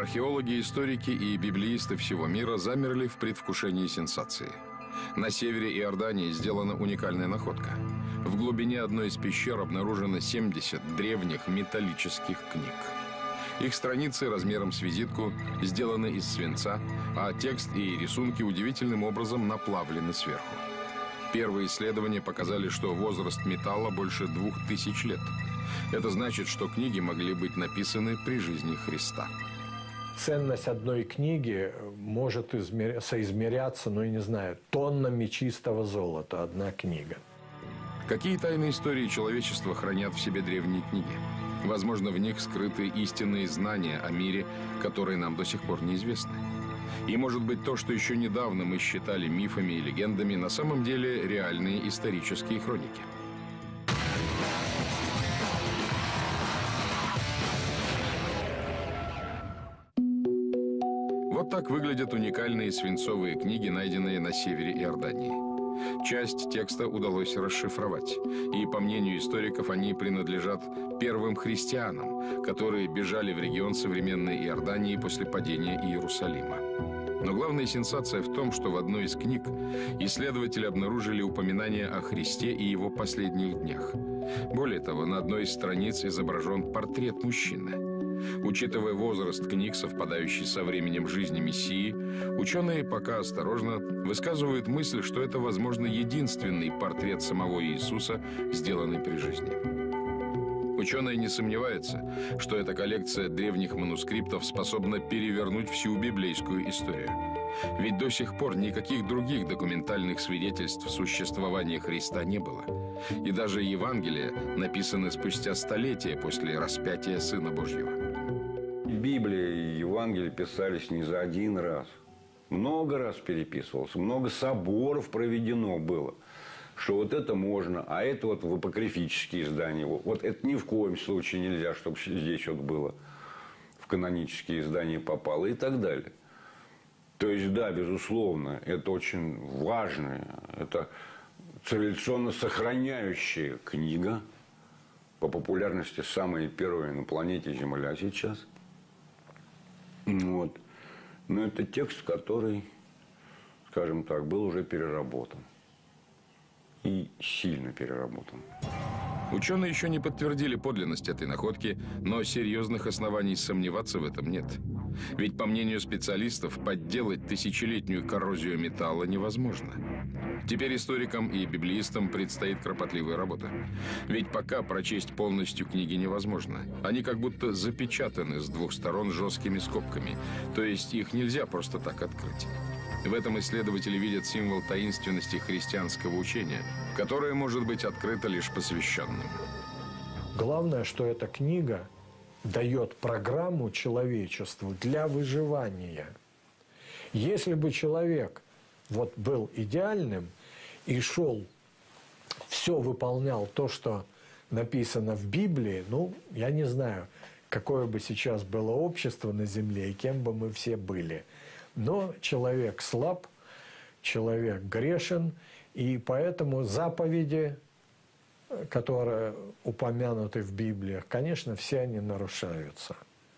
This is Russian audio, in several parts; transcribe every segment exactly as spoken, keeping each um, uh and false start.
Археологи, историки и библеисты всего мира замерли в предвкушении сенсации. На севере Иордании сделана уникальная находка. В глубине одной из пещер обнаружено семьдесят древних металлических книг. Их страницы размером с визитку сделаны из свинца, а текст и рисунки удивительным образом наплавлены сверху. Первые исследования показали, что возраст металла больше двух тысяч лет. Это значит, что книги могли быть написаны при жизни Христа. Ценность одной книги может измеря... соизмеряться, ну, я не знаю, тоннами чистого золота одна книга. Какие тайные истории человечества хранят в себе древние книги? Возможно, в них скрыты истинные знания о мире, которые нам до сих пор неизвестны. И, может быть, то, что еще недавно мы считали мифами и легендами, на самом деле реальные исторические хроники. Вот так выглядят уникальные свинцовые книги, найденные на севере Иордании. Часть текста удалось расшифровать, и, по мнению историков, они принадлежат первым христианам, которые бежали в регион современной Иордании после падения Иерусалима. Но главная сенсация в том, что в одной из книг исследователи обнаружили упоминание о Христе и его последних днях. Более того, на одной из страниц изображен портрет мужчины. Учитывая возраст книг, совпадающий со временем жизни Мессии, ученые пока осторожно высказывают мысль, что это, возможно, единственный портрет самого Иисуса, сделанный при жизни. Ученые не сомневаются, что эта коллекция древних манускриптов способна перевернуть всю библейскую историю. Ведь до сих пор никаких других документальных свидетельств существования Христа не было. И даже Евангелия написаны спустя столетия после распятия Сына Божьего. Библия и Евангелие писались не за один раз. Много раз переписывался, много соборов проведено было. Что вот это можно, а это вот в апокрифические издания. Вот это ни в коем случае нельзя, чтобы здесь вот было. В канонические издания попало и так далее. То есть, да, безусловно, это очень важная, это цивилизационно сохраняющая книга. По популярности самая первая на планете Земля сейчас. Вот. Но это текст, который, скажем так, был уже переработан. И сильно переработан. Ученые еще не подтвердили подлинность этой находки, но серьезных оснований сомневаться в этом нет. Ведь, по мнению специалистов, подделать тысячелетнюю коррозию металла невозможно. Теперь историкам и библеистам предстоит кропотливая работа. Ведь пока прочесть полностью книги невозможно. Они как будто запечатаны с двух сторон жесткими скобками, то есть их нельзя просто так открыть. В этом исследователи видят символ таинственности христианского учения, которое может быть открыто лишь посвященным. Главное, что эта книга дает программу человечеству для выживания. Если бы человек вот был идеальным и шел, все выполнял то, что написано в Библии, ну, я не знаю, какое бы сейчас было общество на земле и кем бы мы все были. Но человек слаб, человек грешен, и поэтому заповеди, которые упомянуты в Библиях, конечно, все они нарушаются.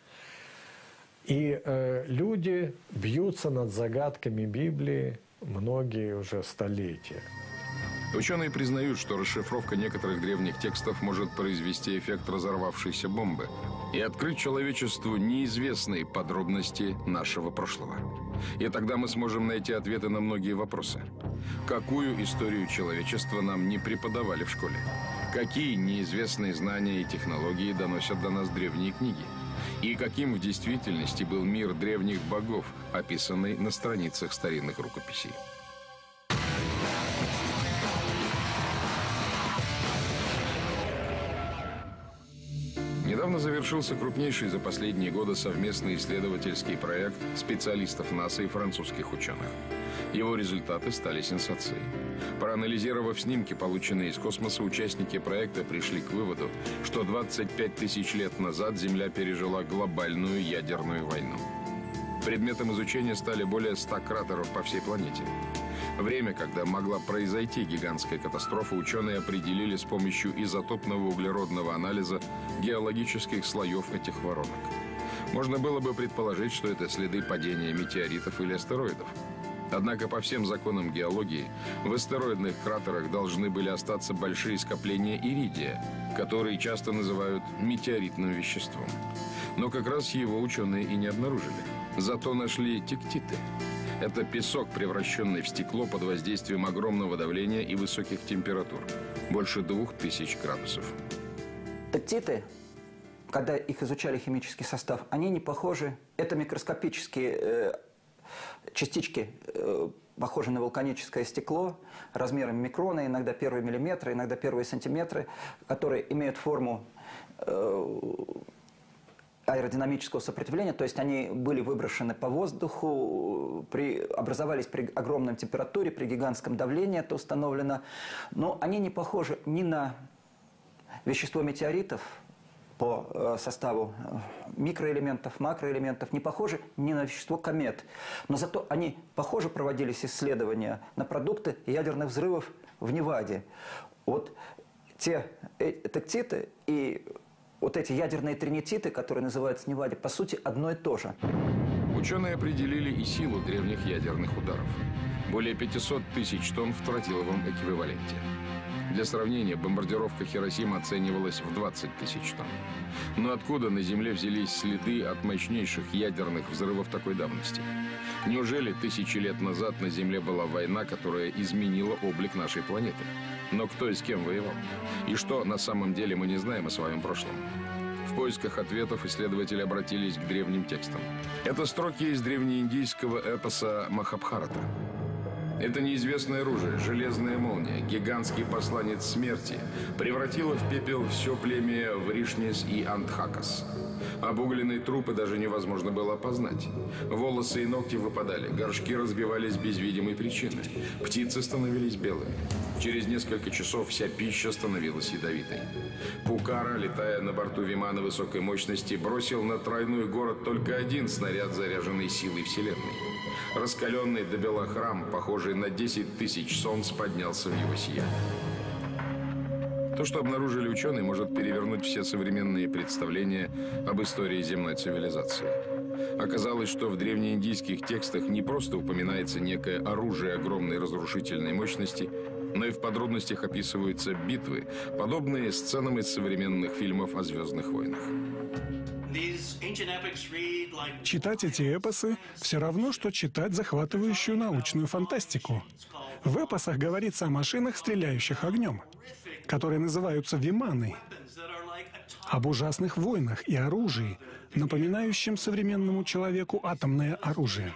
И э, люди бьются над загадками Библии многие уже столетия. Ученые признают, что расшифровка некоторых древних текстов может произвести эффект разорвавшейся бомбы и открыть человечеству неизвестные подробности нашего прошлого. И тогда мы сможем найти ответы на многие вопросы. Какую историю человечества нам не преподавали в школе? Какие неизвестные знания и технологии доносят до нас древние книги? И каким в действительности был мир древних богов, описанный на страницах старинных рукописей? Недавно завершился крупнейший за последние годы совместный исследовательский проект специалистов НАСА и французских ученых. Его результаты стали сенсацией. Проанализировав снимки, полученные из космоса, участники проекта пришли к выводу, что двадцать пять тысяч лет назад Земля пережила глобальную ядерную войну. Предметом изучения стали более ста кратеров по всей планете. Время, когда могла произойти гигантская катастрофа, ученые определили с помощью изотопного углеродного анализа геологических слоев этих воронок. Можно было бы предположить, что это следы падения метеоритов или астероидов. Однако по всем законам геологии в астероидных кратерах должны были остаться большие скопления иридия, которые часто называют метеоритным веществом. Но как раз его ученые и не обнаружили. Зато нашли тектиты. Это песок, превращенный в стекло под воздействием огромного давления и высоких температур. Больше двух тысяч градусов. Тектиты, когда их изучали химический состав, они не похожи. Это микроскопические э, частички, э, похожие на вулканическое стекло, размером микрона, иногда первые миллиметры, иногда первые сантиметры, которые имеют форму э, аэродинамического сопротивления, то есть они были выброшены по воздуху, при, образовались при огромной температуре, при гигантском давлении, это установлено. Но они не похожи ни на вещество метеоритов по э, составу микроэлементов, макроэлементов, не похожи ни на вещество комет. Но зато они похоже проводились исследования на продукты ядерных взрывов в Неваде. Вот те э, тектиты и вот эти ядерные тринититы, которые называются в Неваде, по сути, одно и то же. Ученые определили и силу древних ядерных ударов. Более пятисот тысяч тонн в тротиловом эквиваленте. Для сравнения, бомбардировка Хиросимы оценивалась в двадцать тысяч тонн. Но откуда на Земле взялись следы от мощнейших ядерных взрывов такой давности? Неужели тысячи лет назад на Земле была война, которая изменила облик нашей планеты? Но кто и с кем воевал? И что на самом деле мы не знаем о своем прошлом? В поисках ответов исследователи обратились к древним текстам. Это строки из древнеиндийского эпоса Махабхарата. Это неизвестное оружие, железная молния, гигантский посланец смерти, превратило в пепел все племя Вришнис и Андхакас. Обугленные трупы даже невозможно было опознать. Волосы и ногти выпадали, горшки разбивались без видимой причины, птицы становились белыми. Через несколько часов вся пища становилась ядовитой. Пукара, летая на борту вимана высокой мощности, бросил на тройной город только один снаряд, заряженный силой Вселенной. Раскаленный до бела храм, похожий на десять тысяч солнц, поднялся в его сияние. То, что обнаружили ученые, может перевернуть все современные представления об истории земной цивилизации. Оказалось, что в древнеиндийских текстах не просто упоминается некое оружие огромной разрушительной мощности, но и в подробностях описываются битвы, подобные сценам из современных фильмов о «Звездных войнах». Читать эти эпосы все равно, что читать захватывающую научную фантастику. В эпосах говорится о машинах, стреляющих огнем, которые называются виманы, об ужасных войнах и оружии, напоминающем современному человеку атомное оружие.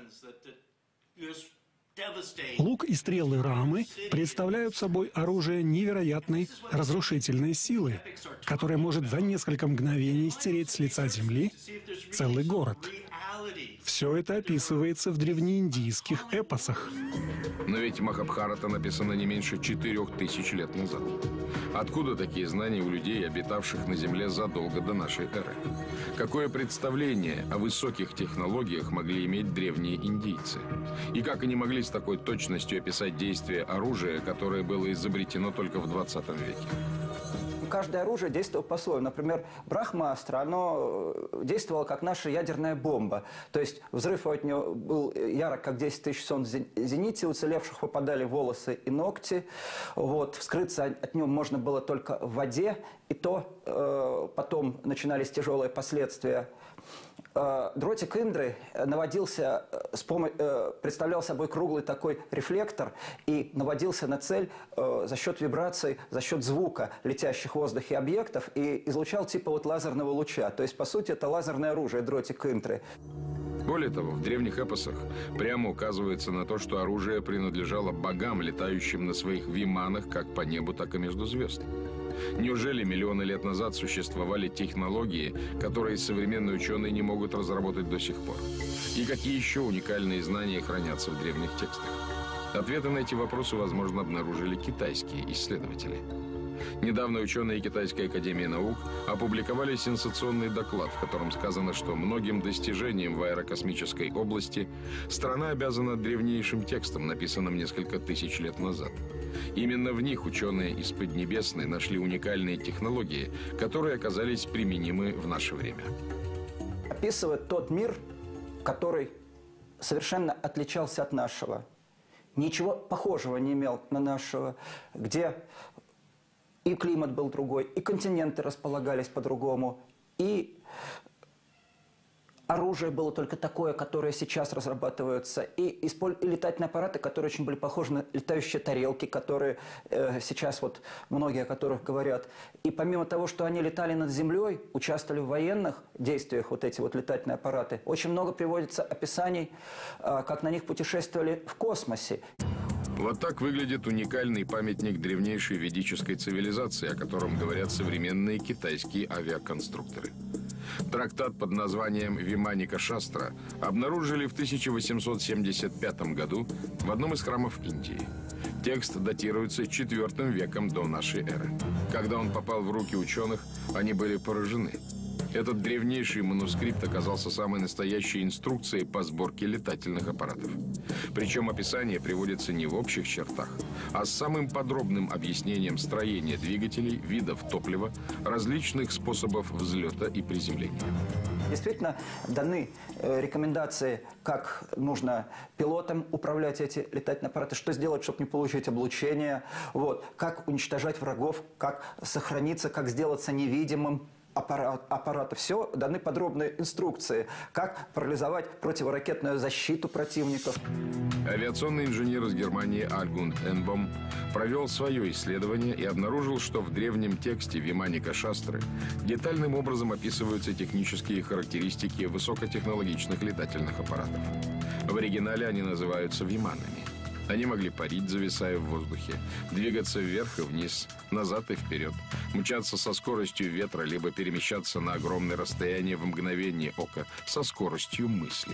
Лук и стрелы Рамы представляют собой оружие невероятной разрушительной силы, которое может за несколько мгновений стереть с лица земли целый город. Все это описывается в древнеиндийских эпосах. Но ведь Махабхарата написана не меньше четырех тысяч лет назад. Откуда такие знания у людей, обитавших на Земле задолго до нашей эры? Какое представление о высоких технологиях могли иметь древние индийцы? И как они могли с такой точностью описать действие оружия, которое было изобретено только в двадцатом веке? Каждое оружие действовало по-своему. Например, Брахмастра, оно действовало как наша ядерная бомба. То есть взрыв от него был ярок, как десять тысяч солнц в зените, уцелевших попадали волосы и ногти. Вот. Вскрыться от него можно было только в воде, и то э, потом начинались тяжелые последствия. Э, дротик Индры наводился, с помо... э, представлял собой круглый такой рефлектор и наводился на цель э, за счет вибраций, за счет звука летящих в воздухе объектов и излучал типа вот лазерного луча. То есть, по сути, это лазерное оружие, дротик Индры. Более того, в древних эпосах прямо указывается на то, что оружие принадлежало богам, летающим на своих виманах как по небу, так и между звезд. Неужели миллионы лет назад существовали технологии, которые современные ученые не могут разработать до сих пор? И какие еще уникальные знания хранятся в древних текстах? Ответы на эти вопросы, возможно, обнаружили китайские исследователи. Недавно ученые Китайской академии наук опубликовали сенсационный доклад, в котором сказано, что многим достижениям в аэрокосмической области страна обязана древнейшим текстам, написанным несколько тысяч лет назад. Именно в них ученые из Поднебесной нашли уникальные технологии, которые оказались применимы в наше время. описывает тот мир, который совершенно отличался от нашего. Ничего похожего не имел на нашего, где и климат был другой, и континенты располагались по-другому, и оружие было только такое, которое сейчас разрабатывается, и, исполь... и летательные аппараты, которые очень были похожи на летающие тарелки, которые э, сейчас вот многие о которых говорят. И помимо того, что они летали над землей, участвовали в военных действиях, вот эти вот летательные аппараты, очень много приводится описаний, э, как на них путешествовали в космосе. Вот так выглядит уникальный памятник древнейшей ведической цивилизации, о котором говорят современные китайские авиаконструкторы. Трактат под названием «Виманика Шастра» обнаружили в тысяча восемьсот семьдесят пятом году в одном из храмов Индии. Текст датируется четвёртым веком до нашей эры. Когда он попал в руки ученых, они были поражены. Этот древнейший манускрипт оказался самой настоящей инструкцией по сборке летательных аппаратов. Причем описание приводится не в общих чертах, а с самым подробным объяснением строения двигателей, видов топлива, различных способов взлета и приземления. Действительно, даны э, рекомендации, как нужно пилотам управлять эти летательные аппараты, что сделать, чтобы не получить облучение, вот, как уничтожать врагов, как сохраниться, как сделаться невидимым. Аппарат, аппарата. Все даны подробные инструкции, как парализовать противоракетную защиту противников. Авиационный инженер из Германии Альгунд Энбом провел свое исследование и обнаружил, что в древнем тексте Виманика Шастры детальным образом описываются технические характеристики высокотехнологичных летательных аппаратов. В оригинале они называются виманами. Они могли парить, зависая в воздухе, двигаться вверх и вниз, назад и вперед, мчаться со скоростью ветра, либо перемещаться на огромное расстояние в мгновение ока со скоростью мысли.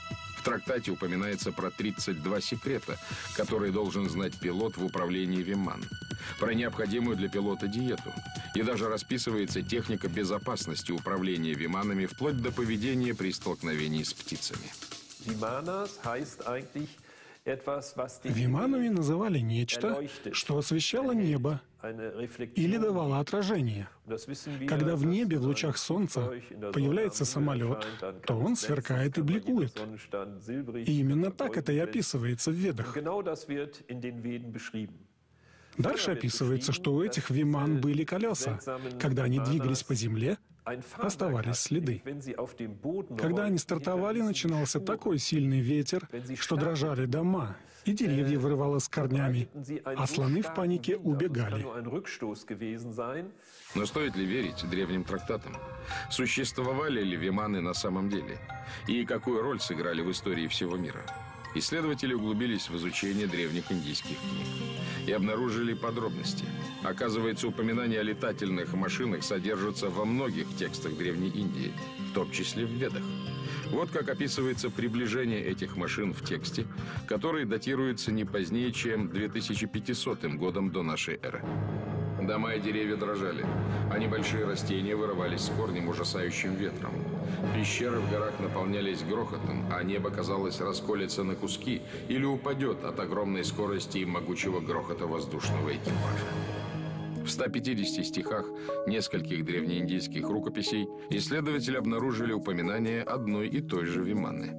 В трактате упоминается про тридцать два секрета, которые должен знать пилот в управлении Виман, про необходимую для пилота диету. И даже расписывается техника безопасности управления Виманами вплоть до поведения при столкновении с птицами. Виманами называли нечто, что освещало небо или давало отражение. Когда в небе в лучах солнца появляется самолет, то он сверкает и бликует. И именно так это и описывается в Ведах. Дальше описывается, что у этих виман были колеса. Когда они двигались по земле, оставались следы. Когда они стартовали, начинался такой сильный ветер, что дрожали дома, и деревья вырывало с корнями, а слоны в панике убегали. Но стоит ли верить древним трактатам? Существовали ли виманы на самом деле? И какую роль сыграли в истории всего мира? Исследователи углубились в изучение древних индийских книг и обнаружили подробности. Оказывается, упоминания о летательных машинах содержатся во многих текстах Древней Индии, в том числе в Ведах. Вот как описывается приближение этих машин в тексте, который датируется не позднее, чем две тысячи пятисотым годом до нашей эры. Дома и деревья дрожали, а небольшие растения вырывались с корнем ужасающим ветром. Пещеры в горах наполнялись грохотом, а небо, казалось, расколется на куски или упадет от огромной скорости и могучего грохота воздушного экипажа. В ста пятидесяти стихах нескольких древнеиндийских рукописей исследователи обнаружили упоминание одной и той же виманы.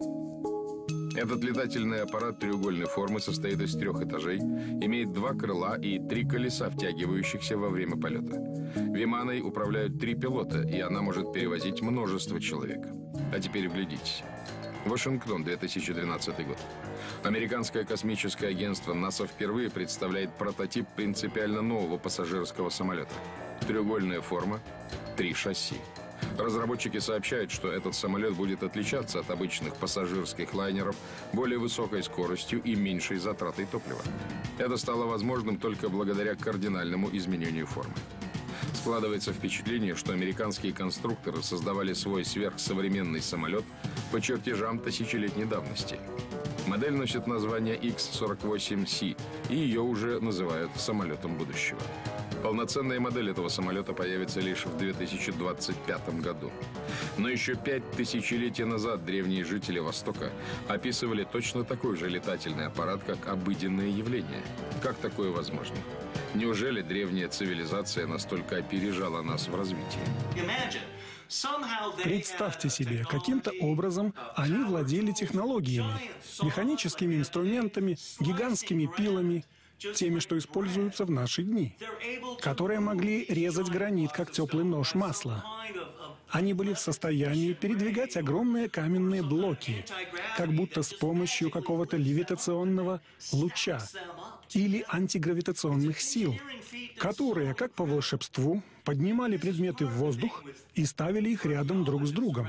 Этот летательный аппарат треугольной формы состоит из трех этажей, имеет два крыла и три колеса, втягивающихся во время полета. Виманой управляют три пилота, и она может перевозить множество человек. А теперь вглядитесь. Вашингтон, две тысячи двенадцатый год. Американское космическое агентство НАСА впервые представляет прототип принципиально нового пассажирского самолета. Треугольная форма, три шасси. Разработчики сообщают, что этот самолет будет отличаться от обычных пассажирских лайнеров более высокой скоростью и меньшей затратой топлива. Это стало возможным только благодаря кардинальному изменению формы. Складывается впечатление, что американские конструкторы создавали свой сверхсовременный самолет по чертежам тысячелетней давности. Модель носит название икс сорок восемь си, и ее уже называют самолетом будущего. Полноценная модель этого самолета появится лишь в две тысячи двадцать пятом году. Но еще пять тысячелетий назад древние жители Востока описывали точно такой же летательный аппарат, как обыденное явление. Как такое возможно? Неужели древняя цивилизация настолько опережала нас в развитии? Представьте себе, каким-то образом они владели технологиями, механическими инструментами, гигантскими пилами, теми, что используются в наши дни, которые могли резать гранит, как теплый нож масла. Они были в состоянии передвигать огромные каменные блоки, как будто с помощью какого-то левитационного луча или антигравитационных сил, которые, как по волшебству, поднимали предметы в воздух и ставили их рядом друг с другом.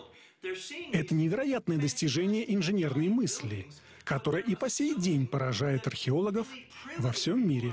Это невероятное достижение инженерной мысли, которое и по сей день поражает археологов во всем мире.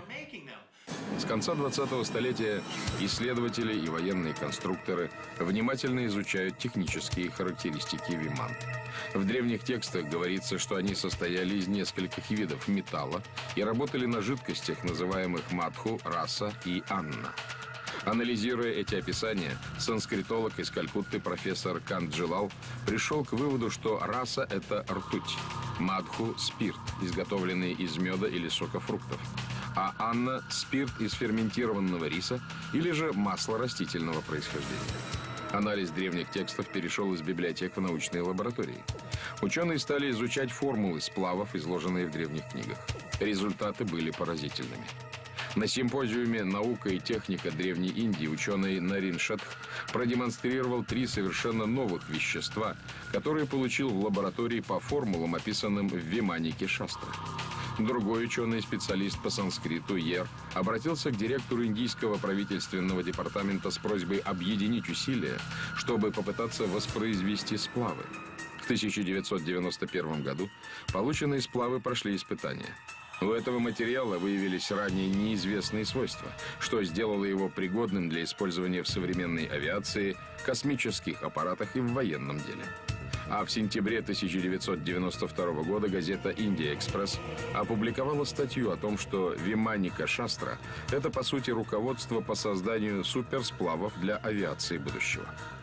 С конца двадцатого столетия исследователи и военные конструкторы внимательно изучают технические характеристики виман. В древних текстах говорится, что они состояли из нескольких видов металла и работали на жидкостях, называемых мадху, раса и анна. Анализируя эти описания, санскритолог из Калькутты профессор Канджилал пришел к выводу, что раса – это ртуть, мадху – спирт, изготовленный из меда или сока фруктов, а анна – спирт из ферментированного риса или же масла растительного происхождения. Анализ древних текстов перешел из библиотек в научные лаборатории. Ученые стали изучать формулы сплавов, изложенные в древних книгах. Результаты были поразительными. На симпозиуме «Наука и техника Древней Индии» ученый Нарин Шатх продемонстрировал три совершенно новых вещества, которые получил в лаборатории по формулам, описанным в Виманике Шастра. Другой ученый-специалист по санскриту Ер обратился к директору индийского правительственного департамента с просьбой объединить усилия, чтобы попытаться воспроизвести сплавы. В тысяча девятьсот девяносто первом году полученные сплавы прошли испытания. У этого материала выявились ранее неизвестные свойства, что сделало его пригодным для использования в современной авиации, космических аппаратах и в военном деле. А в сентябре тысяча девятьсот девяносто второго года газета «Индия Экспресс» опубликовала статью о том, что Виманика Шастра – это, по сути, руководство по созданию суперсплавов для авиации будущего.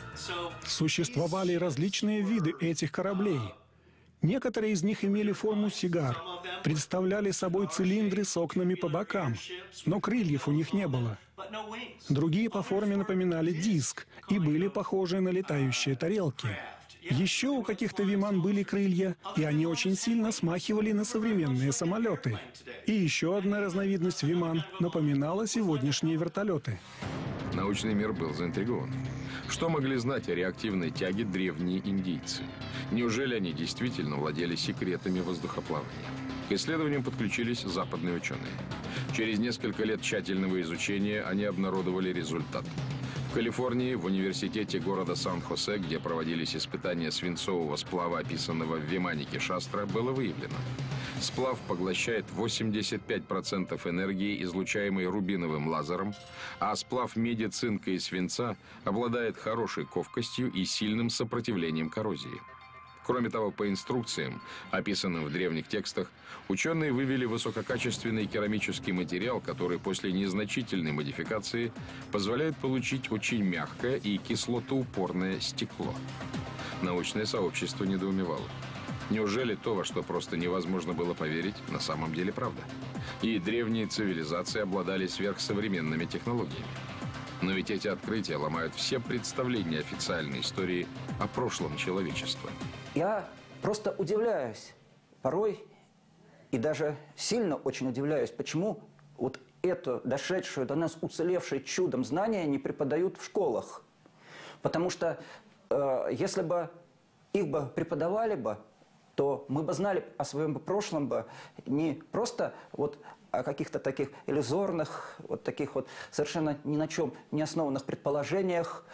Существовали различные виды этих кораблей. Некоторые из них имели форму сигар, представляли собой цилиндры с окнами по бокам, но крыльев у них не было. Другие по форме напоминали диск и были похожи на летающие тарелки. Еще у каких-то виман были крылья, и они очень сильно смахивали на современные самолеты. И еще одна разновидность виман напоминала сегодняшние вертолеты. Научный мир был заинтригован. Что могли знать о реактивной тяге древние индийцы? Неужели они действительно владели секретами воздухоплавания? К исследованиям подключились западные ученые. Через несколько лет тщательного изучения они обнародовали результат. В Калифорнии, в университете города Сан-Хосе, где проводились испытания свинцового сплава, описанного в Виманике Шастра, было выявлено. Сплав поглощает восемьдесят пять процентов энергии, излучаемой рубиновым лазером, а сплав меди, цинка и свинца обладает хорошей ковкостью и сильным сопротивлением коррозии. Кроме того, по инструкциям, описанным в древних текстах, ученые вывели высококачественный керамический материал, который после незначительной модификации позволяет получить очень мягкое и кислотоупорное стекло. Научное сообщество недоумевало. Неужели то, во что просто невозможно было поверить, на самом деле правда? И древние цивилизации обладали сверхсовременными технологиями. Но ведь эти открытия ломают все представления официальной истории о прошлом человечества. Я просто удивляюсь порой и даже сильно очень удивляюсь, почему вот это дошедшее до нас уцелевшее чудом знание не преподают в школах. Потому что э, если бы их бы преподавали бы, то мы бы знали о своем прошлом бы не просто вот о каких-то таких иллюзорных, вот таких вот совершенно ни на чем не основанных предположениях,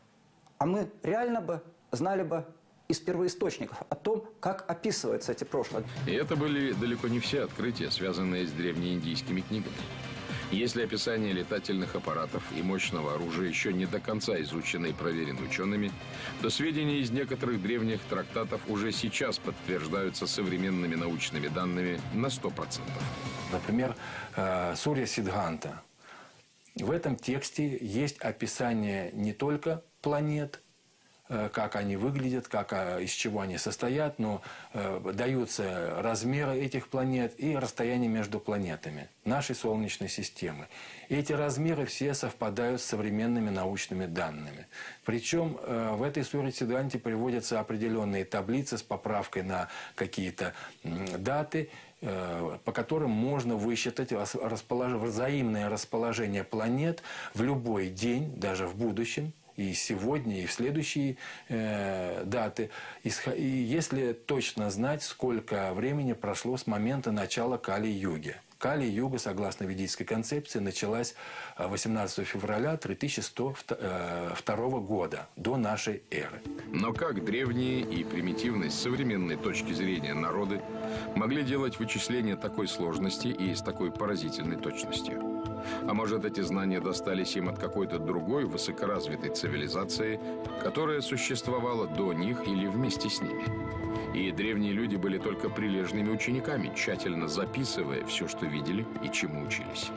а мы реально бы знали бы из первоисточников о том, как описываются эти прошлые. И это были далеко не все открытия, связанные с древнеиндийскими книгами. Если описание летательных аппаратов и мощного оружия еще не до конца изучены и проверены учеными, то сведения из некоторых древних трактатов уже сейчас подтверждаются современными научными данными на сто процентов. Например, Сурья Сиддханта. В этом тексте есть описание не только планет, как они выглядят, как, из чего они состоят, но э, даются размеры этих планет и расстояние между планетами нашей Солнечной системы. И эти размеры все совпадают с современными научными данными. Причем э, в этой суре Сиддханты приводятся определенные таблицы с поправкой на какие-то э, даты, э, по которым можно высчитать располож... взаимное расположение планет в любой день, даже в будущем, и сегодня, и в следующие э, даты. И, и если точно знать, сколько времени прошло с момента начала Кали-юги. Кали-юга, согласно ведической концепции, началась восемнадцатого февраля три тысячи сто второго года, до нашей эры. Но как древние и примитивные с современной точки зрения народы могли делать вычисления такой сложности и с такой поразительной точностью? А может, эти знания достались им от какой-то другой высокоразвитой цивилизации, которая существовала до них или вместе с ними? И древние люди были только прилежными учениками, тщательно записывая все, что видели и чему учились.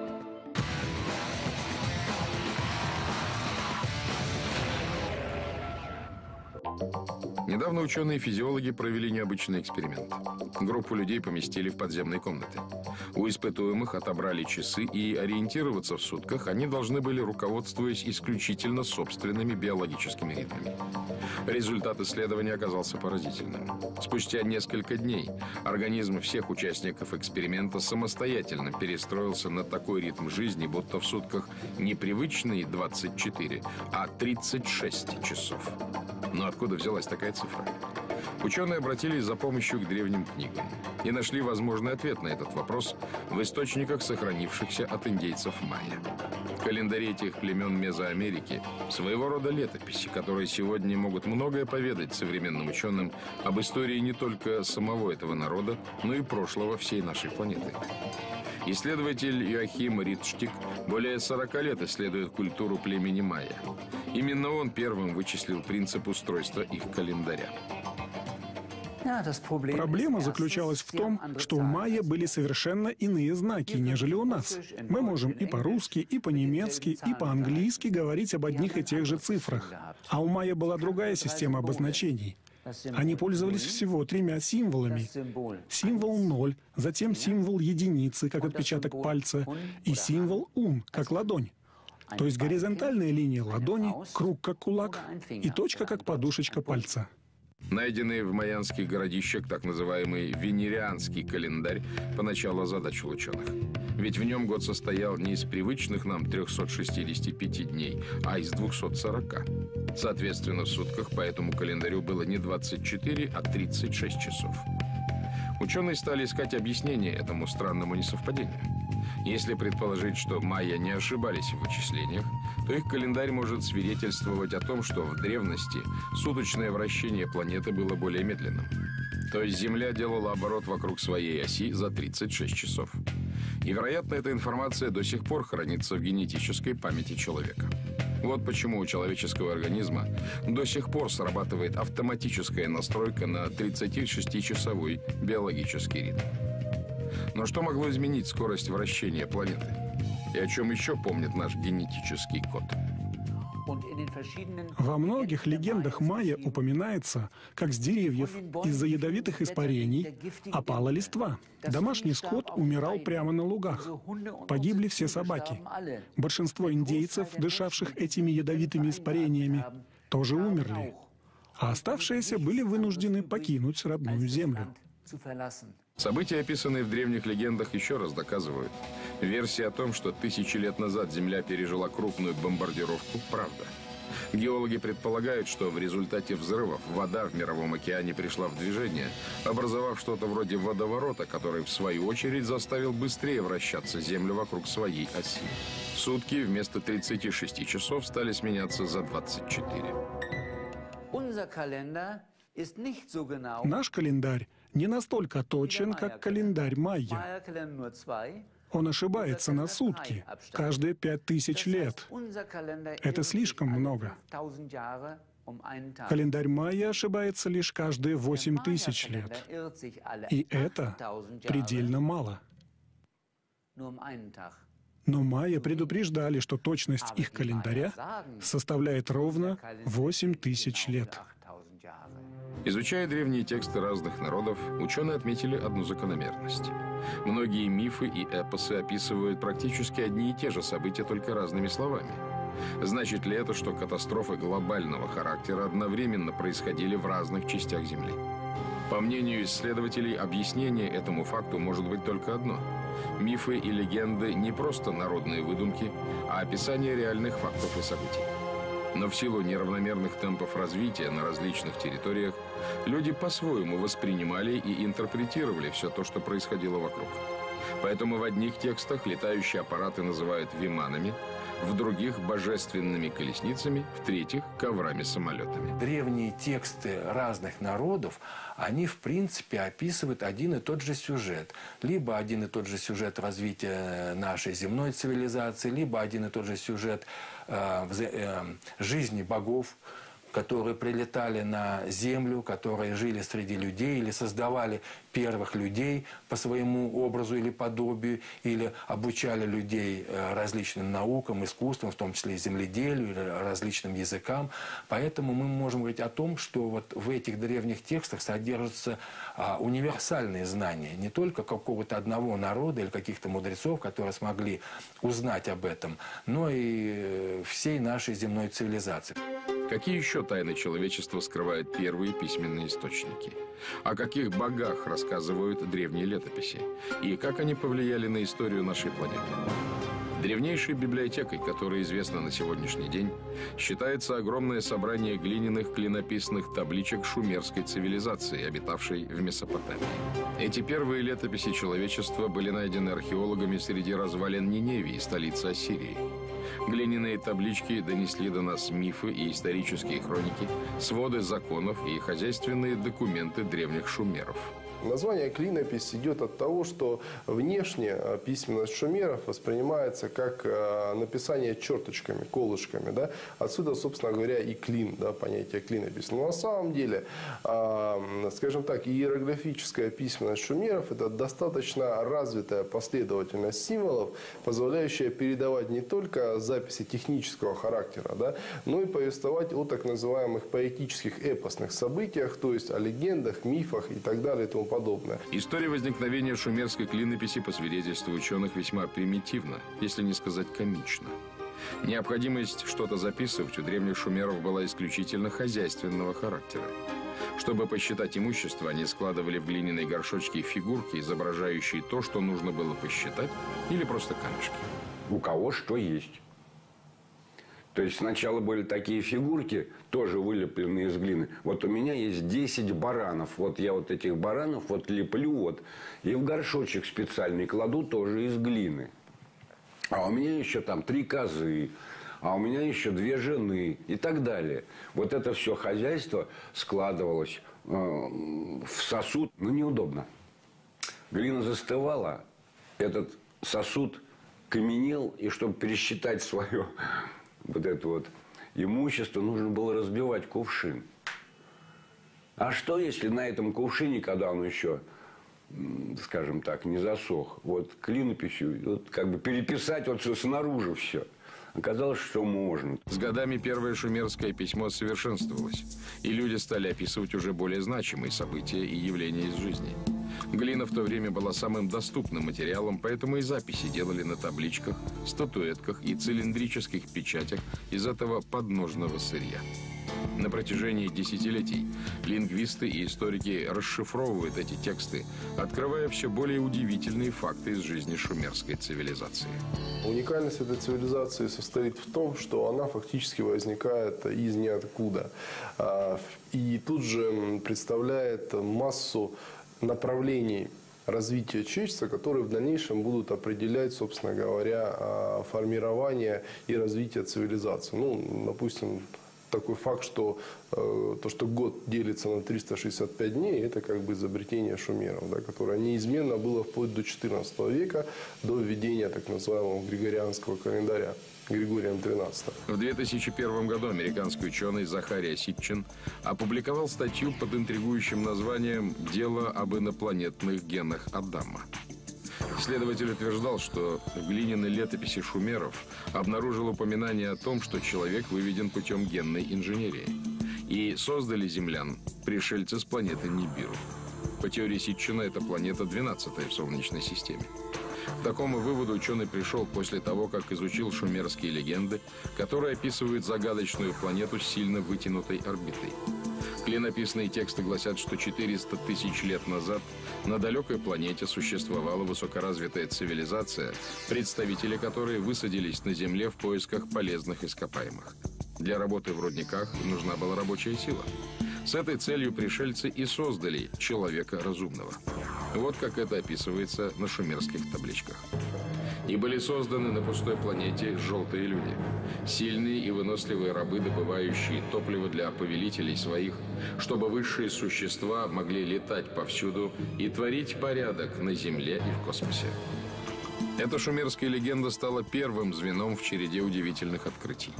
Недавно ученые-физиологи провели необычный эксперимент. Группу людей поместили в подземные комнаты. У испытуемых отобрали часы, и ориентироваться в сутках они должны были, руководствуясь исключительно собственными биологическими ритмами. Результат исследования оказался поразительным. Спустя несколько дней организм всех участников эксперимента самостоятельно перестроился на такой ритм жизни, будто в сутках не привычные двадцать четыре, а тридцать шесть часов. Но откуда взялась такая цифра? Ученые обратились за помощью к древним книгам и нашли возможный ответ на этот вопрос в источниках, сохранившихся от индейцев майя. Календари этих племен Мезоамерики – своего рода летописи, которые сегодня могут многое поведать современным ученым об истории не только самого этого народа, но и прошлого всей нашей планеты. Исследователь Йоахим Ридштик более сорока лет исследует культуру племени майя. Именно он первым вычислил принцип устройства их календаря. Проблема заключалась в том, что у майя были совершенно иные знаки, нежели у нас. Мы можем и по-русски, и по-немецки, и по-английски говорить об одних и тех же цифрах. А у майя была другая система обозначений. Они пользовались всего тремя символами. Символ ноль, затем символ единицы, как отпечаток пальца, и символ ун, как ладонь. То есть горизонтальная линия ладони, круг как кулак и точка как подушечка пальца. Найденный в майянских городищах так называемый венерианский календарь поначалу озадачил ученых. Ведь в нем год состоял не из привычных нам трёхсот шестидесяти пяти дней, а из двухсот сорока. Соответственно, в сутках по этому календарю было не двадцать четыре, а тридцать шесть часов. Ученые стали искать объяснение этому странному несовпадению. Если предположить, что майя не ошибались в вычислениях, то их календарь может свидетельствовать о том, что в древности суточное вращение планеты было более медленным. То есть Земля делала оборот вокруг своей оси за тридцать шесть часов. И, вероятно, эта информация до сих пор хранится в генетической памяти человека. Вот почему у человеческого организма до сих пор срабатывает автоматическая настройка на тридцатишестичасовой биологический ритм. Но что могло изменить скорость вращения планеты? И о чем еще помнит наш генетический код? Во многих легендах майя упоминается, как с деревьев из-за ядовитых испарений опала листва. Домашний скот умирал прямо на лугах. Погибли все собаки. Большинство индейцев, дышавших этими ядовитыми испарениями, тоже умерли. А оставшиеся были вынуждены покинуть родную землю. События, описанные в древних легендах, еще раз доказывают. Версия о том, что тысячи лет назад Земля пережила крупную бомбардировку, правда. Геологи предполагают, что в результате взрывов вода в Мировом океане пришла в движение, образовав что-то вроде водоворота, который, в свою очередь, заставил быстрее вращаться Землю вокруг своей оси. Сутки вместо тридцати шести часов стали сменяться за двадцать четыре. Наш календарь не настолько точен, как календарь майя. Он ошибается на сутки, каждые пять тысяч лет. Это слишком много. Календарь майя ошибается лишь каждые восемь тысяч лет. И это предельно мало. Но майя предупреждали, что точность их календаря составляет ровно восемь тысяч лет. Изучая древние тексты разных народов, ученые отметили одну закономерность. Многие мифы и эпосы описывают практически одни и те же события, только разными словами. Значит ли это, что катастрофы глобального характера одновременно происходили в разных частях Земли? По мнению исследователей, объяснение этому факту может быть только одно. Мифы и легенды не просто народные выдумки, а описание реальных фактов и событий. Но в силу неравномерных темпов развития на различных территориях люди по-своему воспринимали и интерпретировали все то, что происходило вокруг. Поэтому в одних текстах летающие аппараты называют виманами, в других – божественными колесницами, в третьих – коврами-самолетами. Древние тексты разных народов, они в принципе описывают один и тот же сюжет. Либо один и тот же сюжет развития нашей земной цивилизации, либо один и тот же сюжет э, э, жизни богов, которые прилетали на землю, которые жили среди людей или создавали первых людей по своему образу или подобию, или обучали людей различным наукам, искусствам, в том числе и земледелию, или различным языкам. Поэтому мы можем говорить о том, что вот в этих древних текстах содержатся а, универсальные знания не только какого-то одного народа или каких-то мудрецов, которые смогли узнать об этом, но и всей нашей земной цивилизации. Какие еще тайны человечества скрывают первые письменные источники? О каких богах рассказывают древние летописи? И как они повлияли на историю нашей планеты? Древнейшей библиотекой, которая известна на сегодняшний день, считается огромное собрание глиняных клинописных табличек шумерской цивилизации, обитавшей в Месопотамии. Эти первые летописи человечества были найдены археологами среди развалин Ниневии, столицы Ассирии. Глиняные таблички донесли до нас мифы и исторические хроники, своды законов и хозяйственные документы древних шумеров. Название клинопись идет от того, что внешне письменность шумеров воспринимается как написание черточками, колышками. Да? Отсюда, собственно говоря, и клин, да, понятие клинопись. Но на самом деле, скажем так, иероглифическая письменность шумеров – это достаточно развитая последовательность символов, позволяющая передавать не только записи технического характера, да, но и повествовать о так называемых поэтических эпосных событиях, то есть о легендах, мифах и так далее и тому подобное. История возникновения шумерской клинописи, по свидетельству ученых, весьма примитивна, если не сказать комична. Необходимость что-то записывать у древних шумеров была исключительно хозяйственного характера. Чтобы посчитать имущество, они складывали в глиняные горшочки фигурки, изображающие то, что нужно было посчитать, или просто камешки. У кого что есть. То есть сначала были такие фигурки, тоже вылепленные из глины. Вот у меня есть десять баранов. Вот я вот этих баранов вот леплю вот. И в горшочек специальный кладу тоже из глины. А у меня еще там три козы. А у меня еще две жены. И так далее. Вот это все хозяйство складывалось э, в сосуд. Ну, неудобно. Глина застывала. Этот сосуд каменел. И чтобы пересчитать свое... вот это вот имущество, нужно было разбивать кувшин. А что, если на этом кувшине, когда он еще, скажем так, не засох, вот клинописью, вот как бы переписать вот все снаружи все? Оказалось, что можно. С годами первое шумерское письмо совершенствовалось, и люди стали описывать уже более значимые события и явления из жизни. Глина в то время была самым доступным материалом, поэтому и записи делали на табличках, статуэтках и цилиндрических печатях из этого подножного сырья. На протяжении десятилетий лингвисты и историки расшифровывают эти тексты, открывая все более удивительные факты из жизни шумерской цивилизации. Уникальность этой цивилизации состоит в том, что она фактически возникает из ниоткуда. И тут же представляет массу направлений развития человечества, которые в дальнейшем будут определять, собственно говоря, формирование и развитие цивилизации. Ну, допустим, такой факт, что э, то, что год делится на триста шестьдесят пять дней, это как бы изобретение шумеров, да, которое неизменно было вплоть до четырнадцатого века, до введения так называемого григорианского календаря. Григорием тринадцатым. В две тысячи первом году американский ученый Захария Ситчин опубликовал статью под интригующим названием «Дело об инопланетных генах Адама». Исследователь утверждал, что в глиняной летописи шумеров обнаружил упоминание о том, что человек выведен путем генной инженерии. И создали землян пришельцы с планеты Нибиру. По теории Ситчина, эта планета двенадцатая в Солнечной системе. К такому выводу ученый пришел после того, как изучил шумерские легенды, которые описывают загадочную планету с сильно вытянутой орбитой. Клинописные тексты гласят, что четыреста тысяч лет назад на далекой планете существовала высокоразвитая цивилизация, представители которой высадились на Земле в поисках полезных ископаемых. Для работы в рудниках нужна была рабочая сила. С этой целью пришельцы и создали человека разумного. Вот как это описывается на шумерских табличках. И были созданы на пустой планете желтые люди. Сильные и выносливые рабы, добывающие топливо для повелителей своих, чтобы высшие существа могли летать повсюду и творить порядок на Земле и в космосе. Эта шумерская легенда стала первым звеном в череде удивительных открытий.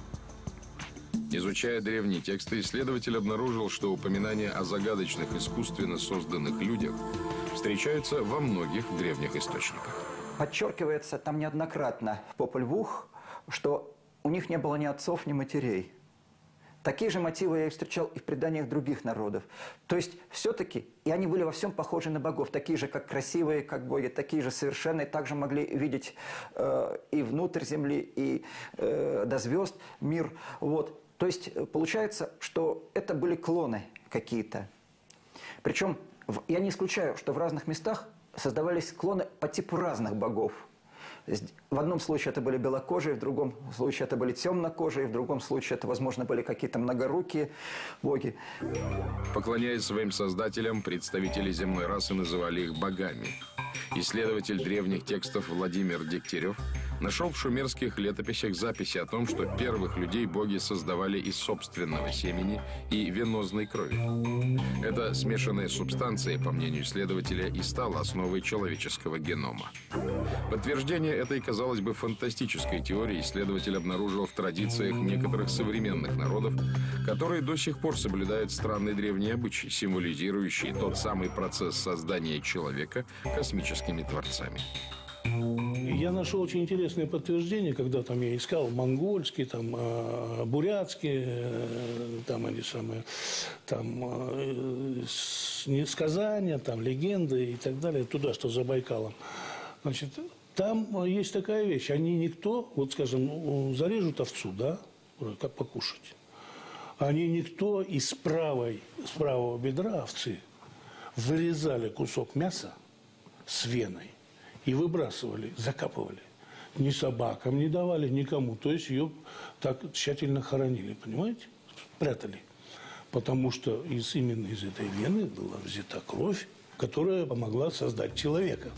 Изучая древние тексты, исследователь обнаружил, что упоминания о загадочных искусственно созданных людях встречаются во многих древних источниках. Подчеркивается там неоднократно в Попель Vuh, что у них не было ни отцов, ни матерей. Такие же мотивы я и встречал и в преданиях других народов. То есть все-таки, и они были во всем похожи на богов, такие же, как красивые, как боги, такие же совершенные, также могли видеть э, и внутрь земли, и э, до звезд мир. Вот. То есть получается, что это были клоны какие-то. Причем я не исключаю, что в разных местах создавались клоны по типу разных богов. В одном случае это были белокожие, в другом случае это были темнокожие, в другом случае это, возможно, были какие-то многорукие боги. Поклоняясь своим создателям, представители земной расы называли их богами. Исследователь древних текстов Владимир Дегтярев нашел в шумерских летописях записи о том, что первых людей боги создавали из собственного семени и венозной крови. Эта смешанная субстанция, по мнению исследователя, и стала основой человеческого генома. Подтверждение этой, казалось бы, фантастической теории исследователь обнаружил в традициях некоторых современных народов, которые до сих пор соблюдают странные древние обычаи, символизирующие тот самый процесс создания человека космическими творцами. Я нашел очень интересное подтверждение, когда там я искал монгольские, там, э, бурятские, э, там они самые, там, э, сказания, там, легенды и так далее, туда, что за Байкалом. Значит, там есть такая вещь, они никто, вот, скажем, зарежут овцу, да, как покушать. Они никто из правой, с правого бедра овцы вырезали кусок мяса с веной и выбрасывали, закапывали. Ни собакам не давали, никому. То есть ее так тщательно хоронили, понимаете? Прятали. Потому что из, именно из этой вены была взята кровь, которая помогла создать человека.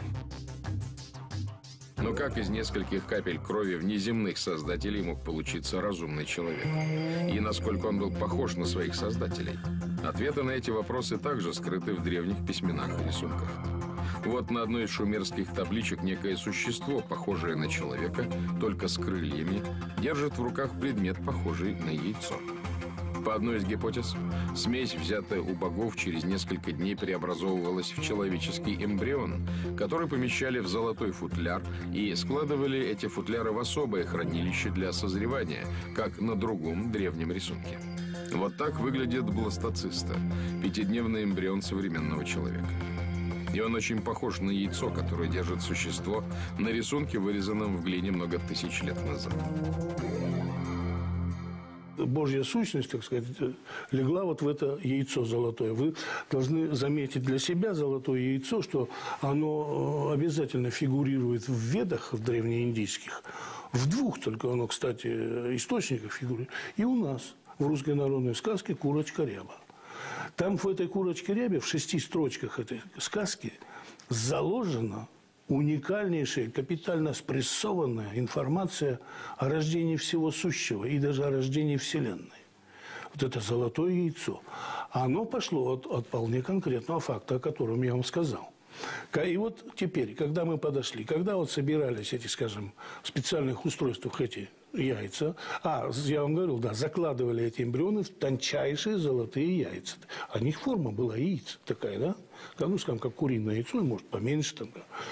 Но как из нескольких капель крови внеземных создателей мог получиться разумный человек? И насколько он был похож на своих создателей? Ответы на эти вопросы также скрыты в древних письменах и рисунках. Вот на одной из шумерских табличек некое существо, похожее на человека, только с крыльями, держит в руках предмет, похожий на яйцо. По одной из гипотез, смесь, взятая у богов, через несколько дней преобразовывалась в человеческий эмбрион, который помещали в золотой футляр и складывали эти футляры в особое хранилище для созревания, как на другом древнем рисунке. Вот так выглядит бластоциста, пятидневный эмбрион современного человека. И он очень похож на яйцо, которое держит существо на рисунке, вырезанном в глине много тысяч лет назад. Божья сущность, так сказать, легла вот в это яйцо золотое. Вы должны заметить для себя золотое яйцо, что оно обязательно фигурирует в ведах, в древнеиндийских. В двух только оно, кстати, источниках фигурирует. И у нас в русской народной сказке «Курочка ряба». Там в этой курочке рябе, в шести строчках этой сказки, заложена уникальнейшая, капитально спрессованная информация о рождении всего сущего и даже о рождении Вселенной. Вот это золотое яйцо. Оно пошло от, от вполне конкретного факта, о котором я вам сказал. И вот теперь, когда мы подошли, когда вот собирались эти, скажем, в специальных устройствах эти яйца, а, я вам говорил, да, закладывали эти эмбрионы в тончайшие золотые яйца. А у них форма была яиц такая, да? Ну, скажем, как куриное яйцо, может, поменьше там.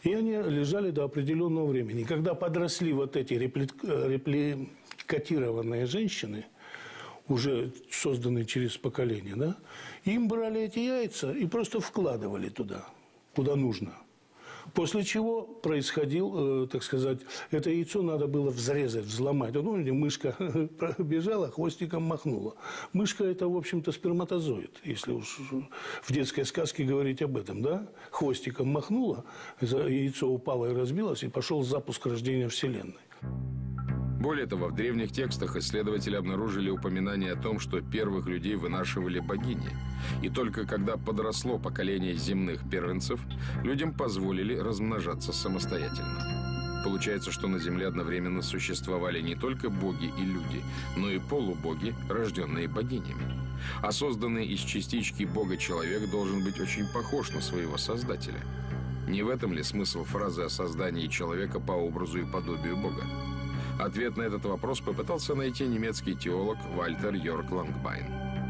И они лежали до определенного времени. Когда подросли вот эти репли... репликатированные женщины, уже созданные через поколение, да, им брали эти яйца и просто вкладывали туда, куда нужно. После чего происходил, э, так сказать, это яйцо надо было взрезать, взломать. Вот, ну, мышка пробежала, хвостиком махнула. Мышка – это, в общем-то, сперматозоид, если уж в детской сказке говорить об этом, да? Хвостиком махнула, яйцо упало и разбилось, и пошел запуск рождения Вселенной. Более того, в древних текстах исследователи обнаружили упоминание о том, что первых людей вынашивали богини. И только когда подросло поколение земных первенцев, людям позволили размножаться самостоятельно. Получается, что на Земле одновременно существовали не только боги и люди, но и полубоги, рожденные богинями. А созданный из частички бога человек должен быть очень похож на своего создателя. Не в этом ли смысл фразы о создании человека по образу и подобию бога? Ответ на этот вопрос попытался найти немецкий теолог Вальтер Йорк Лангбайн.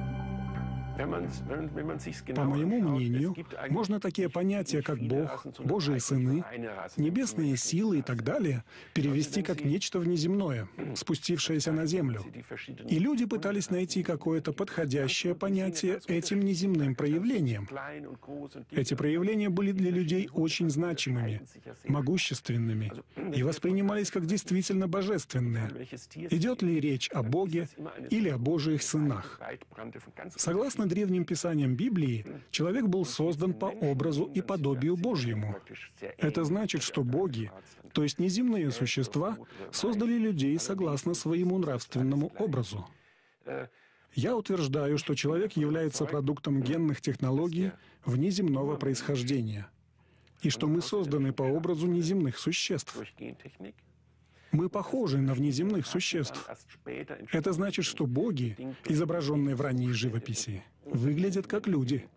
По моему мнению, можно такие понятия, как Бог, Божьи сыны, небесные силы и так далее, перевести как нечто внеземное, спустившееся на землю. И люди пытались найти какое-то подходящее понятие этим неземным проявлениям. Эти проявления были для людей очень значимыми, могущественными и воспринимались как действительно божественные. Идет ли речь о Боге или о Божьих сынах? Согласно древним писаниям Библии, человек был создан по образу и подобию Божьему. Это значит, что боги, то есть неземные существа, создали людей согласно своему нравственному образу. Я утверждаю, что человек является продуктом генных технологий внеземного происхождения, и что мы созданы по образу неземных существ. Мы похожи на внеземных существ. Это значит, что боги, изображенные в ранней живописи, выглядят как люди.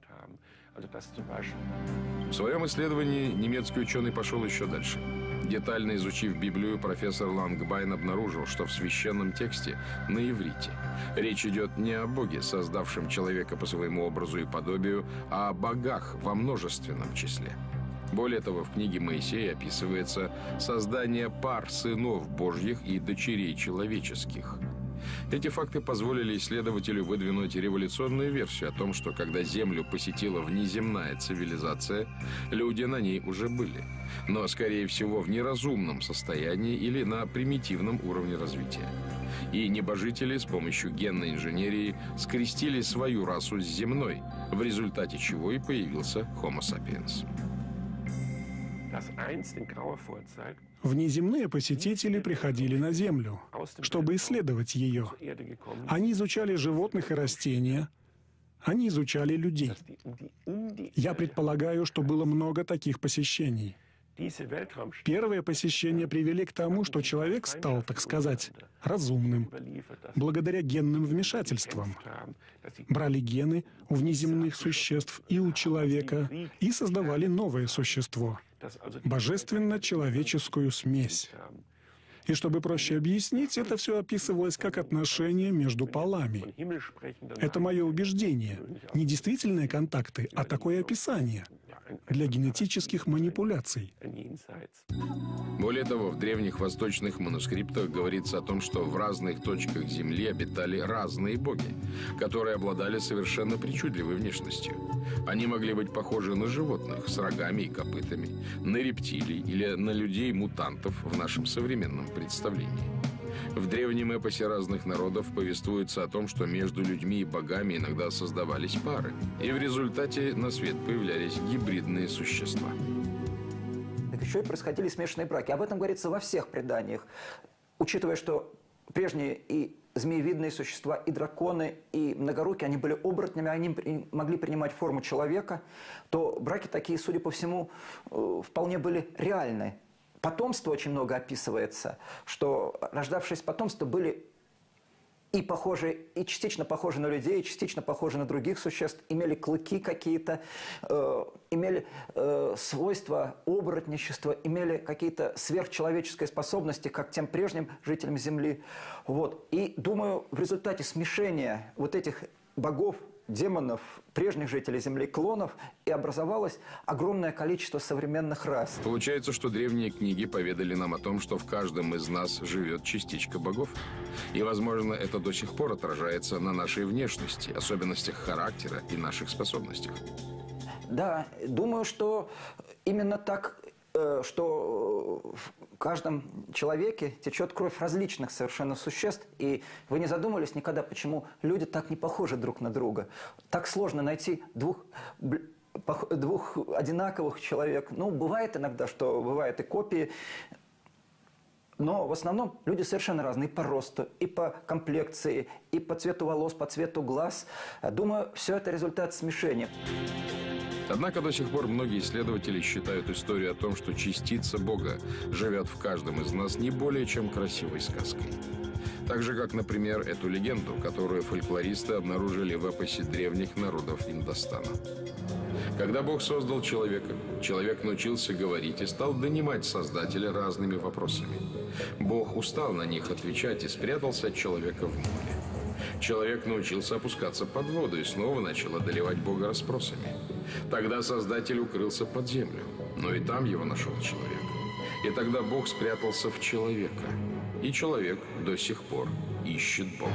В своем исследовании немецкий ученый пошел еще дальше. Детально изучив Библию, профессор Лангбайн обнаружил, что в священном тексте на иврите речь идет не о Боге, создавшем человека по своему образу и подобию, а о богах во множественном числе. Более того, в книге Моисея описывается создание пар сынов Божьих и дочерей человеческих. Эти факты позволили исследователю выдвинуть революционную версию о том, что когда Землю посетила внеземная цивилизация, люди на ней уже были, но, скорее всего, в неразумном состоянии или на примитивном уровне развития. И небожители с помощью генной инженерии скрестили свою расу с земной, в результате чего и появился Homo sapiens. Внеземные посетители приходили на Землю, чтобы исследовать ее. Они изучали животных и растения, они изучали людей. Я предполагаю, что было много таких посещений. Первые посещения привели к тому, что человек стал, так сказать, разумным, благодаря генным вмешательствам. Брали гены у внеземных существ и у человека и создавали новое существо — божественно-человеческую смесь. И чтобы проще объяснить, это все описывалось как отношения между полами. Это мое убеждение. Не действительные контакты, а такое описание для генетических манипуляций. Более того, в древних восточных манускриптах говорится о том, что в разных точках Земли обитали разные боги, которые обладали совершенно причудливой внешностью. Они могли быть похожи на животных с рогами и копытами, на рептилий или на людей-мутантов в нашем современном представлении. В древнем эпосе разных народов повествуется о том, что между людьми и богами иногда создавались пары, и в результате на свет появлялись гибридные существа. Так еще и происходили смешанные браки. Об этом говорится во всех преданиях. Учитывая, что прежние и змеевидные существа, и драконы, и многорукие, они были оборотнями, они могли принимать форму человека, то браки такие, судя по всему, вполне были реальны. Потомство очень много описывается, что рождавшиеся потомства были и похожи, и частично похожи на людей, и частично похожи на других существ, имели клыки какие-то, э, имели э, свойства оборотничества, имели какие-то сверхчеловеческие способности, как тем прежним жителям Земли. Вот. И думаю, в результате смешения вот этих богов демонов, прежних жителей Земли, клонов, и образовалось огромное количество современных рас. Получается, что древние книги поведали нам о том, что в каждом из нас живет частичка богов. И, возможно, это до сих пор отражается на нашей внешности, особенностях характера и наших способностях. Да, думаю, что именно так, что в каждом человеке течет кровь различных совершенно существ. И вы не задумывались никогда, почему люди так не похожи друг на друга? Так сложно найти двух, двух одинаковых человек. Ну, бывает иногда, что бывают и копии. Но в основном люди совершенно разные и по росту, и по комплекции, и по цвету волос, по цвету глаз. Думаю, все это результат смешения. Однако до сих пор многие исследователи считают историю о том, что частица Бога живет в каждом из нас, не более чем красивой сказкой. Так же, как, например, эту легенду, которую фольклористы обнаружили в эпосе древних народов Индостана. Когда Бог создал человека, человек научился говорить и стал донимать Создателя разными вопросами. Бог устал на них отвечать и спрятался от человека в море. Человек научился опускаться под воду и снова начал одолевать Бога расспросами. Тогда Создатель укрылся под землю, но и там его нашел человек. И тогда Бог спрятался в человека. И человек до сих пор ищет Бога.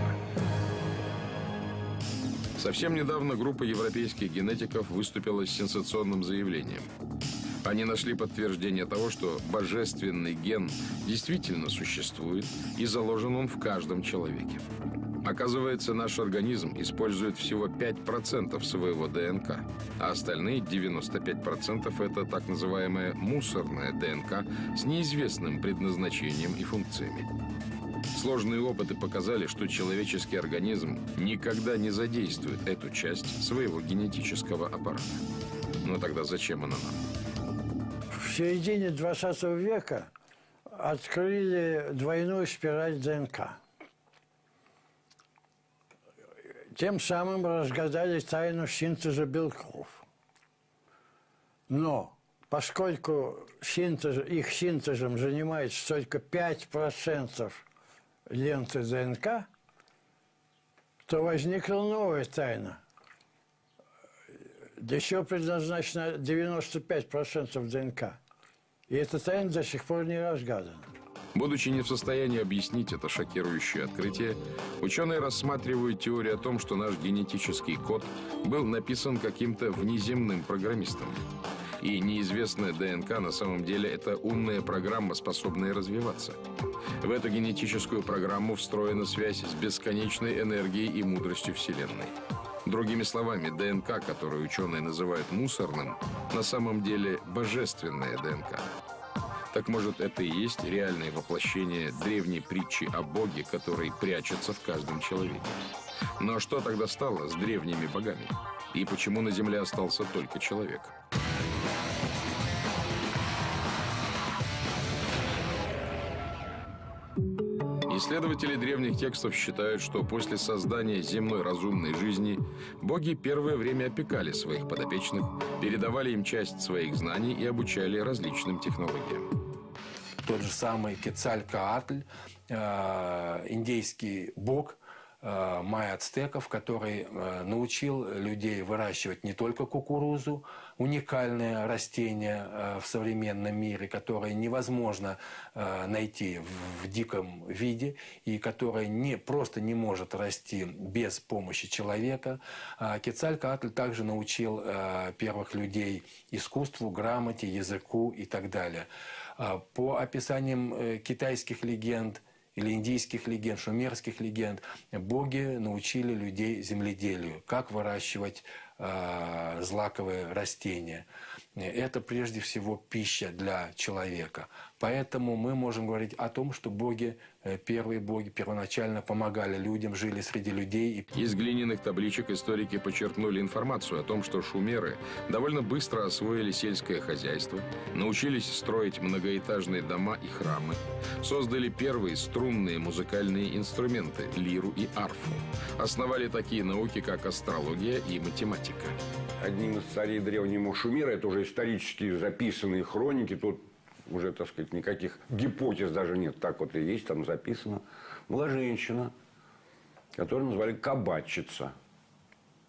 Совсем недавно группа европейских генетиков выступила с сенсационным заявлением. Они нашли подтверждение того, что божественный ген действительно существует и заложен он в каждом человеке. Оказывается, наш организм использует всего пять процентов своего ДНК, а остальные девяносто пять процентов – это так называемая мусорная ДНК с неизвестным предназначением и функциями. Сложные опыты показали, что человеческий организм никогда не задействует эту часть своего генетического аппарата. Но тогда зачем она нам? В середине двадцатого века открыли двойную спираль ДНК. Тем самым разгадали тайну синтеза белков. Но поскольку синтез, их синтезом занимается только пять процентов ленты ДНК, то возникла новая тайна. Для чего предназначено девяносто пять процентов ДНК? И эта тайна до сих пор не разгадана. Будучи не в состоянии объяснить это шокирующее открытие, ученые рассматривают теорию о том, что наш генетический код был написан каким-то внеземным программистом. И неизвестная ДНК на самом деле это умная программа, способная развиваться. В эту генетическую программу встроена связь с бесконечной энергией и мудростью Вселенной. Другими словами, ДНК, которую ученые называют мусорным, на самом деле божественная ДНК. Так может, это и есть реальное воплощение древней притчи о Боге, который прячется в каждом человеке? Но что тогда стало с древними богами? И почему на земле остался только человек? Исследователи древних текстов считают, что после создания земной разумной жизни боги первое время опекали своих подопечных, передавали им часть своих знаний и обучали различным технологиям. Тот же самый Кецалькоатль, э, индейский бог э, майя-ацтеков, который э, научил людей выращивать не только кукурузу, уникальное растение э, в современном мире, которое невозможно э, найти в, в диком виде и которое не, просто не может расти без помощи человека. Э, Кецалькоатль также научил э, первых людей искусству, грамоте, языку и так далее. По описаниям китайских легенд или индийских легенд, шумерских легенд, боги научили людей земледелию, как выращивать э, злаковые растения. Это прежде всего пища для человека. Поэтому мы можем говорить о том, что боги, первые боги первоначально помогали людям, жили среди людей. Из глиняных табличек историки почерпнули информацию о том, что шумеры довольно быстро освоили сельское хозяйство, научились строить многоэтажные дома и храмы, создали первые струнные музыкальные инструменты – лиру и арфу, основали такие науки, как астрология и математика. Одним из царей древнего Шумера, это уже исторически записанные хроники, тут уже, так сказать, никаких гипотез даже нет, так вот и есть, там записано, была женщина, которую назвали кабачица.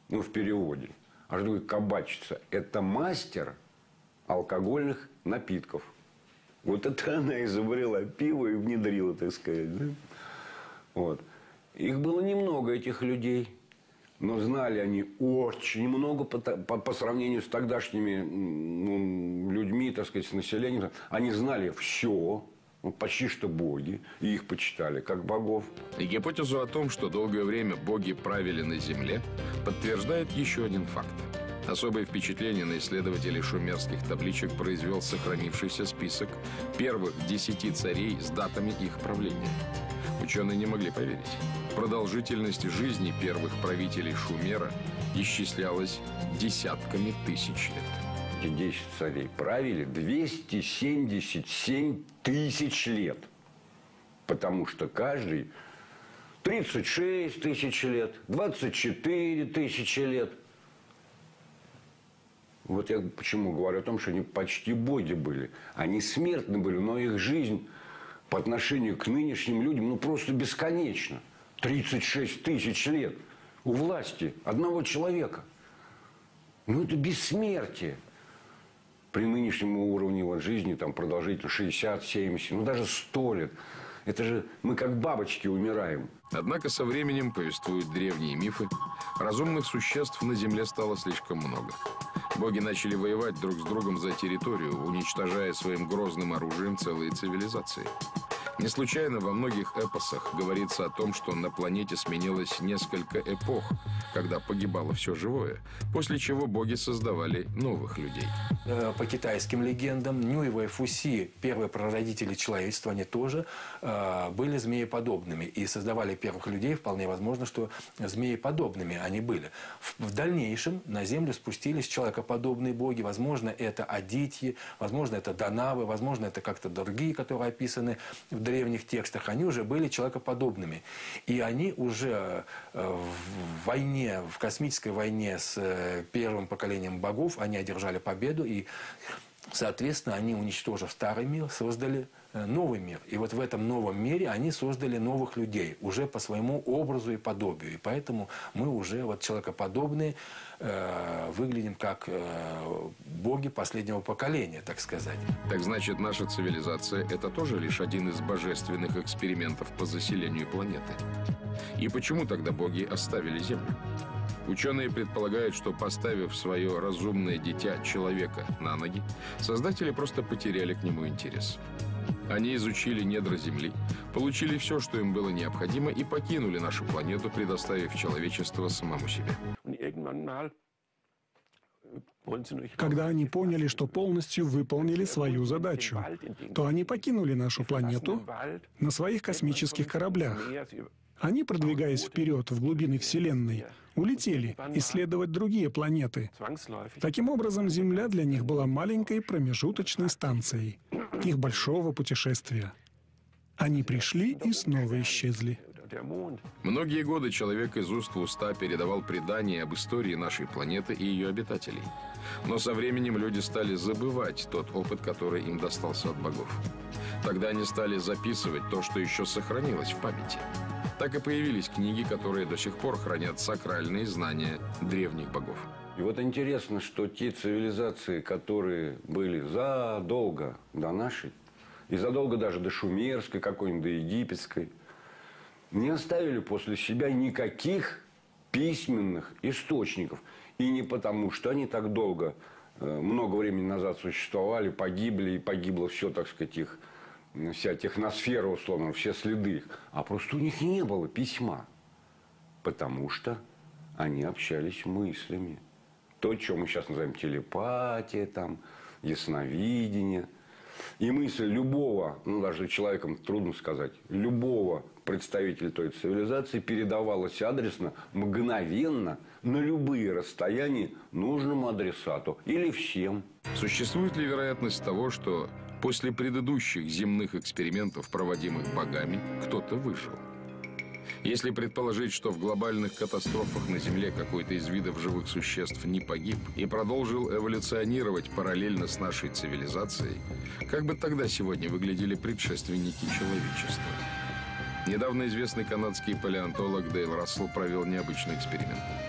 Ну, в переводе. А что такое кабачица? Это мастер алкогольных напитков. Вот это она изобрела пиво и внедрила, так сказать. Да? Вот. Их было немного, этих людей. Но знали они очень много по, по, по сравнению с тогдашними ну, людьми, так сказать, с населением. Они знали все. Ну, почти что боги, и их почитали как богов. И гипотезу о том, что долгое время боги правили на земле, подтверждает еще один факт. Особое впечатление на исследователей шумерских табличек произвел сохранившийся список первых десяти царей с датами их правления. Ученые не могли поверить. Продолжительность жизни первых правителей Шумера исчислялась десятками тысяч лет. десять царей правили двести семьдесят семь тысяч лет. Потому что каждый тридцать шесть тысяч лет, двадцать четыре тысячи лет. Вот я почему говорю о том, что они почти боги были. Они смертны были, но их жизнь по отношению к нынешним людям ну просто бесконечна. тридцать шесть тысяч лет у власти одного человека. Ну это бессмертие. При нынешнем уровне вот жизни там продолжительность шестьдесят, семьдесят, ну даже сто лет. Это же мы как бабочки умираем. Однако со временем, повествуют древние мифы, разумных существ на Земле стало слишком много. Боги начали воевать друг с другом за территорию, уничтожая своим грозным оружием целые цивилизации. Не случайно во многих эпосах говорится о том, что на планете сменилось несколько эпох, когда погибало все живое, после чего боги создавали новых людей. По китайским легендам, Нюева и Фуси, первые прародители человечества, они тоже э, были змееподобными и создавали первых людей. Вполне возможно, что змееподобными они были. В, в дальнейшем на Землю спустились человекоподобные боги. Возможно, это Адитьи, возможно, это Данавы, возможно, это как-то другие, которые описаны в древних текстах. Они уже были человекоподобными. И они уже э, в войне, в космической войне с э, первым поколением богов, они одержали победу. И, соответственно, они, уничтожив старый мир, создали новый мир. И вот в этом новом мире они создали новых людей, уже по своему образу и подобию. И поэтому мы уже вот человекоподобные э, выглядим как э, боги последнего поколения, так сказать. Так значит, наша цивилизация – это тоже лишь один из божественных экспериментов по заселению планеты. И почему тогда боги оставили Землю? Ученые предполагают, что, поставив свое разумное дитя человека на ноги, создатели просто потеряли к нему интерес. Они изучили недра Земли, получили все, что им было необходимо, и покинули нашу планету, предоставив человечество самому себе. Когда они поняли, что полностью выполнили свою задачу, то они покинули нашу планету на своих космических кораблях. Они, продвигаясь вперед в глубины Вселенной, улетели исследовать другие планеты. Таким образом, Земля для них была маленькой промежуточной станцией их большого путешествия. Они пришли и снова исчезли. Многие годы человек из уст в уста передавал предания об истории нашей планеты и ее обитателей. Но со временем люди стали забывать тот опыт, который им достался от богов. Тогда они стали записывать то, что еще сохранилось в памяти. Так и появились книги, которые до сих пор хранят сакральные знания древних богов. И вот интересно, что те цивилизации, которые были задолго до нашей, и задолго даже до шумерской какой-нибудь, до египетской, не оставили после себя никаких письменных источников. И не потому, что они так долго, много времени назад существовали, погибли, и погибло все, так сказать, их, вся техносфера, условно, все следы их. А просто у них не было письма. Потому что они общались мыслями. То, что мы сейчас называем телепатия, там, ясновидение. И мысль любого, ну даже человеком трудно сказать, любого представителя той цивилизации передавалась адресно, мгновенно, на любые расстояния нужному адресату или всем. Существует ли вероятность того, что после предыдущих земных экспериментов, проводимых богами, кто-то выжил? Если предположить, что в глобальных катастрофах на Земле какой-то из видов живых существ не погиб и продолжил эволюционировать параллельно с нашей цивилизацией, как бы тогда сегодня выглядели предшественники человечества? Недавно известный канадский палеонтолог Дейл Рассел провел необычный эксперимент.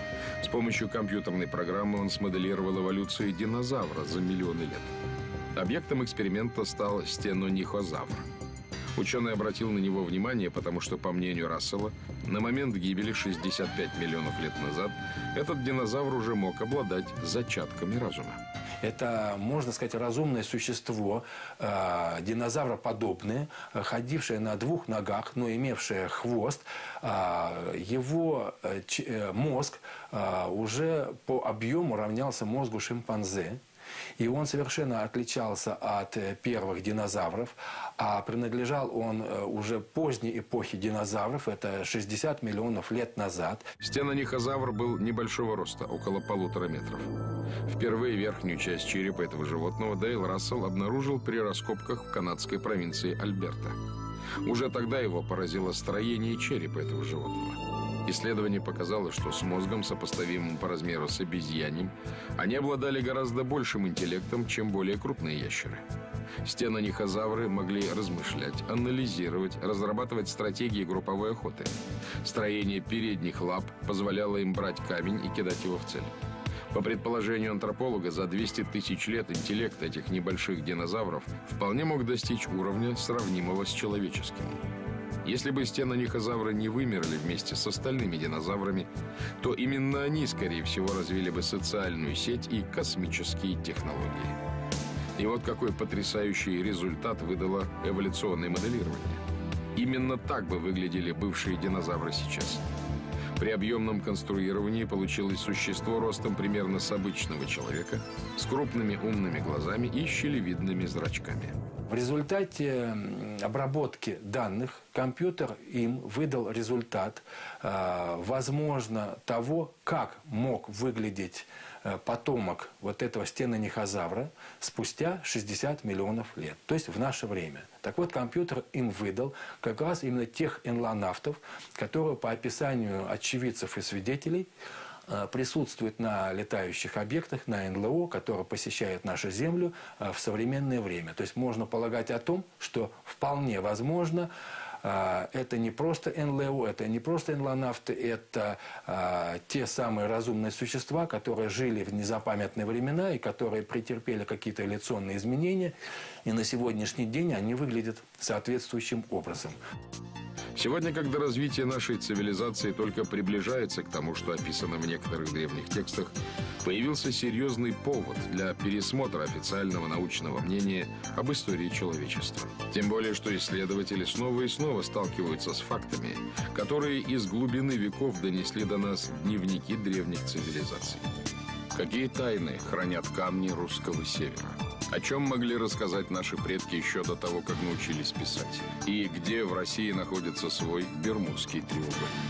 С помощью компьютерной программы он смоделировал эволюцию динозавра за миллионы лет. Объектом эксперимента стал стенонихозавр. Ученый обратил на него внимание, потому что, по мнению Рассела, на момент гибели шестьдесят пять миллионов лет назад этот динозавр уже мог обладать зачатками разума. Это, можно сказать, разумное существо, э, динозавроподобное, э, ходившее на двух ногах, но имевшее хвост. Э, его э, ч, э, мозг э, уже по объему равнялся мозгу шимпанзе. И он совершенно отличался от первых динозавров, а принадлежал он уже поздней эпохе динозавров, это шестьдесят миллионов лет назад. Стенонихозавр был небольшого роста, около полутора метров. Впервые верхнюю часть черепа этого животного Дейл Рассел обнаружил при раскопках в канадской провинции Альберта. Уже тогда его поразило строение черепа этого животного. Исследование показало, что с мозгом, сопоставимым по размеру с обезьяньим, они обладали гораздо большим интеллектом, чем более крупные ящеры. Стенонихозавры могли размышлять, анализировать, разрабатывать стратегии групповой охоты. Строение передних лап позволяло им брать камень и кидать его в цель. По предположению антрополога, за двести тысяч лет интеллект этих небольших динозавров вполне мог достичь уровня, сравнимого с человеческим. Если бы стенонихозавры не вымерли вместе с остальными динозаврами, то именно они, скорее всего, развили бы социальную сеть и космические технологии. И вот какой потрясающий результат выдало эволюционное моделирование. Именно так бы выглядели бывшие динозавры сейчас. При объемном конструировании получилось существо ростом примерно с обычного человека, с крупными умными глазами и щелевидными зрачками. В результате обработки данных компьютер им выдал результат, возможно, того, как мог выглядеть потомок вот этого стенонихозавра спустя шестьдесят миллионов лет, то есть в наше время. Так вот, компьютер им выдал как раз именно тех энлонавтов, которые по описанию очевидцев и свидетелей присутствуют на летающих объектах, на эн эл о, которые посещают нашу Землю в современное время. То есть можно полагать о том, что вполне возможно, это не просто эн эл о, это не просто энлонавты, это а, те самые разумные существа, которые жили в незапамятные времена и которые претерпели какие-то эволюционные изменения. И на сегодняшний день они выглядят соответствующим образом. Сегодня, когда развитие нашей цивилизации только приближается к тому, что описано в некоторых древних текстах, появился серьезный повод для пересмотра официального научного мнения об истории человечества. Тем более, что исследователи снова и снова сталкиваются с фактами, которые из глубины веков донесли до нас дневники древних цивилизаций. Какие тайны хранят камни русского севера? О чем могли рассказать наши предки еще до того, как научились писать? И где в России находится свой Бермудский треугольник?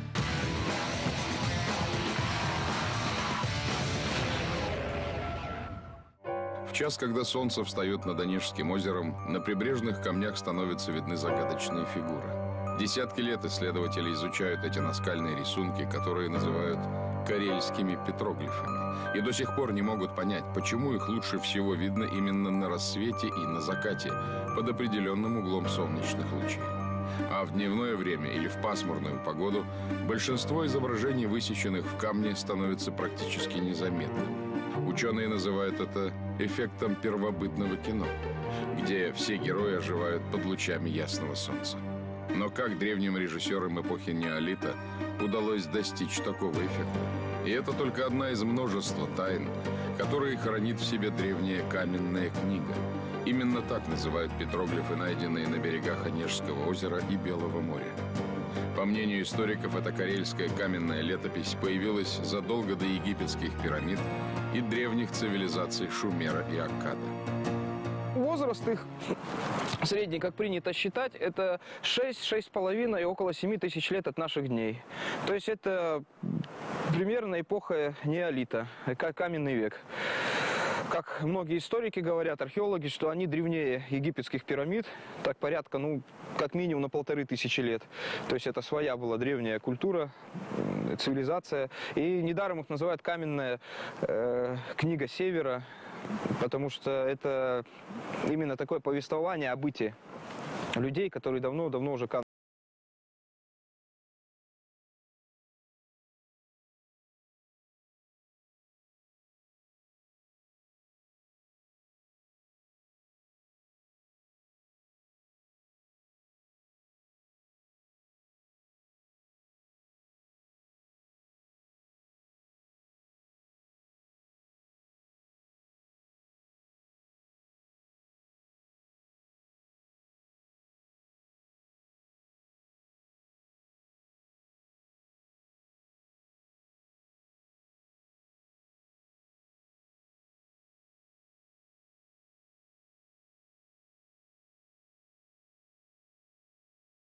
В час, когда солнце встает над Онежским озером, на прибрежных камнях становятся видны загадочные фигуры. Десятки лет исследователи изучают эти наскальные рисунки, которые называют карельскими петроглифами. И до сих пор не могут понять, почему их лучше всего видно именно на рассвете и на закате, под определенным углом солнечных лучей. А в дневное время или в пасмурную погоду большинство изображений, высеченных в камне, становится практически незаметным. Ученые называют это эффектом первобытного кино, где все герои оживают под лучами ясного солнца. Но как древним режиссерам эпохи неолита удалось достичь такого эффекта? И это только одна из множества тайн, которые хранит в себе древняя каменная книга. Именно так называют петроглифы, найденные на берегах Онежского озера и Белого моря. По мнению историков, эта карельская каменная летопись появилась задолго до египетских пирамид и древних цивилизаций Шумера и Аккада. Возраст их средний, как принято считать, это шесть, шесть с половиной и около семи тысяч лет от наших дней. То есть это примерно эпоха неолита, каменный век. Как многие историки говорят, археологи, что они древнее египетских пирамид, так порядка, ну, как минимум на полторы тысячи лет. То есть это своя была древняя культура, цивилизация. И недаром их называют каменная э, книга Севера, потому что это именно такое повествование о бытии людей, которые давно-давно уже канули.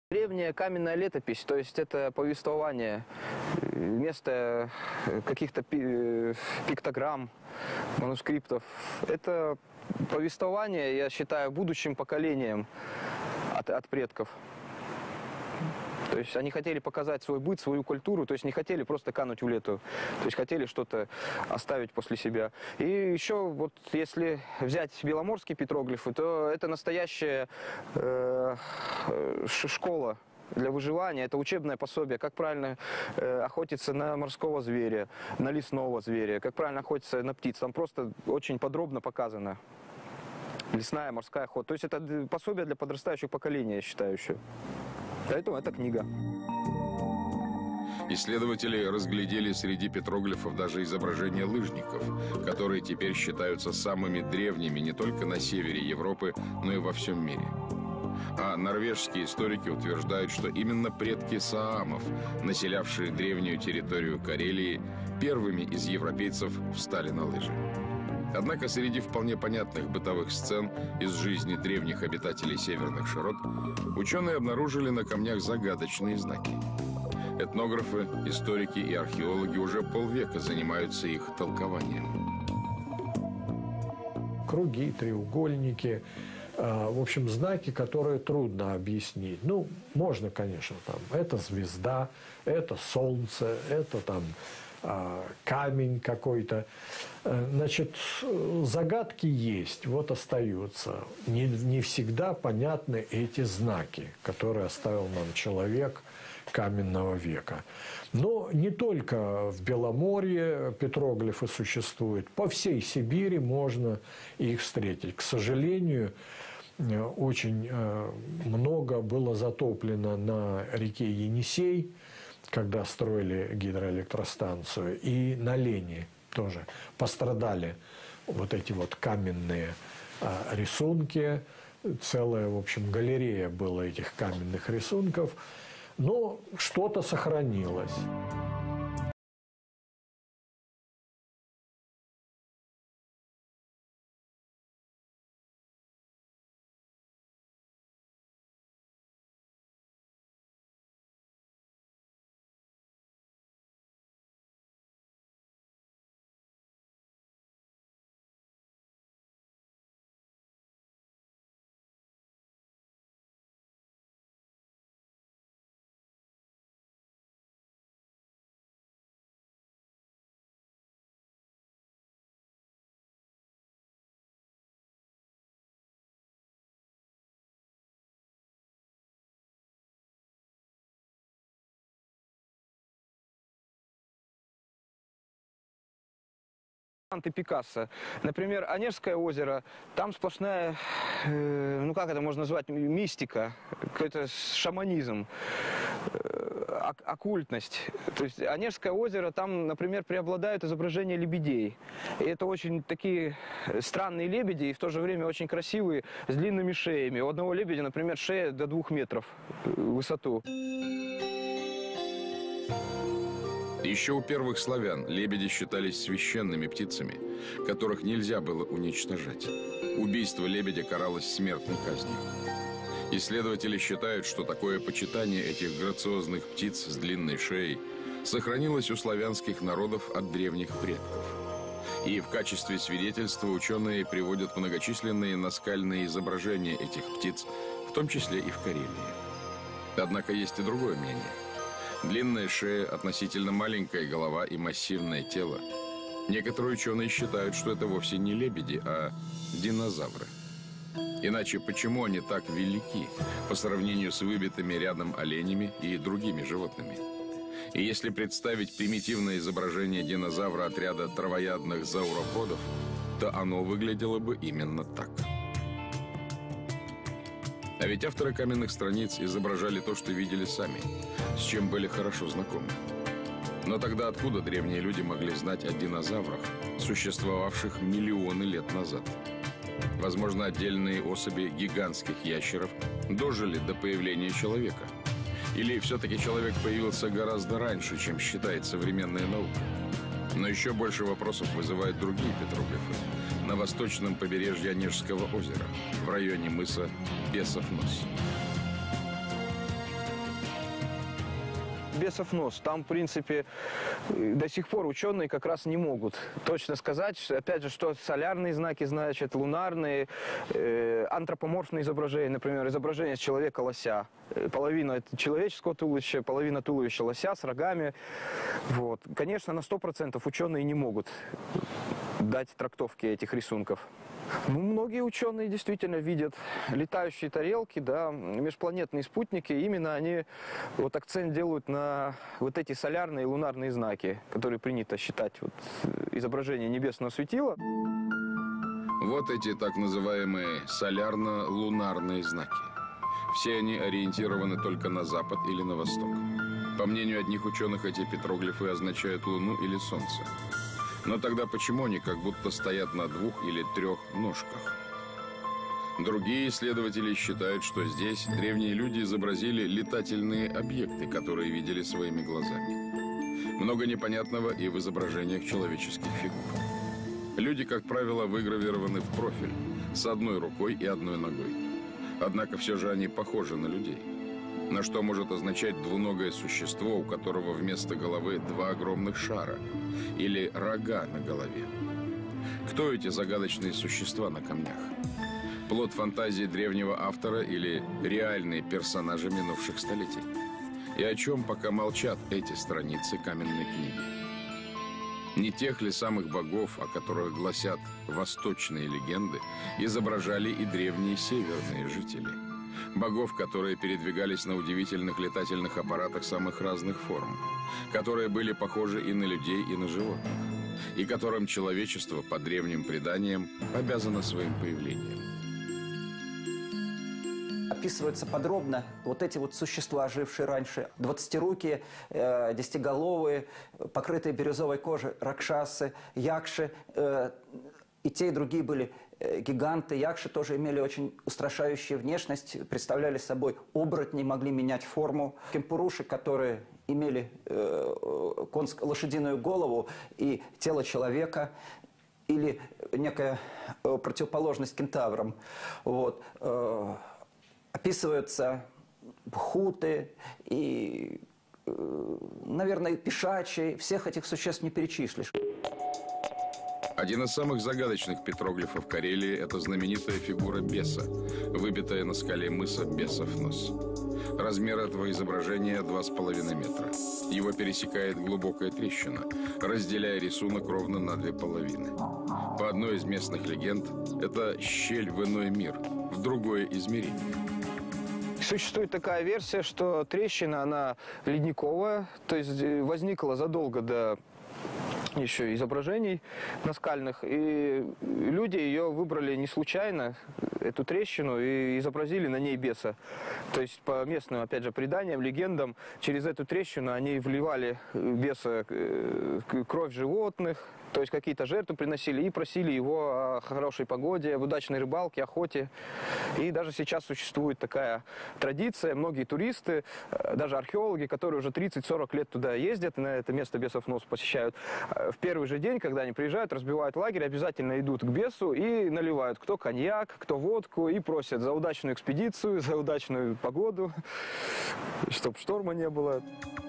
Древняя каменная летопись, то есть это повествование вместо каких-то пиктограмм, манускриптов. Это повествование, я считаю, будущим поколением от, от предков. То есть они хотели показать свой быт, свою культуру, то есть не хотели просто кануть в лету, то есть хотели что-то оставить после себя. И еще вот если взять беломорские петроглифы, то это настоящая э, школа для выживания, это учебное пособие, как правильно э, охотиться на морского зверя, на лесного зверя, как правильно охотиться на птиц. Там просто очень подробно показано лесная, морская охота. То есть это пособие для подрастающего поколения, я считаю, еще. Поэтому эта книга. Исследователи разглядели среди петроглифов даже изображения лыжников, которые теперь считаются самыми древними не только на севере Европы, но и во всем мире. А норвежские историки утверждают, что именно предки саамов, населявшие древнюю территорию Карелии, первыми из европейцев встали на лыжи. Однако среди вполне понятных бытовых сцен из жизни древних обитателей северных широт ученые обнаружили на камнях загадочные знаки. Этнографы, историки и археологи уже полвека занимаются их толкованием. Круги, треугольники, в общем, знаки, которые трудно объяснить. Ну, можно, конечно, там, это звезда, это солнце, это там камень какой-то. Значит, загадки есть, вот остаются. Не, не всегда понятны эти знаки, которые оставил нам человек каменного века. Но не только в Беломорье петроглифы существуют. По всей Сибири можно их встретить. К сожалению, очень много было затоплено на реке Енисей, когда строили гидроэлектростанцию, и на Лени тоже пострадали вот эти вот каменные а, рисунки. Целая, в общем, галерея была этих каменных рисунков. Но что-то сохранилось. Пикассо. Например, Онежское озеро, там сплошная, э, ну как это можно назвать, мистика, какой-то шаманизм, э, оккультность. То есть Онежское озеро, там, например, преобладают изображения лебедей. И это очень такие странные лебеди, и в то же время очень красивые, с длинными шеями. У одного лебедя, например, шея до двух метров в высоту. Еще у первых славян лебеди считались священными птицами, которых нельзя было уничтожать. Убийство лебедя каралось смертной казнью. Исследователи считают, что такое почитание этих грациозных птиц с длинной шеей сохранилось у славянских народов от древних предков. И в качестве свидетельства ученые приводят многочисленные наскальные изображения этих птиц, в том числе и в Карелии. Однако есть и другое мнение. Длинная шея, относительно маленькая голова и массивное тело. Некоторые ученые считают, что это вовсе не лебеди, а динозавры. Иначе почему они так велики по сравнению с выбитыми рядом оленями и другими животными? И если представить примитивное изображение динозавра отряда травоядных зауроподов, то оно выглядело бы именно так. А ведь авторы каменных страниц изображали то, что видели сами, с чем были хорошо знакомы. Но тогда откуда древние люди могли знать о динозаврах, существовавших миллионы лет назад? Возможно, отдельные особи гигантских ящеров дожили до появления человека. Или все-таки человек появился гораздо раньше, чем считает современная наука? Но еще больше вопросов вызывают другие петроглифы на восточном побережье Онежского озера, в районе мыса Бесов Нос. бесов нос. Там, в принципе, до сих пор ученые как раз не могут точно сказать, опять же, что солярные знаки значат, лунарные, э, антропоморфные изображения, например, изображение человека-лося. Половина человеческого туловища, половина туловища лося с рогами. Вот. Конечно, на сто процентов ученые не могут дать трактовки этих рисунков. Ну, многие ученые действительно видят летающие тарелки, да, межпланетные спутники. Именно они вот акцент делают на вот эти солярные и лунарные знаки, которые принято считать вот, изображение небесного светила. Вот эти так называемые солярно-лунарные знаки. Все они ориентированы только на запад или на восток. По мнению одних ученых, эти петроглифы означают Луну или Солнце. Но тогда почему они как будто стоят на двух или трех ножках? Другие исследователи считают, что здесь древние люди изобразили летательные объекты, которые видели своими глазами. Много непонятного и в изображениях человеческих фигур. Люди, как правило, выгравированы в профиль, с одной рукой и одной ногой. Однако все же они похожи на людей. На что может означать двуногое существо, у которого вместо головы два огромных шара, или рога на голове? Кто эти загадочные существа на камнях? Плод фантазии древнего автора или реальные персонажи минувших столетий? И о чем пока молчат эти страницы каменной книги? Не тех ли самых богов, о которых гласят восточные легенды, изображали и древние северные жители? Богов, которые передвигались на удивительных летательных аппаратах самых разных форм, которые были похожи и на людей, и на животных, и которым человечество, по древним преданиям, обязано своим появлением. Описываются подробно вот эти вот существа, ожившие раньше. Двадцатирукие, э, десятиголовые, покрытые бирюзовой кожей, ракшасы, якши. Э, и те, и другие были э, гиганты. Якши тоже имели очень устрашающую внешность, представляли собой оборотни, могли менять форму. Кемпуруши, которые имели э, конск- лошадиную голову и тело человека, или некая э, противоположность кентаврам. Вот. Э, Описываются бхуты и, наверное, пешачи. Всех этих существ не перечислишь. Один из самых загадочных петроглифов Карелии – это знаменитая фигура беса, выбитая на скале мыса Бесов нос. Размер этого изображения – два с половиной метра. Его пересекает глубокая трещина, разделяя рисунок ровно на две половины. По одной из местных легенд, это щель в иной мир, в другое измерение. Существует такая версия, что трещина, она ледниковая, то есть возникла задолго до еще изображений наскальных, и люди ее выбрали не случайно, эту трещину, и изобразили на ней беса. То есть по местным, опять же, преданиям, легендам, через эту трещину они вливали беса кровь животных, то есть какие-то жертвы приносили и просили его о хорошей погоде, об удачной рыбалке, охоте. И даже сейчас существует такая традиция. Многие туристы, даже археологи, которые уже тридцать-сорок лет туда ездят, на это место Бесов нос посещают, в первый же день, когда они приезжают, разбивают лагерь, обязательно идут к бесу и наливают кто коньяк, кто водку, и просят за удачную экспедицию, за удачную погоду, чтобы шторма не было.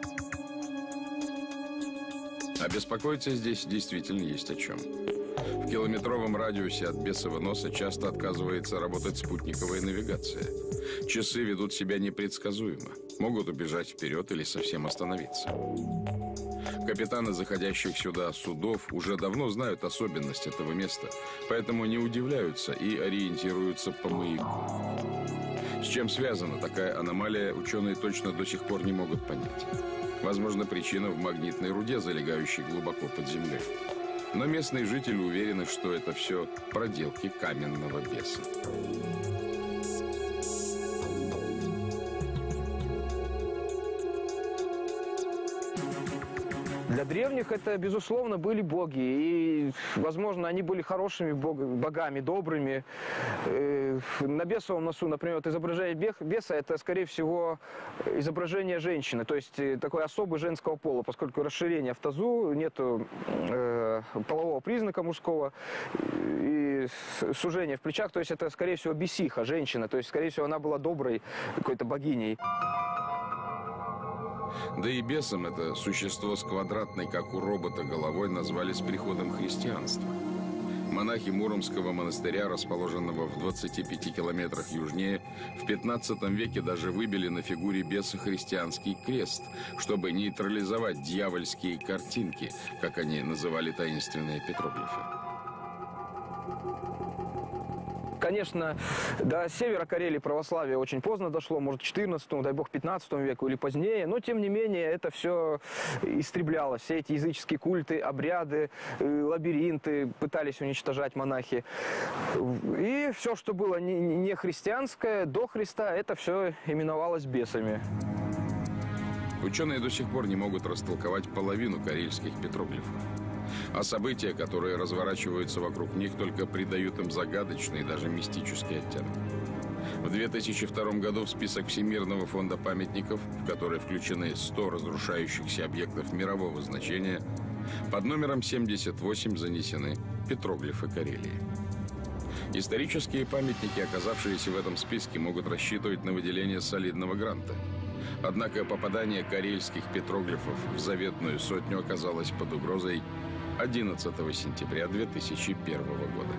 А беспокоиться здесь действительно есть о чем. В километровом радиусе от Бесова носа часто отказывается работать спутниковая навигация. Часы ведут себя непредсказуемо. Могут убежать вперед или совсем остановиться. Капитаны заходящих сюда судов уже давно знают особенность этого места, поэтому не удивляются и ориентируются по маяку. С чем связана такая аномалия, ученые точно до сих пор не могут понять. Возможно, причина в магнитной руде, залегающей глубоко под землей. Но местные жители уверены, что это все проделки каменного беса. Для древних это, безусловно, были боги. И, возможно, они были хорошими богами, добрыми. На бесовом носу, например, вот изображение беса – это, скорее всего, изображение женщины. То есть такой особый женского пола, поскольку расширение в тазу, нету э, полового признака мужского и сужение в плечах. То есть это, скорее всего, бесиха, женщина. То есть, скорее всего, она была доброй какой-то богиней. Да и бесом это существо с квадратной, как у робота, головой назвали с приходом христианства. Монахи Муромского монастыря, расположенного в двадцати пяти километрах южнее, в пятнадцатом веке даже выбили на фигуре беса христианский крест, чтобы нейтрализовать дьявольские картинки, как они называли таинственные петроглифы. Конечно, до севера Карелии православие очень поздно дошло, может, к четырнадцатому, дай бог, пятнадцатому веку или позднее, но, тем не менее, это все истреблялось. Все эти языческие культы, обряды, лабиринты пытались уничтожать монахи. И все, что было не христианское, до Христа, это все именовалось бесами. Ученые до сих пор не могут растолковать половину карельских петроглифов. А события, которые разворачиваются вокруг них, только придают им загадочный и даже мистический оттенок. В две тысячи втором году в список Всемирного фонда памятников, в который включены сто разрушающихся объектов мирового значения, под номером семьдесят восемь занесены петроглифы Карелии. Исторические памятники, оказавшиеся в этом списке, могут рассчитывать на выделение солидного гранта. Однако попадание карельских петроглифов в заветную сотню оказалось под угрозой одиннадцатого сентября две тысячи первого года.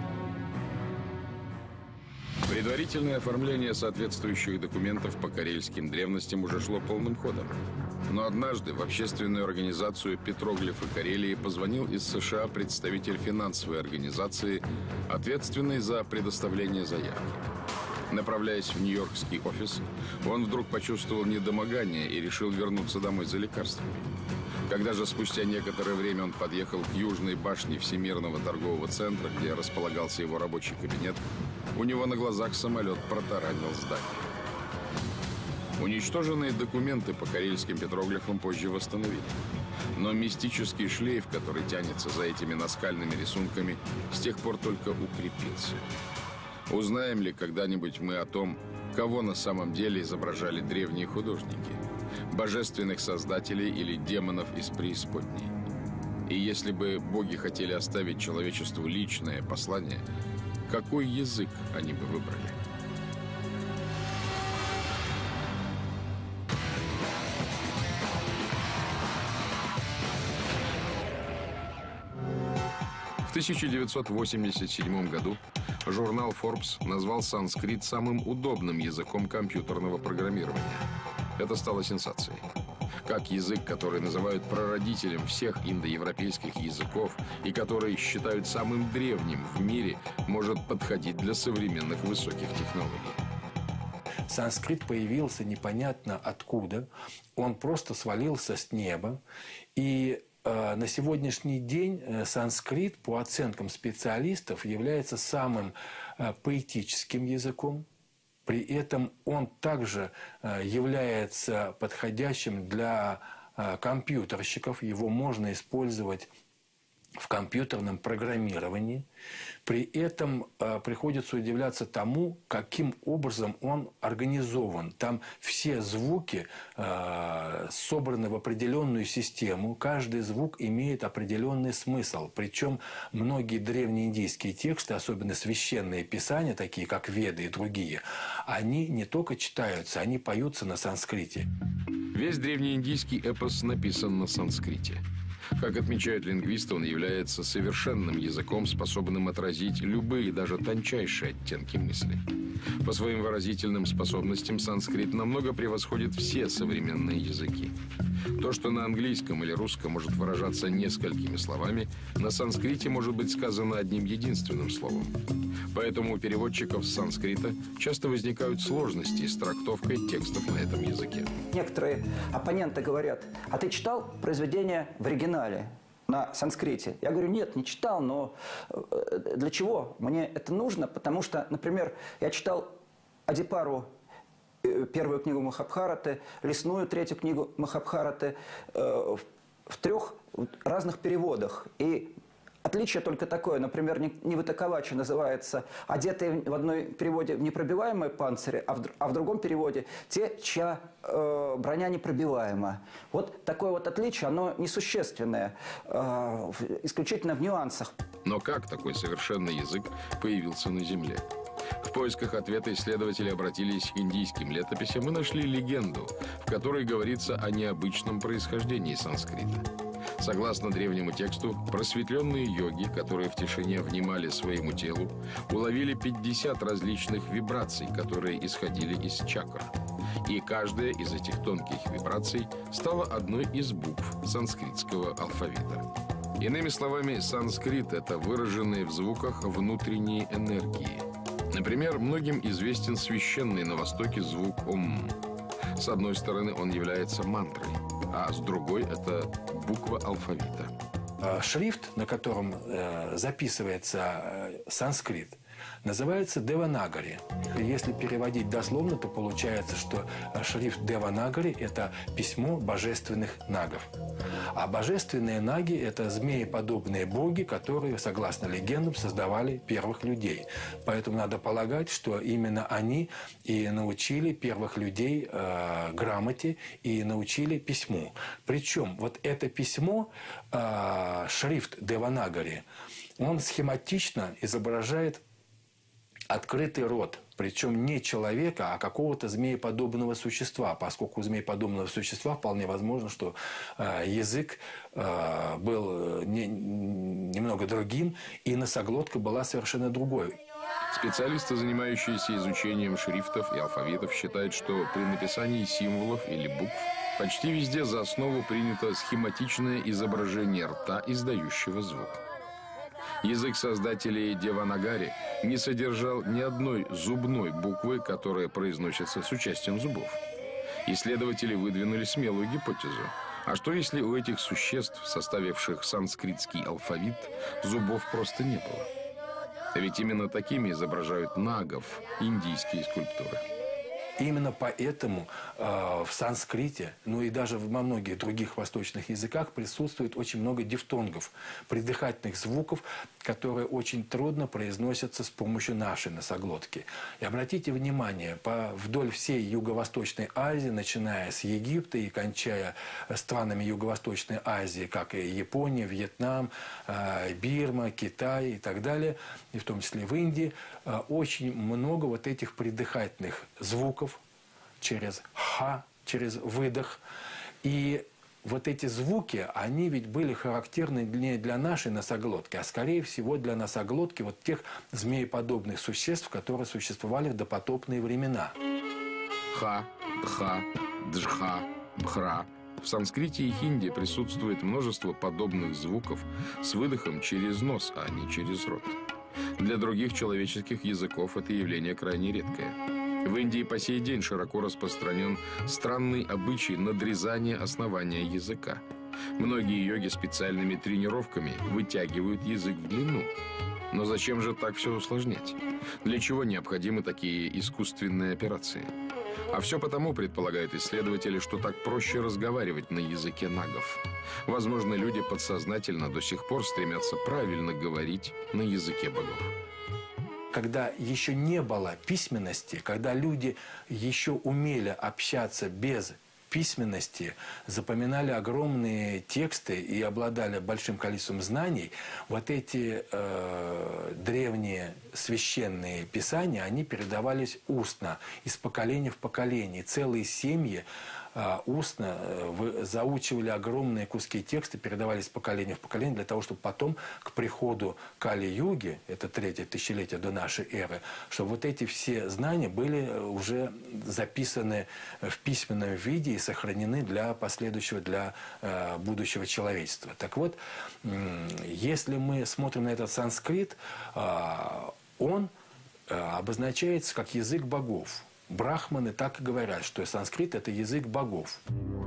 Предварительное оформление соответствующих документов по карельским древностям уже шло полным ходом. Но однажды в общественную организацию «Петроглифы Карелии» позвонил из США представитель финансовой организации, ответственный за предоставление заявки. Направляясь в нью-йоркский офис, он вдруг почувствовал недомогание и решил вернуться домой за лекарствами. Когда же спустя некоторое время он подъехал к южной башне Всемирного торгового центра, где располагался его рабочий кабинет, у него на глазах самолет протаранил здание. Уничтоженные документы по карельским петроглифам позже восстановили. Но мистический шлейф, который тянется за этими наскальными рисунками, с тех пор только укрепился. Узнаем ли когда-нибудь мы о том, кого на самом деле изображали древние художники? Божественных создателей или демонов из преисподней? И если бы боги хотели оставить человечеству личное послание, какой язык они бы выбрали? В тысяча девятьсот восемьдесят седьмом году журнал Forbes назвал санскрит самым удобным языком компьютерного программирования. Это стало сенсацией. Как язык, который называют прародителем всех индоевропейских языков и который считают самым древним в мире, может подходить для современных высоких технологий. Санскрит появился непонятно откуда. Он просто свалился с неба. И э, на сегодняшний день санскрит, по оценкам специалистов, является самым э, поэтическим языком. При этом он также является подходящим для компьютерщиков. Его можно использовать в компьютерном программировании. При этом э, приходится удивляться тому, каким образом он организован. Там все звуки э, собраны в определенную систему. Каждый звук имеет определенный смысл. Причем многие древнеиндийские тексты, особенно священные писания, такие как Веды и другие, они не только читаются, они поются на санскрите. Весь древнеиндийский эпос написан на санскрите. Как отмечают лингвисты, он является совершенным языком, способным отразить любые, даже тончайшие оттенки мысли. По своим выразительным способностям санскрит намного превосходит все современные языки. То, что на английском или русском может выражаться несколькими словами, на санскрите может быть сказано одним единственным словом. Поэтому у переводчиков с санскрита часто возникают сложности с трактовкой текстов на этом языке. Некоторые оппоненты говорят: а ты читал произведение в оригинале на санскрите? Я говорю: нет, не читал, но для чего мне это нужно? Потому что, например, я читал Адипару, первую книгу Махабхараты, лесную третью книгу Махабхараты э, в трех разных переводах. И отличие только такое. Например, Ниватакавача называется «одетые в одной переводе в непробиваемые панцири», а в, а в другом переводе «те, чья э, броня непробиваема». Вот такое вот отличие, оно несущественное, э, исключительно в нюансах. Но как такой совершенный язык появился на Земле? В поисках ответа исследователи обратились к индийским летописям и нашли легенду, в которой говорится о необычном происхождении санскрита. Согласно древнему тексту, просветленные йоги, которые в тишине внимали своему телу, уловили пятьдесят различных вибраций, которые исходили из чакр. И каждая из этих тонких вибраций стала одной из букв санскритского алфавита. Иными словами, санскрит – это выраженные в звуках внутренние энергии. Например, многим известен священный на Востоке звук «ом». С одной стороны, он является мантрой, а с другой – это буква алфавита. Шрифт, на котором э, записывается э, санскрит, называется Деванагари. Если переводить дословно, то получается, что шрифт Деванагари – это письмо божественных нагов. А божественные наги – это змееподобные боги, которые, согласно легендам, создавали первых людей. Поэтому надо полагать, что именно они и научили первых людей э, грамоте и научили письму. Причем вот это письмо, э, шрифт Деванагари, он схематично изображает открытый рот, причем не человека, а какого-то змееподобного существа, поскольку у змееподобного существа вполне возможно, что э, язык э, был не, немного другим, и носоглотка была совершенно другой. Специалисты, занимающиеся изучением шрифтов и алфавитов, считают, что при написании символов или букв почти везде за основу принято схематичное изображение рта, издающего звук. Язык создателей Деванагари не содержал ни одной зубной буквы, которая произносится с участием зубов. Исследователи выдвинули смелую гипотезу. А что если у этих существ, составивших санскритский алфавит, зубов просто не было? Ведь именно такими изображают нагов индийские скульптуры. Именно поэтому э, в санскрите, ну и даже во многих других восточных языках присутствует очень много дифтонгов, придыхательных звуков, которые очень трудно произносятся с помощью нашей носоглотки. И обратите внимание, по, вдоль всей Юго-Восточной Азии, начиная с Египта и кончая странами Юго-Восточной Азии, как и Япония, Вьетнам, э, Бирма, Китай и так далее, и в том числе в Индии, э, очень много вот этих придыхательных звуков, через «ха», через выдох. И вот эти звуки, они ведь были характерны не для нашей носоглотки, а скорее всего для носоглотки вот тех змееподобных существ, которые существовали в допотопные времена. Ха, дха, джха, бхра. В санскрите и хинди присутствует множество подобных звуков с выдохом через нос, а не через рот. Для других человеческих языков это явление крайне редкое. В Индии по сей день широко распространен странный обычай надрезания основания языка. Многие йоги специальными тренировками вытягивают язык в длину. Но зачем же так все усложнять? Для чего необходимы такие искусственные операции? А все потому, предполагают исследователи, что так проще разговаривать на языке нагов. Возможно, люди подсознательно до сих пор стремятся правильно говорить на языке богов. Когда еще не было письменности, когда люди еще умели общаться без письменности, запоминали огромные тексты и обладали большим количеством знаний, вот эти э, древние священные писания, они передавались устно, из поколения в поколение. Целые семьи э, устно э, заучивали огромные куски текста, передавались из поколения в поколение, для того, чтобы потом к приходу Кали-юги, это третье тысячелетие до нашей эры, чтобы вот эти все знания были уже записаны в письменном виде и сохранены для последующего, для э, будущего человечества. Так вот, э, если мы смотрим на этот санскрит, э, он э, обозначается как язык богов. Брахманы так и говорят, что санскрит – это язык богов.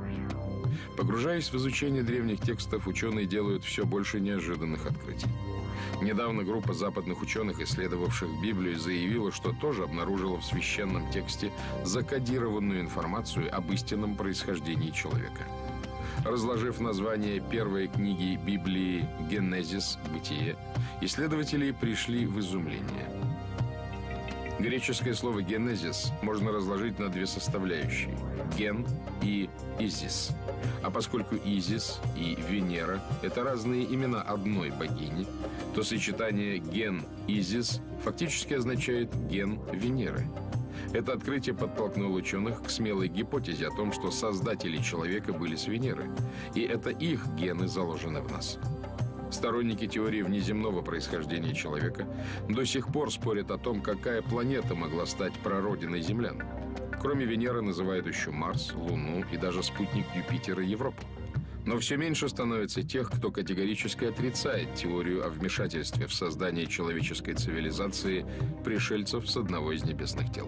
Погружаясь в изучение древних текстов, ученые делают все больше неожиданных открытий. Недавно группа западных ученых, исследовавших Библию, заявила, что тоже обнаружила в священном тексте закодированную информацию об истинном происхождении человека. Разложив название первой книги Библии «Генезис. Бытие», исследователи пришли в изумление. Греческое слово «генезис» можно разложить на две составляющие – ген и изис. А поскольку Изис и Венера – это разные имена одной богини, то сочетание ген-изис фактически означает ген Венеры. Это открытие подтолкнуло ученых к смелой гипотезе о том, что создатели человека были с Венеры, и это их гены заложены в нас. Сторонники теории внеземного происхождения человека до сих пор спорят о том, какая планета могла стать прародиной землян. Кроме Венеры называют еще Марс, Луну и даже спутник Юпитера Европу. Но все меньше становится тех, кто категорически отрицает теорию о вмешательстве в создание человеческой цивилизации пришельцев с одного из небесных тел.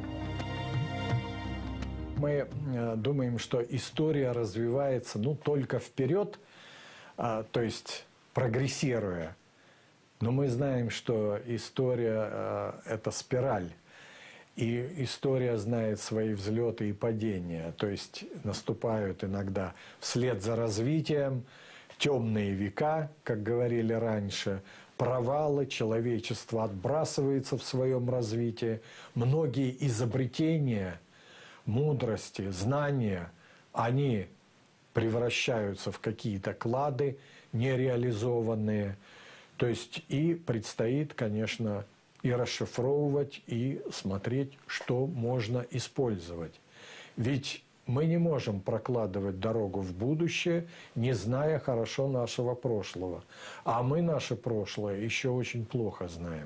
Мы думаем, что история развивается ну, только вперед, а, то есть прогрессируя. Но мы знаем, что история а, – это спираль. И история знает свои взлеты и падения. То есть наступают иногда вслед за развитием темные века, как говорили раньше, провалы, человечество отбрасывается в своем развитии. Многие изобретения, мудрости, знания, они превращаются в какие-то клады нереализованные. То есть и предстоит, конечно, и расшифровывать, и смотреть, что можно использовать. Ведь мы не можем прокладывать дорогу в будущее, не зная хорошо нашего прошлого. А мы наше прошлое еще очень плохо знаем.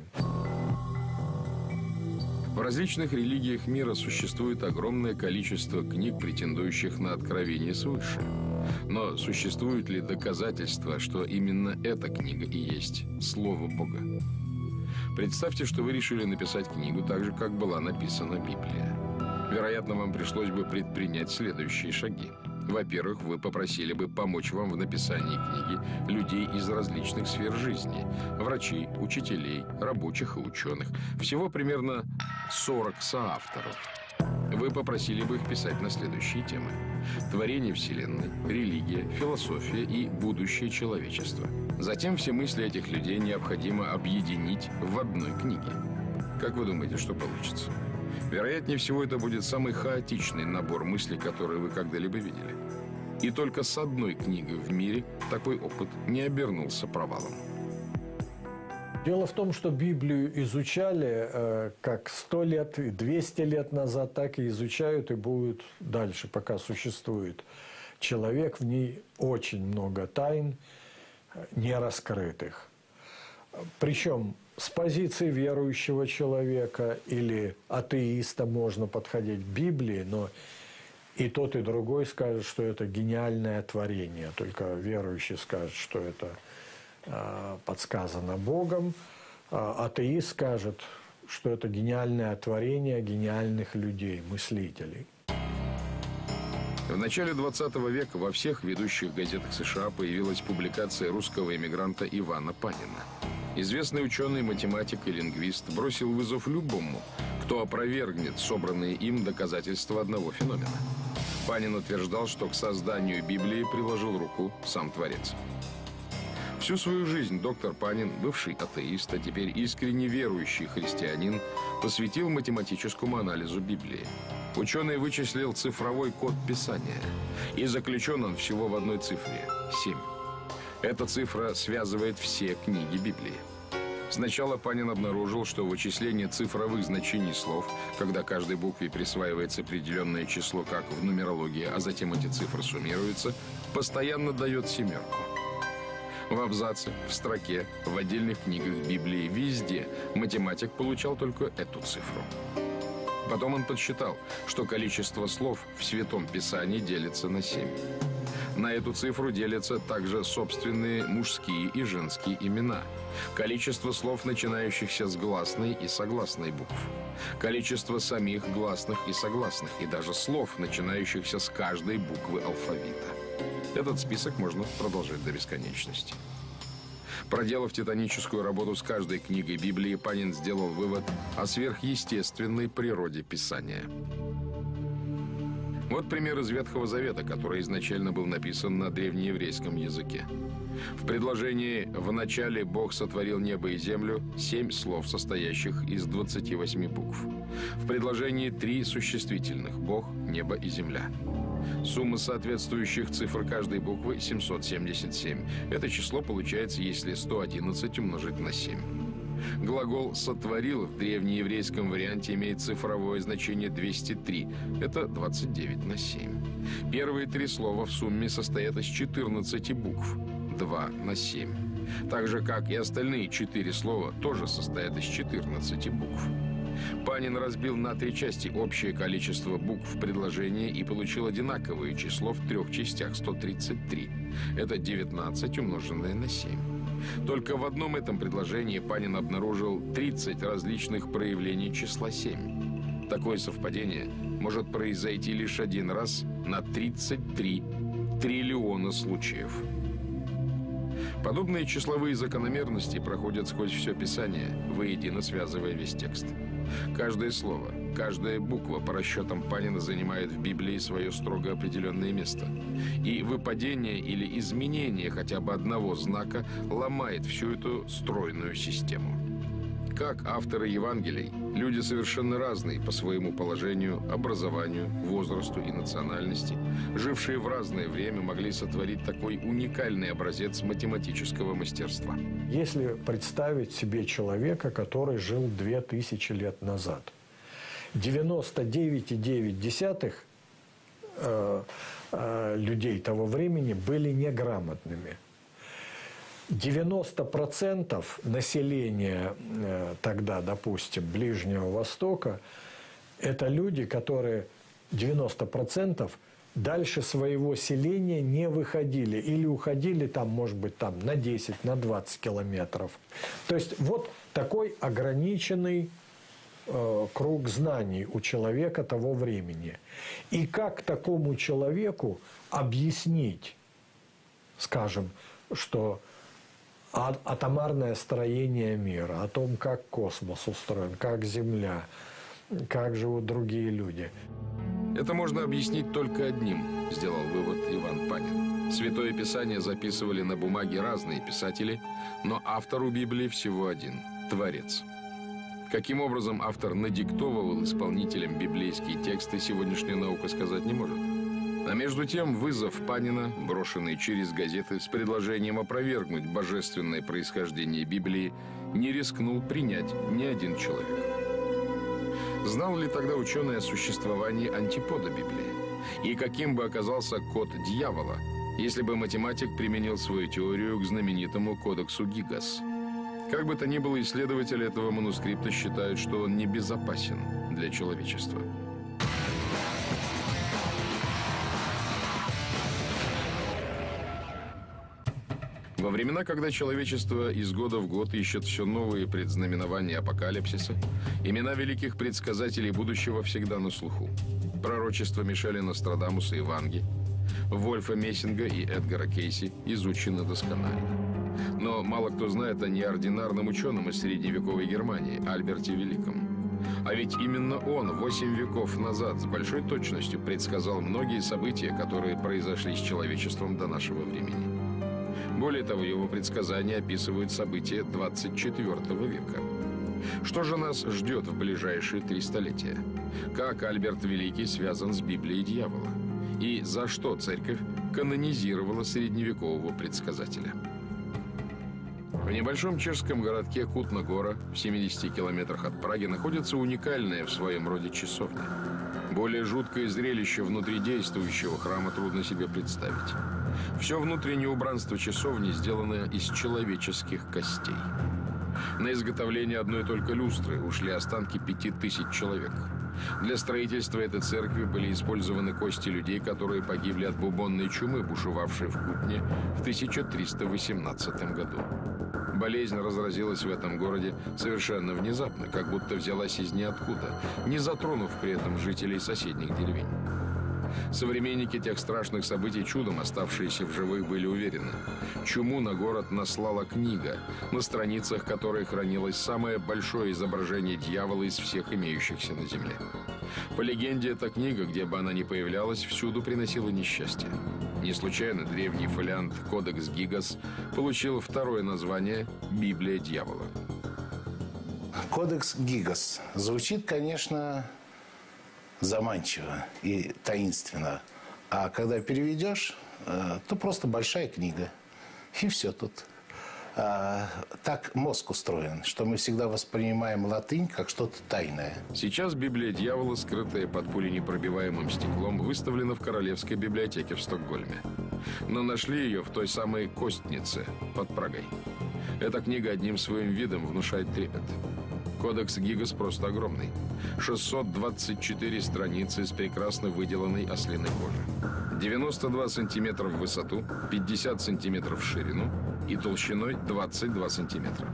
В различных религиях мира существует огромное количество книг, претендующих на откровение свыше. Но существуют ли доказательства, что именно эта книга и есть Слово Бога? Представьте, что вы решили написать книгу так же, как была написана Библия. Вероятно, вам пришлось бы предпринять следующие шаги. Во-первых, вы попросили бы помочь вам в написании книги людей из различных сфер жизни. Врачей, учителей, рабочих и ученых. Всего примерно сорок соавторов. Вы попросили бы их писать на следующие темы: творение Вселенной, религия, философия и будущее человечества. Затем все мысли этих людей необходимо объединить в одной книге. Как вы думаете, что получится? Вероятнее всего, это будет самый хаотичный набор мыслей, которые вы когда-либо видели. И только с одной книгой в мире такой опыт не обернулся провалом. Дело в том, что Библию изучали э, как сто лет и двести лет назад, так и изучают и будут дальше, пока существует человек. В ней очень много тайн, не раскрытых. Причем с позиции верующего человека или атеиста можно подходить к Библии, но и тот, и другой скажет, что это гениальное творение. Только верующий скажет, что это э, подсказано Богом, а атеист скажет, что это гениальное творение гениальных людей, мыслителей. В начале двадцатого века во всех ведущих газетах США появилась публикация русского эмигранта Ивана Панина. Известный ученый, математик и лингвист бросил вызов любому, кто опровергнет собранные им доказательства одного феномена. Панин утверждал, что к созданию Библии приложил руку сам Творец. Всю свою жизнь доктор Панин, бывший атеист, а теперь искренне верующий христианин, посвятил математическому анализу Библии. Ученый вычислил цифровой код Писания, и заключен он всего в одной цифре – семь. Эта цифра связывает все книги Библии. Сначала Панин обнаружил, что вычисление цифровых значений слов, когда каждой букве присваивается определенное число, как в нумерологии, а затем эти цифры суммируются, постоянно дает семерку. В абзаце, в строке, в отдельных книгах Библии, везде математик получал только эту цифру. Потом он подсчитал, что количество слов в Святом Писании делится на семь. На эту цифру делятся также собственные мужские и женские имена, количество слов, начинающихся с гласной и согласной букв, количество самих гласных и согласных, и даже слов, начинающихся с каждой буквы алфавита. Этот список можно продолжать до бесконечности. Проделав титаническую работу с каждой книгой Библии, Панин сделал вывод о сверхъестественной природе Писания. Вот пример из Ветхого Завета, который изначально был написан на древнееврейском языке. В предложении «В начале Бог сотворил небо и землю» семь слов, состоящих из двадцати восьми букв. В предложении три существительных – Бог, небо и земля. Сумма соответствующих цифр каждой буквы – семьсот семьдесят семь. Это число получается, если сто одиннадцать умножить на семь. Глагол «сотворил» в древнееврейском варианте имеет цифровое значение двести три. Это двадцать девять на семь. Первые три слова в сумме состоят из четырнадцати букв. два на семь. Так же, как и остальные четыре слова, тоже состоят из четырнадцати букв. Панин разбил на три части общее количество букв в предложении и получил одинаковое число в трех частях – сто тридцать три. Это девятнадцать умноженное на семь. Только в одном этом предложении Панин обнаружил тридцать различных проявлений числа семь. Такое совпадение может произойти лишь один раз на тридцать три триллиона случаев. Подобные числовые закономерности проходят сквозь все Писание, воедино связывая весь текст. Каждое слово, каждая буква по расчетам Панина занимает в Библии свое строго определенное место. И выпадение или изменение хотя бы одного знака ломает всю эту стройную систему. Как авторы Евангелий, люди совершенно разные по своему положению, образованию, возрасту и национальности, жившие в разное время, могли сотворить такой уникальный образец математического мастерства. Если представить себе человека, который жил две тысячи лет назад, девяносто девять целых девять десятых э, э, людей того времени были неграмотными. девяносто процентов населения э, тогда, допустим, Ближнего Востока, это люди, которые девяносто процентов дальше своего селения не выходили. Или уходили там, может быть, там на десять, на двадцать километров. То есть вот такой ограниченный э, круг знаний у человека того времени. И как такому человеку объяснить, скажем, что атомарное строение мира, о том, как космос устроен, как Земля, как живут другие люди. Это можно объяснить только одним, сделал вывод Иван Панин. Святое Писание записывали на бумаге разные писатели, но автор у Библии всего один – Творец. Каким образом автор надиктовывал исполнителям библейские тексты, сегодняшняя наука сказать не может. А между тем вызов Панина, брошенный через газеты с предложением опровергнуть божественное происхождение Библии, не рискнул принять ни один человек. Знал ли тогда ученый о существовании антипода Библии? И каким бы оказался код дьявола, если бы математик применил свою теорию к знаменитому кодексу Гигас? Как бы то ни было, исследователи этого манускрипта считают, что он небезопасен для человечества. Во времена, когда человечество из года в год ищет все новые предзнаменования апокалипсиса, имена великих предсказателей будущего всегда на слуху. Пророчества Мишеля Нострадамуса и Ванги, Вольфа Мессинга и Эдгара Кейси изучены досконально. Но мало кто знает о неординарном ученом из средневековой Германии, Альберте Великом. А ведь именно он восемь веков назад с большой точностью предсказал многие события, которые произошли с человечеством до нашего времени. Более того, его предсказания описывают события двадцать четвёртого века. Что же нас ждет в ближайшие три столетия? Как Альберт Великий связан с Библией дьявола? И за что церковь канонизировала средневекового предсказателя? В небольшом чешском городке Кутна-Гора, в семидесяти километрах от Праги, находится уникальная в своем роде часовня. Более жуткое зрелище внутри действующего храма трудно себе представить. Все внутреннее убранство часовни сделано из человеческих костей. На изготовление одной только люстры ушли останки пяти тысяч человек. Для строительства этой церкви были использованы кости людей, которые погибли от бубонной чумы, бушевавшей в Кутне в тысяча триста восемнадцатом году. Болезнь разразилась в этом городе совершенно внезапно, как будто взялась из ниоткуда, не затронув при этом жителей соседних деревень. Современники тех страшных событий, чудом оставшиеся в живых, были уверены. Чуму на город наслала книга, на страницах которой хранилось самое большое изображение дьявола из всех имеющихся на земле. По легенде, эта книга, где бы она ни появлялась, всюду приносила несчастье. Не случайно древний фолиант «Кодекс Гигас» получил второе название «Библия дьявола». Кодекс Гигас звучит, конечно, заманчиво и таинственно. А когда переведешь, то просто большая книга. И все тут. А, так мозг устроен, что мы всегда воспринимаем латынь как что-то тайное. Сейчас Библия дьявола, скрытая под пуленепробиваемым стеклом, выставлена в Королевской библиотеке в Стокгольме. Но нашли ее в той самой Костнице под Прагой. Эта книга одним своим видом внушает трепет. Кодекс Гигас просто огромный. шестьсот двадцать четыре страницы с прекрасно выделанной ослиной кожи. девяносто два сантиметра в высоту, пятьдесят сантиметров в ширину и толщиной двадцать два сантиметра.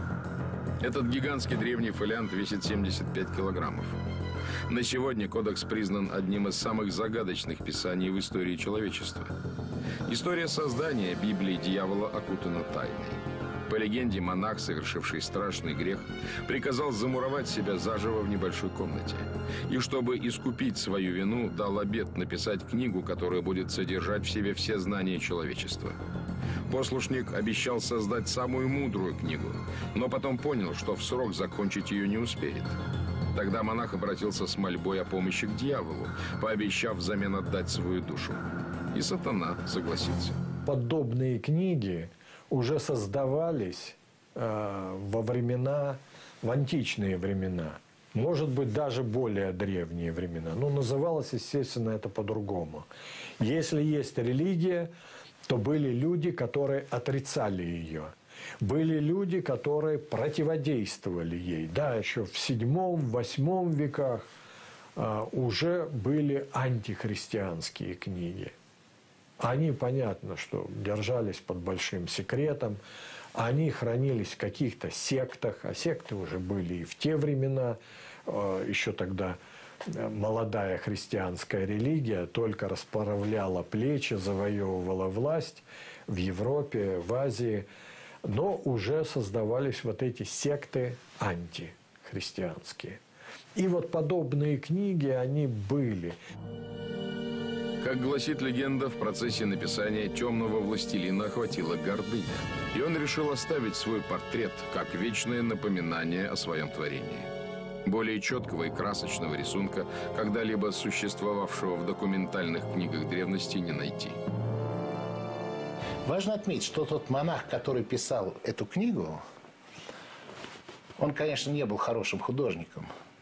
Этот гигантский древний фолиант весит семьдесят пять килограммов. На сегодня кодекс признан одним из самых загадочных писаний в истории человечества. История создания Библии дьявола окутана тайной. По легенде, монах, совершивший страшный грех, приказал замуровать себя заживо в небольшой комнате. И чтобы искупить свою вину, дал обет написать книгу, которая будет содержать в себе все знания человечества. Послушник обещал создать самую мудрую книгу, но потом понял, что в срок закончить ее не успеет. Тогда монах обратился с мольбой о помощи к дьяволу, пообещав взамен отдать свою душу. И сатана согласился. Подобные книги уже создавались э, во времена, в античные времена. Может быть, даже более древние времена. Но называлось, естественно, это по-другому. Если есть религия, то были люди, которые отрицали ее. Были люди, которые противодействовали ей. Да, еще в седьмом, восьмом веках э, уже были антихристианские книги. Они, понятно, что держались под большим секретом, они хранились в каких-то сектах, а секты уже были и в те времена, еще тогда молодая христианская религия только расправляла плечи, завоевывала власть в Европе, в Азии, но уже создавались вот эти секты антихристианские. И вот подобные книги, они были. Как гласит легенда, в процессе написания «Темного властелина» охватила гордыня. И он решил оставить свой портрет как вечное напоминание о своем творении. Более четкого и красочного рисунка, когда-либо существовавшего в документальных книгах древности, не найти. Важно отметить, что тот монах, который писал эту книгу, он, конечно, не был хорошим художником.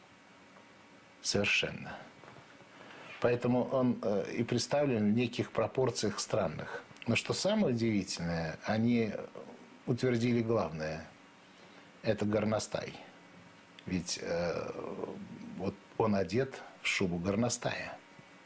Совершенно. Поэтому он э, и представлен в неких пропорциях странных. Но что самое удивительное, они утвердили главное. Это горностай. Ведь э, вот он одет в шубу горностая.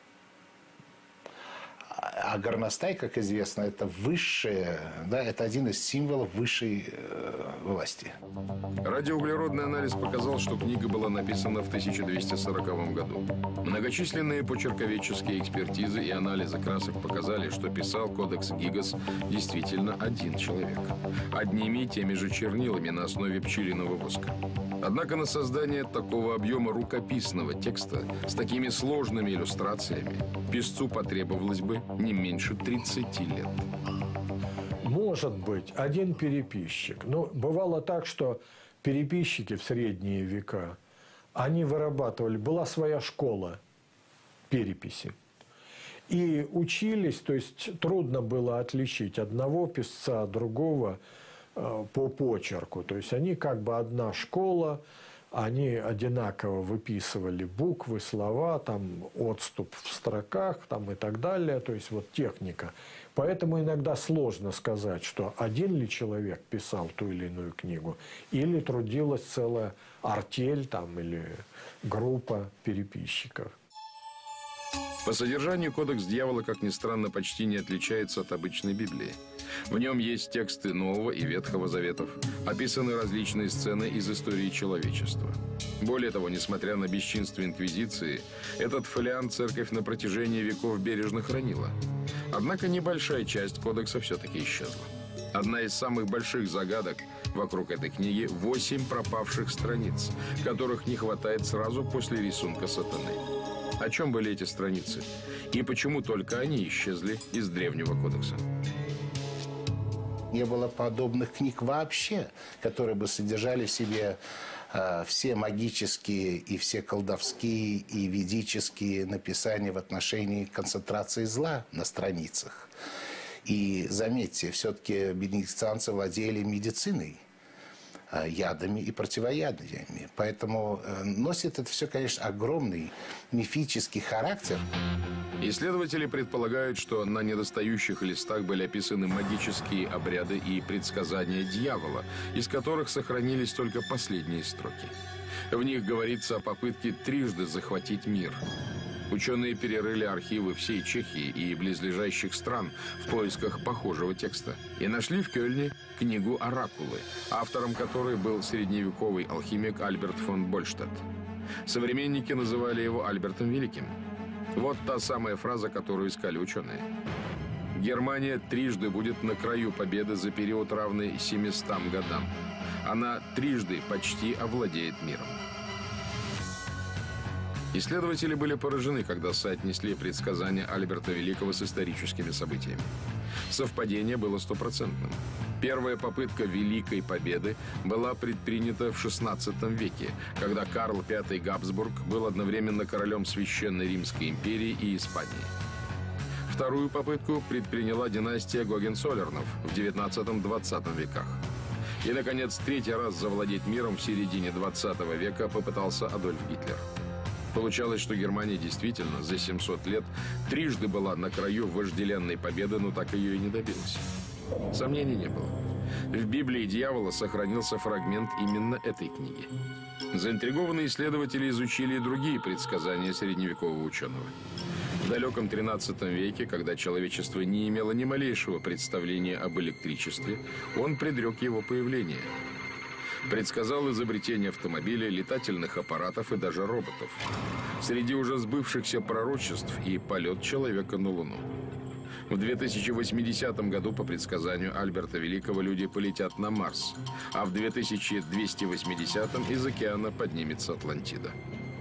А горностай, как известно, это высшее, да, это один из символов высшей э, власти. Радиоуглеродный анализ показал, что книга была написана в тысяча двести сороковом году. Многочисленные почерковедческие экспертизы и анализы красок показали, что писал Кодекс Гигас действительно один человек. Одними и теми же чернилами на основе пчелиного воска. Однако на создание такого объема рукописного текста с такими сложными иллюстрациями писцу потребовалось бы не меньше тридцати лет. Может быть, один переписчик. Но бывало так, что переписчики в средние века, они вырабатывали, была своя школа переписи. И учились, то есть трудно было отличить одного писца от другого э, по почерку. То есть они как бы одна школа, они одинаково выписывали буквы, слова, там отступ в строках там, и так далее. То есть вот техника. Поэтому иногда сложно сказать, что один ли человек писал ту или иную книгу, или трудилась целая артель там, или группа переписчиков. По содержанию Кодекс Дьявола, как ни странно, почти не отличается от обычной Библии. В нем есть тексты Нового и Ветхого Заветов, описаны различные сцены из истории человечества. Более того, несмотря на бесчинство Инквизиции, этот фолиант церковь на протяжении веков бережно хранила. Однако небольшая часть кодекса все-таки исчезла. Одна из самых больших загадок вокруг этой книги – восемь пропавших страниц, которых не хватает сразу после рисунка сатаны. О чем были эти страницы? И почему только они исчезли из древнего кодекса? Не было подобных книг вообще, которые бы содержали в себе э, все магические и все колдовские и ведические написания в отношении концентрации зла на страницах. И заметьте, все-таки бенедиктинцы владели медициной, ядами и противоядиями. Поэтому носит это все, конечно, огромный мифический характер. Исследователи предполагают, что на недостающих листах были описаны магические обряды и предсказания дьявола, из которых сохранились только последние строки. В них говорится о попытке трижды захватить мир. Ученые перерыли архивы всей Чехии и близлежащих стран в поисках похожего текста. И нашли в Кёльне книгу «Оракулы», автором которой был средневековый алхимик Альберт фон Больштадт. Современники называли его Альбертом Великим. Вот та самая фраза, которую искали ученые. Германия трижды будет на краю победы за период, равный семистам годам. Она трижды почти овладеет миром. Исследователи были поражены, когда соотнесли предсказания Альберта Великого с историческими событиями. Совпадение было стопроцентным. Первая попытка Великой Победы была предпринята в шестнадцатом веке, когда Карл Пятый Габсбург был одновременно королем Священной Римской империи и Испании. Вторую попытку предприняла династия Гогенцоллернов в девятнадцатом-двадцатом веках. И, наконец, третий раз завладеть миром в середине двадцатого века попытался Адольф Гитлер. Получалось, что Германия действительно за семьсот лет трижды была на краю вожделенной победы, но так ее и не добилась. Сомнений не было. В Библии дьявола сохранился фрагмент именно этой книги. Заинтригованные исследователи изучили и другие предсказания средневекового ученого. В далеком тринадцатом веке, когда человечество не имело ни малейшего представления об электричестве, он предрек его появление. Предсказал изобретение автомобиля, летательных аппаратов и даже роботов. Среди уже сбывшихся пророчеств и полет человека на Луну. В две тысячи восьмидесятом году, по предсказанию Альберта Великого, люди полетят на Марс, а в две тысячи двести восьмидесятом из океана поднимется Атлантида.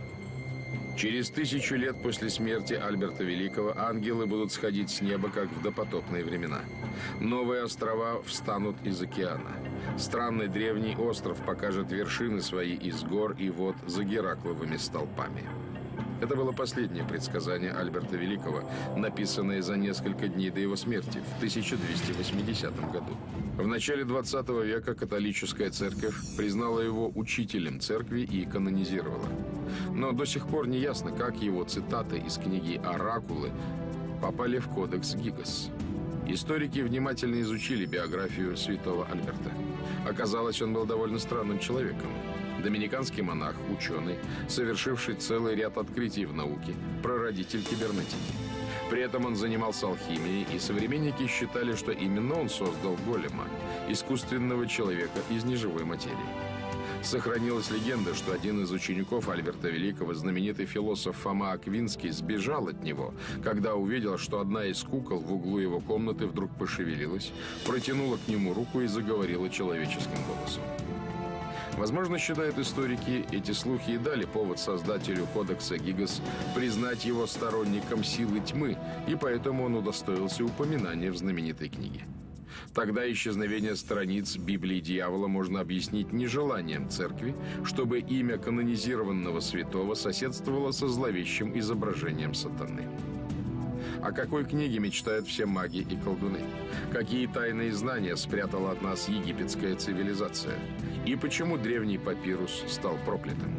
Через тысячу лет после смерти Альберта Великого ангелы будут сходить с неба, как в допотопные времена. Новые острова встанут из океана. Странный древний остров покажет вершины свои из гор и вод за Геракловыми столпами. Это было последнее предсказание Альберта Великого, написанное за несколько дней до его смерти в тысяча двести восьмидесятом году. В начале двадцатого века католическая церковь признала его учителем церкви и канонизировала. Но до сих пор не ясно, как его цитаты из книги «Оракулы» попали в кодекс Гиггас. Историки внимательно изучили биографию святого Альберта. Оказалось, он был довольно странным человеком. Доминиканский монах, ученый, совершивший целый ряд открытий в науке, прародитель кибернетики. При этом он занимался алхимией, и современники считали, что именно он создал голема, искусственного человека из неживой материи. Сохранилась легенда, что один из учеников Альберта Великого, знаменитый философ Фома Аквинский, сбежал от него, когда увидел, что одна из кукол в углу его комнаты вдруг пошевелилась, протянула к нему руку и заговорила человеческим голосом. Возможно, считают историки, эти слухи и дали повод создателю кодекса Гиггас признать его сторонником силы тьмы, и поэтому он удостоился упоминания в знаменитой книге. Тогда исчезновение страниц Библии дьявола можно объяснить нежеланием церкви, чтобы имя канонизированного святого соседствовало со зловещим изображением сатаны. О какой книге мечтают все маги и колдуны? Какие тайные знания спрятала от нас египетская цивилизация? И почему древний папирус стал проклятым?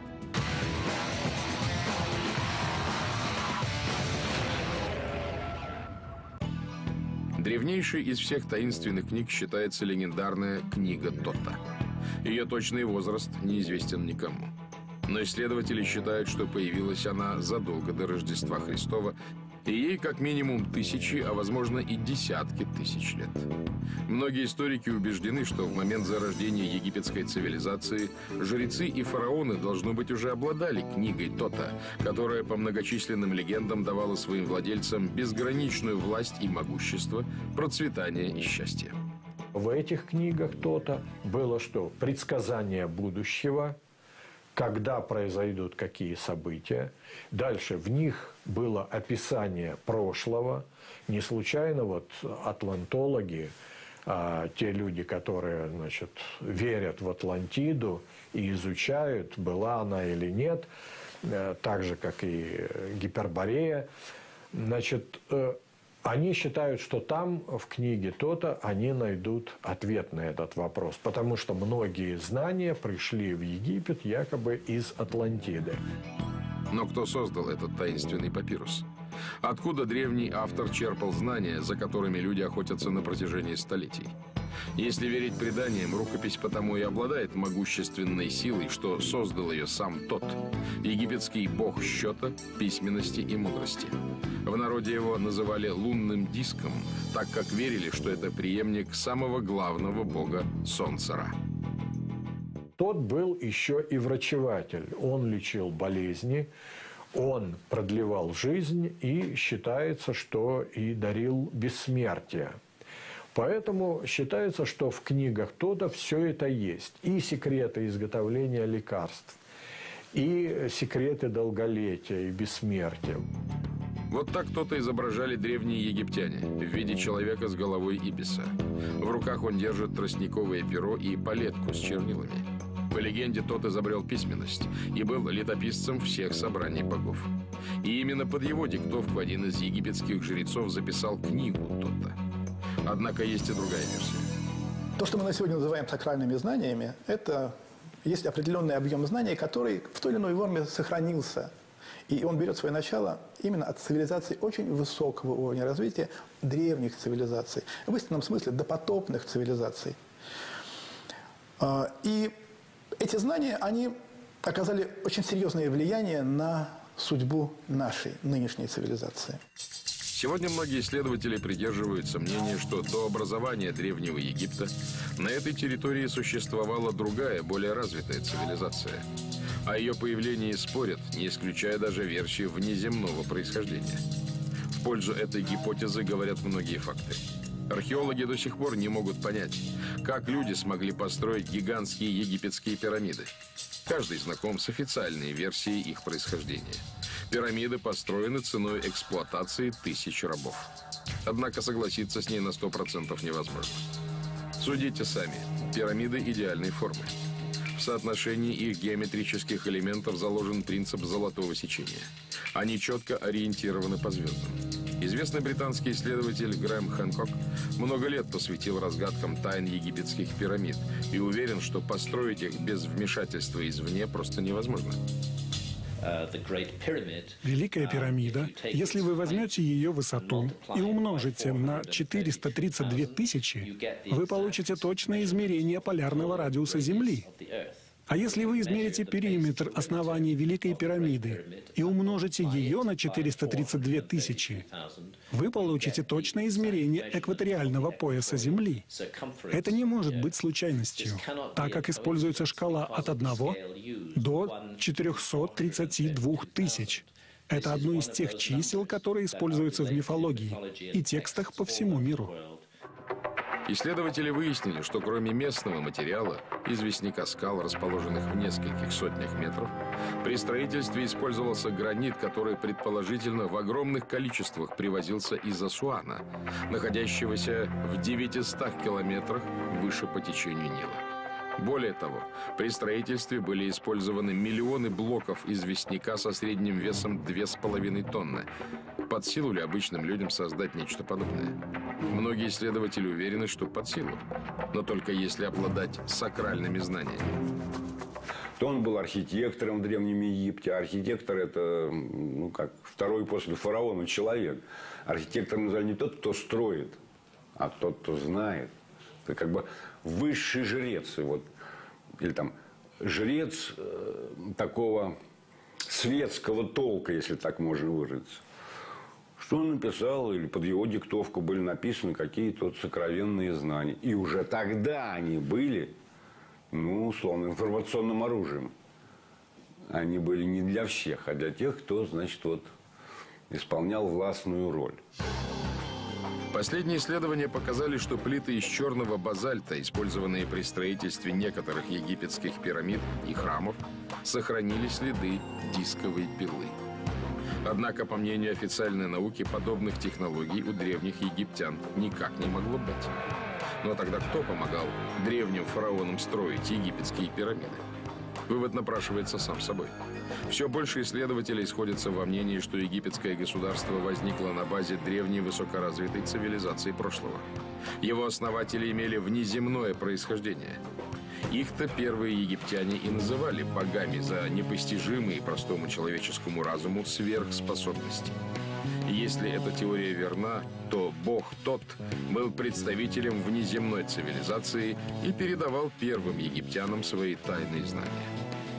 Древнейшей из всех таинственных книг считается легендарная книга Тота. Ее точный возраст неизвестен никому. Но исследователи считают, что появилась она задолго до Рождества Христова, и ей как минимум тысячи, а возможно и десятки тысяч лет. Многие историки убеждены, что в момент зарождения египетской цивилизации жрецы и фараоны, должно быть, уже обладали книгой Тота, которая по многочисленным легендам давала своим владельцам безграничную власть и могущество, процветание и счастье. В этих книгах Тота было что? Предсказание будущего, когда произойдут какие события. Дальше в них было описание прошлого. Не случайно вот атлантологи, а, те люди, которые, значит, верят в Атлантиду и изучают, была она или нет, э, так же, как и Гиперборея, значит, э, они считают, что там, в книге то-то, они найдут ответ на этот вопрос. Потому что многие знания пришли в Египет якобы из Атлантиды. Но кто создал этот таинственный папирус? Откуда древний автор черпал знания, за которыми люди охотятся на протяжении столетий? Если верить преданиям, рукопись потому и обладает могущественной силой, что создал ее сам тот, египетский бог счета, письменности и мудрости. В народе его называли лунным диском, так как верили, что это преемник самого главного бога Солнца-Ра. Тот был еще и врачеватель. Он лечил болезни, он продлевал жизнь и считается, что и дарил бессмертие. Поэтому считается, что в книгах Тота все это есть. И секреты изготовления лекарств, и секреты долголетия и бессмертия. Вот так кто-то изображали древние египтяне в виде человека с головой ибиса. В руках он держит тростниковое перо и палетку с чернилами. По легенде, тот изобрел письменность и был летописцем всех собраний богов. И именно под его диктовку один из египетских жрецов записал книгу Тота. Однако есть и другая версия. То, что мы на сегодня называем сакральными знаниями, это есть определенный объем знаний, который в той или иной форме сохранился. И он берет свое начало именно от цивилизаций очень высокого уровня развития, древних цивилизаций, в истинном смысле допотопных цивилизаций. И эти знания, они оказали очень серьезное влияние на судьбу нашей нынешней цивилизации. Сегодня многие исследователи придерживаются мнения, что до образования Древнего Египта на этой территории существовала другая, более развитая цивилизация. О ее появлении спорят, не исключая даже версию внеземного происхождения. В пользу этой гипотезы говорят многие факты. Археологи до сих пор не могут понять, как люди смогли построить гигантские египетские пирамиды. Каждый знаком с официальной версией их происхождения. Пирамиды построены ценой эксплуатации тысяч рабов. Однако согласиться с ней на сто процентов невозможно. Судите сами. Пирамиды идеальной формы. В соотношении их геометрических элементов заложен принцип золотого сечения. Они четко ориентированы по звездам. Известный британский исследователь Грэм Хэнкок много лет посвятил разгадкам тайн египетских пирамид и уверен, что построить их без вмешательства извне просто невозможно. Великая пирамида, если вы возьмете ее высоту и умножите на четыреста тридцать две тысячи, вы получите точное измерение полярного радиуса Земли. А если вы измерите периметр основания Великой пирамиды и умножите ее на четыреста тридцать две тысячи, вы получите точное измерение экваториального пояса Земли. Это не может быть случайностью, так как используется шкала от одного до четырёхсот тридцати двух тысяч. Это одно из тех чисел, которые используются в мифологии и текстах по всему миру. Исследователи выяснили, что кроме местного материала, известняка скал, расположенных в нескольких сотнях метров, при строительстве использовался гранит, который предположительно в огромных количествах привозился из Асуана, находящегося в девятистах километрах выше по течению Нила. Более того, при строительстве были использованы миллионы блоков известняка со средним весом две с половиной тонны. Под силу ли обычным людям создать нечто подобное? Многие исследователи уверены, что под силу, но только если обладать сакральными знаниями. То он был архитектором в Древнем Египте. Архитектор – это, ну, как второй после фараона человек. Архитектор называли не тот, кто строит, а тот, кто знает. Это как бы высший жрец. Вот, или там жрец э, такого светского толка, если так можно выразиться. Что он написал, или под его диктовку были написаны какие-то сокровенные знания. И уже тогда они были, ну, условно, информационным оружием. Они были не для всех, а для тех, кто, значит, вот, исполнял властную роль. Последние исследования показали, что плиты из черного базальта, использованные при строительстве некоторых египетских пирамид и храмов, сохранили следы дисковой пилы. Однако, по мнению официальной науки, подобных технологий у древних египтян никак не могло быть. Но тогда кто помогал древним фараонам строить египетские пирамиды? Вывод напрашивается сам собой. Все больше исследователей сходятся во мнении, что египетское государство возникло на базе древней высокоразвитой цивилизации прошлого. Его основатели имели внеземное происхождение. Их-то первые египтяне и называли богами за непостижимые простому человеческому разуму сверхспособности. И если эта теория верна, то Бог тот был представителем внеземной цивилизации и передавал первым египтянам свои тайные знания.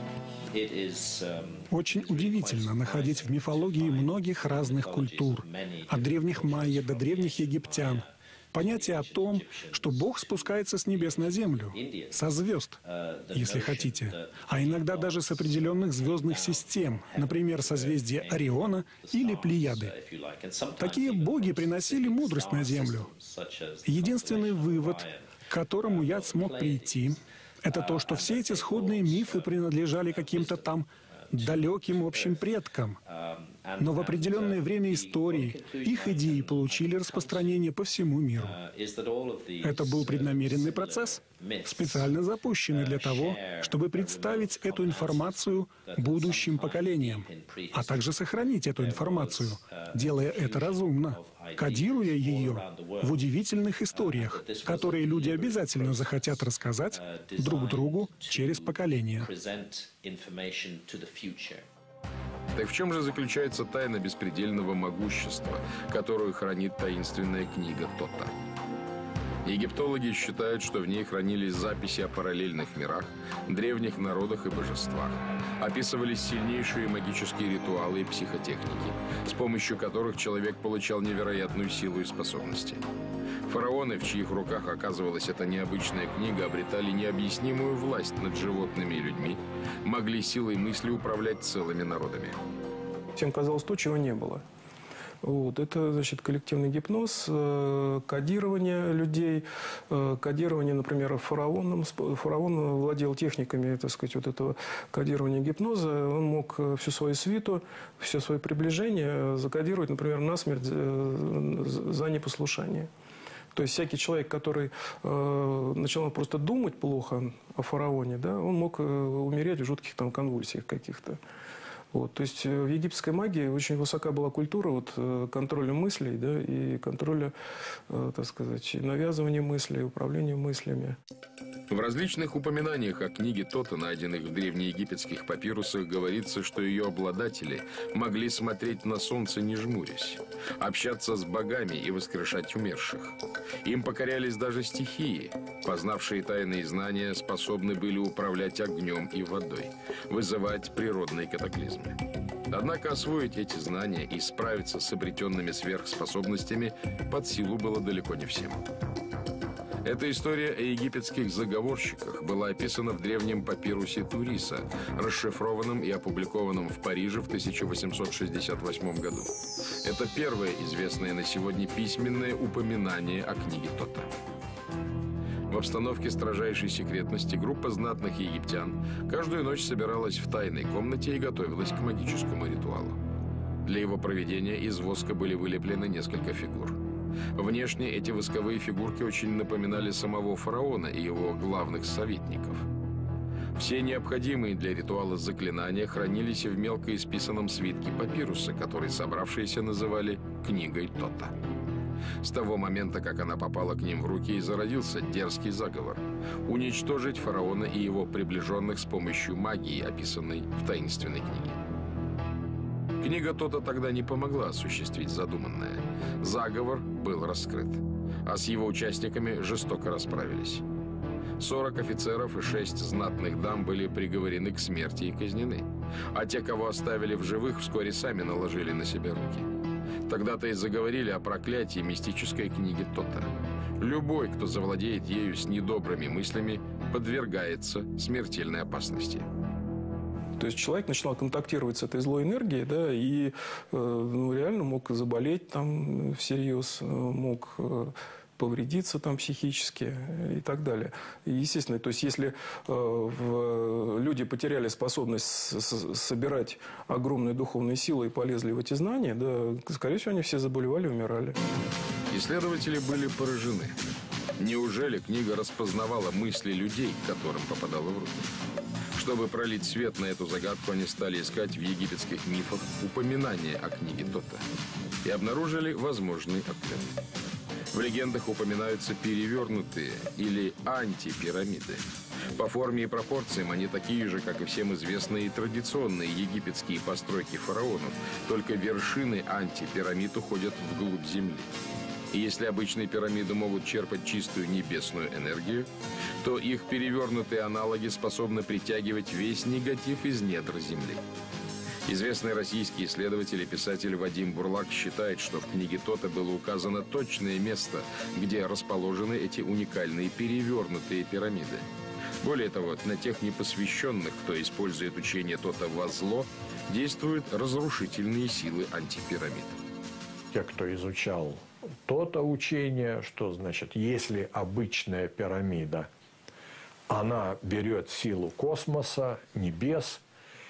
Очень удивительно находить в мифологии многих разных культур, от древних майя до древних египтян, понятие о том, что Бог спускается с небес на землю, со звезд, если хотите, а иногда даже с определенных звездных систем, например, созвездия Ориона или Плеяды. Такие боги приносили мудрость на землю. Единственный вывод, к которому я смог прийти, это то, что все эти сходные мифы принадлежали каким-то там далеким общим предкам. Но в определенное время истории их идеи получили распространение по всему миру. Это был преднамеренный процесс, специально запущенный для того, чтобы представить эту информацию будущим поколениям, а также сохранить эту информацию, делая это разумно, кодируя ее в удивительных историях, которые люди обязательно захотят рассказать друг другу через поколения. Так в чем же заключается тайна беспредельного могущества, которую хранит таинственная книга Тота? Египтологи считают, что в ней хранились записи о параллельных мирах, древних народах и божествах. Описывались сильнейшие магические ритуалы и психотехники, с помощью которых человек получал невероятную силу и способности. Фараоны, в чьих руках оказывалась эта необычная книга, обретали необъяснимую власть над животными и людьми, могли силой мысли управлять целыми народами. Всем казалось то, чего не было. Вот. Это, значит, коллективный гипноз, э, кодирование людей, э, кодирование, например, фараоном. Фараон владел техниками, так сказать, вот этого кодирования гипноза. Он мог всю свою свиту, все свое приближение закодировать, например, насмерть э, за непослушание. То есть всякий человек, который э, начинал просто думать плохо о фараоне, да, он мог э, умереть в жутких там конвульсиях каких-то. Вот, то есть в египетской магии очень высока была культура вот, контроля мыслей, да, и контроля, э, так сказать, навязывания мыслей, управления мыслями. В различных упоминаниях о книге Тота, найденных в древнеегипетских папирусах, говорится, что ее обладатели могли смотреть на солнце, не жмурясь, общаться с богами и воскрешать умерших. Им покорялись даже стихии. Познавшие тайные знания способны были управлять огнем и водой, вызывать природные катаклизмы. Однако освоить эти знания и справиться с обретенными сверхспособностями под силу было далеко не всем. Эта история о египетских заговорщиках была описана в древнем папирусе Туриса, расшифрованном и опубликованном в Париже в тысяча восемьсот шестьдесят восьмом году. Это первое известное на сегодня письменное упоминание о книге Тота. В обстановке строжайшей секретности группа знатных египтян каждую ночь собиралась в тайной комнате и готовилась к магическому ритуалу. Для его проведения из воска были вылеплены несколько фигур. Внешне эти восковые фигурки очень напоминали самого фараона и его главных советников. Все необходимые для ритуала заклинания хранились в мелко исписанном свитке папируса, который собравшиеся называли «Книгой Тота». С того момента, как она попала к ним в руки, и зародился дерзкий заговор – уничтожить фараона и его приближенных с помощью магии, описанной в таинственной книге. Книга Тота тогда не помогла осуществить задуманное. Заговор был раскрыт, а с его участниками жестоко расправились. сорок офицеров и шесть знатных дам были приговорены к смерти и казнены, а те, кого оставили в живых, вскоре сами наложили на себя руки. Тогда-то и заговорили о проклятии мистической книги Тота. Любой, кто завладеет ею с недобрыми мыслями, подвергается смертельной опасности. То есть человек начинал контактировать с этой злой энергией, да, и ну, реально мог заболеть там всерьез, мог повредиться там психически и так далее. И, естественно, то есть если э, в, люди потеряли способность с, с, собирать огромные духовные силы и полезли в эти знания, да, скорее всего, они все заболевали, умирали. Исследователи были поражены. Неужели книга распознавала мысли людей, которым попадала в руки? Чтобы пролить свет на эту загадку, они стали искать в египетских мифах упоминания о книге Тота и обнаружили возможный ответ. В легендах упоминаются перевернутые или антипирамиды. По форме и пропорциям они такие же, как и всем известные и традиционные египетские постройки фараонов, только вершины антипирамид уходят вглубь земли. И если обычные пирамиды могут черпать чистую небесную энергию, то их перевернутые аналоги способны притягивать весь негатив из недр земли. Известный российский исследователь и писатель Вадим Бурлак считает, что в книге Тота было указано точное место, где расположены эти уникальные перевернутые пирамиды. Более того, на тех непосвященных, кто использует учение Тота во зло, действуют разрушительные силы антипирамид. Те, кто изучал то-то учение, что значит, если обычная пирамида, она берет силу космоса, небес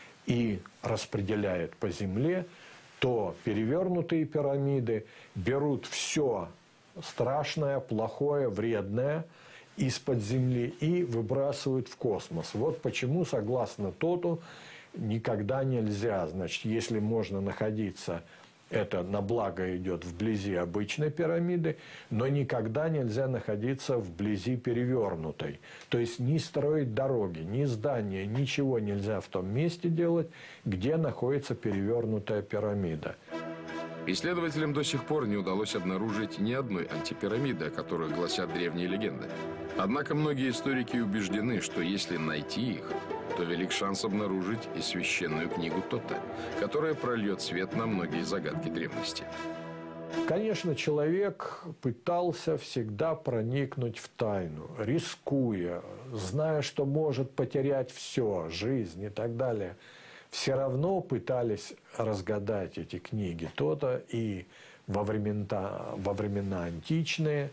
и распределяет по земле, то перевернутые пирамиды берут все страшное, плохое, вредное из-под земли и выбрасывают в космос. Вот почему, согласно Тоту, никогда нельзя, значит, если можно находиться, это на благо идет вблизи обычной пирамиды, но никогда нельзя находиться вблизи перевернутой. То есть ни строить дороги, ни здания, ничего нельзя в том месте делать, где находится перевернутая пирамида. Исследователям до сих пор не удалось обнаружить ни одной антипирамиды, о которых гласят древние легенды. Однако многие историки убеждены, что если найти их, то велик шанс обнаружить и священную книгу Тота, которая прольет свет на многие загадки древности. Конечно, человек пытался всегда проникнуть в тайну, рискуя, зная, что может потерять все, жизнь и так далее. Все равно пытались разгадать эти книги Тота и во времена, во времена античные.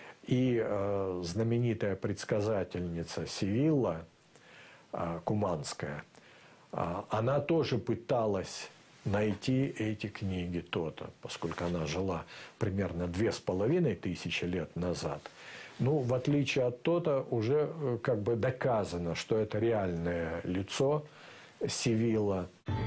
И э, знаменитая предсказательница Сивилла, э, Куманская, э, она тоже пыталась найти эти книги Тота, поскольку она жила примерно две с половиной тысячи лет назад. Ну, в отличие от Тота, уже э, как бы доказано, что это реальное лицо Сивилла.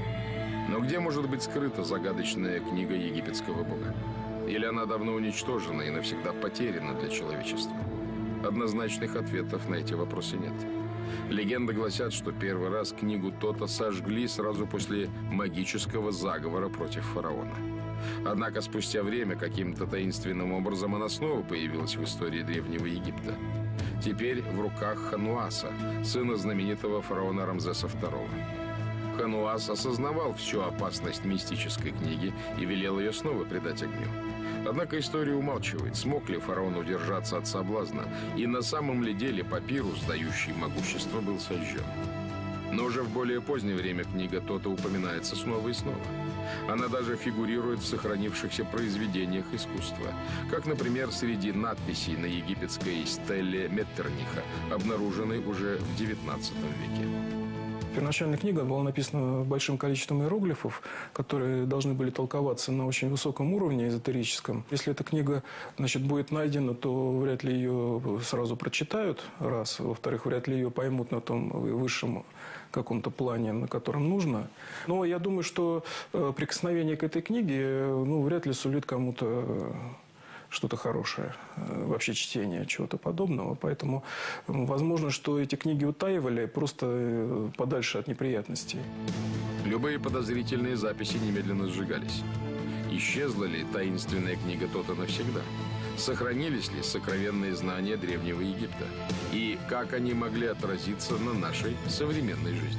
Но где может быть скрыта загадочная книга египетского бога? Или она давно уничтожена и навсегда потеряна для человечества? Однозначных ответов на эти вопросы нет. Легенды гласят, что первый раз книгу Тота сожгли сразу после магического заговора против фараона. Однако спустя время каким-то таинственным образом она снова появилась в истории Древнего Египта. Теперь в руках Хануаса, сына знаменитого фараона Рамзеса второго. Хануас осознавал всю опасность мистической книги и велел ее снова предать огню. Однако история умалчивает, смог ли фараон удержаться от соблазна, и на самом ли деле папирус, дающий могущество, был сожжен. Но уже в более позднее время книга Тота упоминается снова и снова. Она даже фигурирует в сохранившихся произведениях искусства, как, например, среди надписей на египетской стеле Меттерниха, обнаруженной уже в девятнадцатом веке. Первоначальная книга была написана большим количеством иероглифов, которые должны были толковаться на очень высоком уровне эзотерическом. Если эта книга, значит, будет найдена, то вряд ли ее сразу прочитают, раз. Во-вторых, вряд ли ее поймут на том высшем каком-то плане, на котором нужно. Но я думаю, что прикосновение к этой книге, ну, вряд ли сулит кому-то что-то хорошее, вообще чтение чего-то подобного. Поэтому возможно, что эти книги утаивали просто подальше от неприятностей. Любые подозрительные записи немедленно сжигались. Исчезла ли таинственная книга Тота навсегда? Сохранились ли сокровенные знания Древнего Египта? И как они могли отразиться на нашей современной жизни?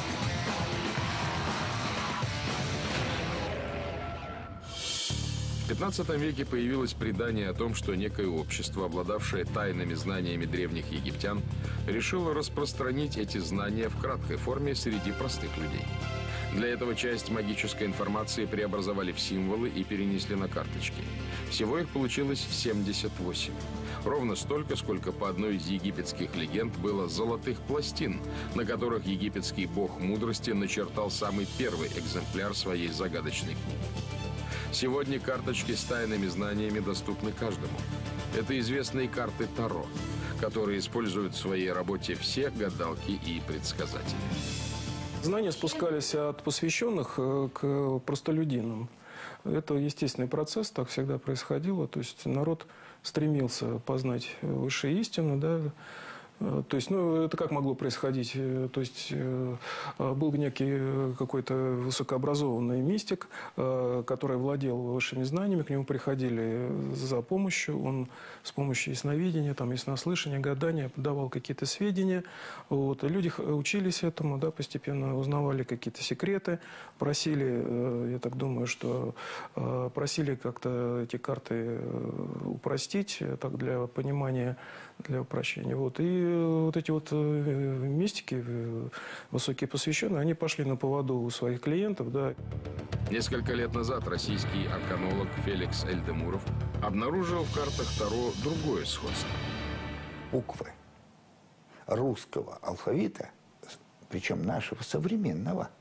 В девятнадцатом веке появилось предание о том, что некое общество, обладавшее тайными знаниями древних египтян, решило распространить эти знания в краткой форме среди простых людей. Для этого часть магической информации преобразовали в символы и перенесли на карточки. Всего их получилось семьдесят восемь. Ровно столько, сколько по одной из египетских легенд было золотых пластин, на которых египетский бог мудрости начертал самый первый экземпляр своей загадочной книги. Сегодня карточки с тайными знаниями доступны каждому. Это известные карты Таро, которые используют в своей работе все гадалки и предсказатели. Знания спускались от посвященных к простолюдинам. Это естественный процесс, так всегда происходило. То есть народ стремился познать высшую истину, да. То есть, ну, это как могло происходить? То есть, был некий какой-то высокообразованный мистик, который владел высшими знаниями, к нему приходили за помощью, он с помощью ясновидения, там, яснослышания, гадания давал какие-то сведения. Вот. Люди учились этому, да, постепенно узнавали какие-то секреты, просили, я так думаю, что просили как-то эти карты упростить, так, для понимания, для упрощения. Вот. И вот эти вот мистики, высокие посвященные, они пошли на поводу у своих клиентов, да. Несколько лет назад российский арканолог Феликс Эльдемуров обнаружил в картах Таро другое сходство. Буквы русского алфавита, причем нашего современного,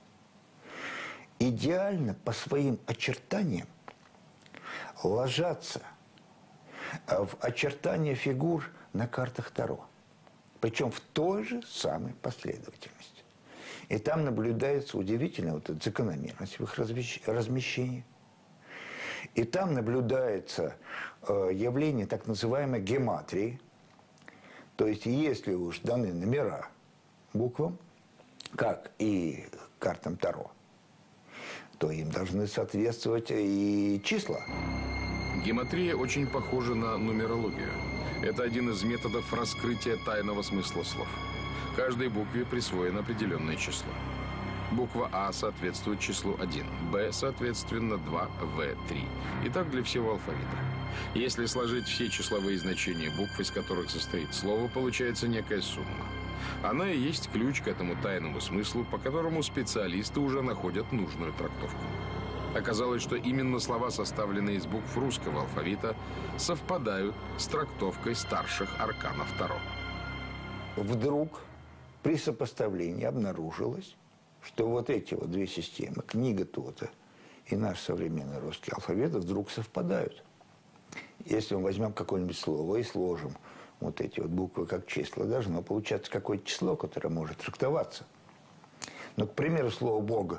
идеально по своим очертаниям ложатся в очертания фигур на картах Таро. Причем в той же самой последовательности. И там наблюдается удивительная вот эта закономерность в их размещении. И там наблюдается э, явление так называемой гематрии. То есть, если уж даны номера буквам, как и картам Таро, то им должны соответствовать и числа. Гематрия очень похожа на нумерологию. Это один из методов раскрытия тайного смысла слов. Каждой букве присвоено определенное число. Буква А соответствует числу один, Б, соответственно, два, В, три. И так для всего алфавита. Если сложить все числовые значения букв, из которых состоит слово, получается некая сумма. Она и есть ключ к этому тайному смыслу, по которому специалисты уже находят нужную трактовку. Оказалось, что именно слова, составленные из букв русского алфавита, совпадают с трактовкой старших арканов Таро. Вдруг при сопоставлении обнаружилось, что вот эти вот две системы, книга Тота и наш современный русский алфавит, вдруг совпадают. Если мы возьмем какое-нибудь слово и сложим вот эти вот буквы как числа, должно получаться какое-то число, которое может трактоваться. Ну, к примеру, слово «Бога».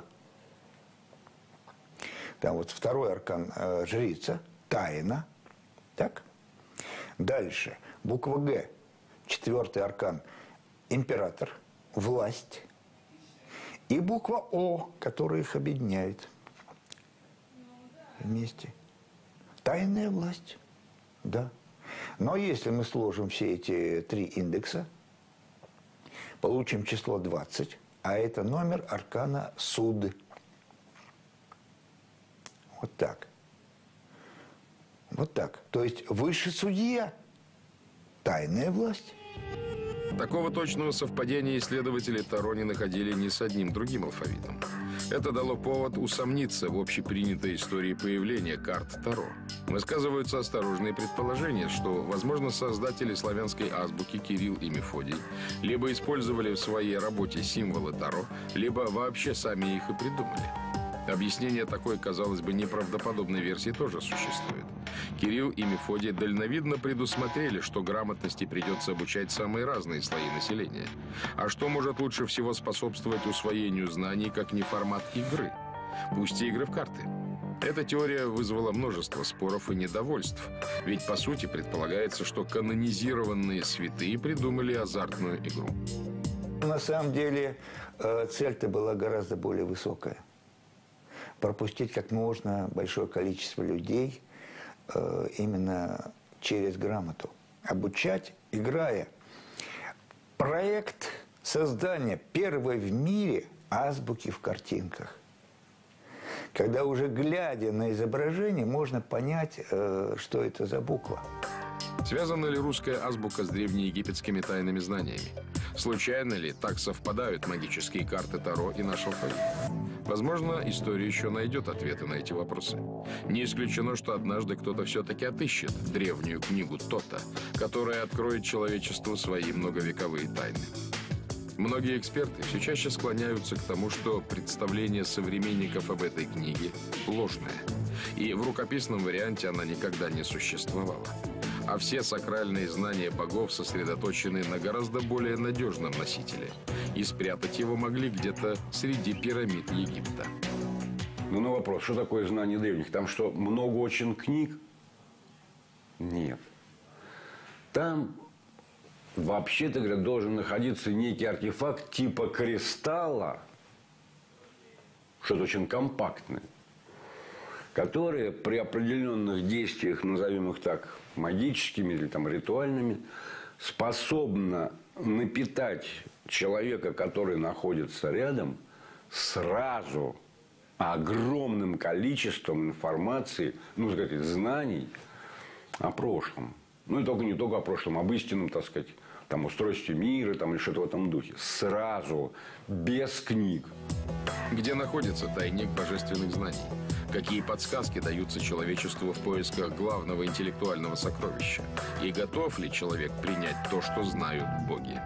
Там вот второй аркан э, жрица, тайна, так? Дальше буква Г, четвертый аркан император, власть. И буква О, которая их объединяет вместе. Тайная власть, да. Но если мы сложим все эти три индекса, получим число двадцать, а это номер аркана суд. Вот так. Вот так. То есть высший судья – тайная власть. Такого точного совпадения исследователи Таро не находили ни с одним другим алфавитом. Это дало повод усомниться в общепринятой истории появления карт Таро. Высказываются осторожные предположения, что, возможно, создатели славянской азбуки Кирилл и Мефодий либо использовали в своей работе символы Таро, либо вообще сами их и придумали. Объяснение такой, казалось бы, неправдоподобной версии тоже существует. Кирилл и Мефодий дальновидно предусмотрели, что грамотности придется обучать самые разные слои населения. А что может лучше всего способствовать усвоению знаний, как не формат игры? Пусть и игры в карты. Эта теория вызвала множество споров и недовольств. Ведь, по сути, предполагается, что канонизированные святые придумали азартную игру. На самом деле, цель-то была гораздо более высокая. Пропустить как можно большое количество людей э, именно через грамоту. Обучать, играя. Проект создания первой в мире азбуки в картинках. когда уже глядя на изображение, можно понять, что это за буква. Связана ли русская азбука с древнеегипетскими тайными знаниями? Случайно ли так совпадают магические карты Таро и наш алфавит? Возможно, история еще найдет ответы на эти вопросы. Не исключено, что однажды кто-то все-таки отыщет древнюю книгу Тота, которая откроет человечеству свои многовековые тайны. Многие эксперты все чаще склоняются к тому, что представление современников об этой книге ложное. И в рукописном варианте она никогда не существовала. А все сакральные знания богов сосредоточены на гораздо более надежном носителе. И спрятать его могли где-то среди пирамид Египта. Ну, на вопрос, что такое знание древних? Там что, много очень книг? Нет. Там, вообще-то говоря, должен находиться некий артефакт типа кристалла, что-то очень компактное, которое при определенных действиях, назовем их так, магическими или там ритуальными, способно напитать человека, который находится рядом, сразу огромным количеством информации, ну, так сказать, знаний о прошлом. Ну, и только не только о прошлом, об истинном, так сказать, там, устройстве мира, там, или что-то в этом духе. Сразу, без книг. Где находится тайник божественных знаний? Какие подсказки даются человечеству в поисках главного интеллектуального сокровища? И готов ли человек принять то, что знают боги?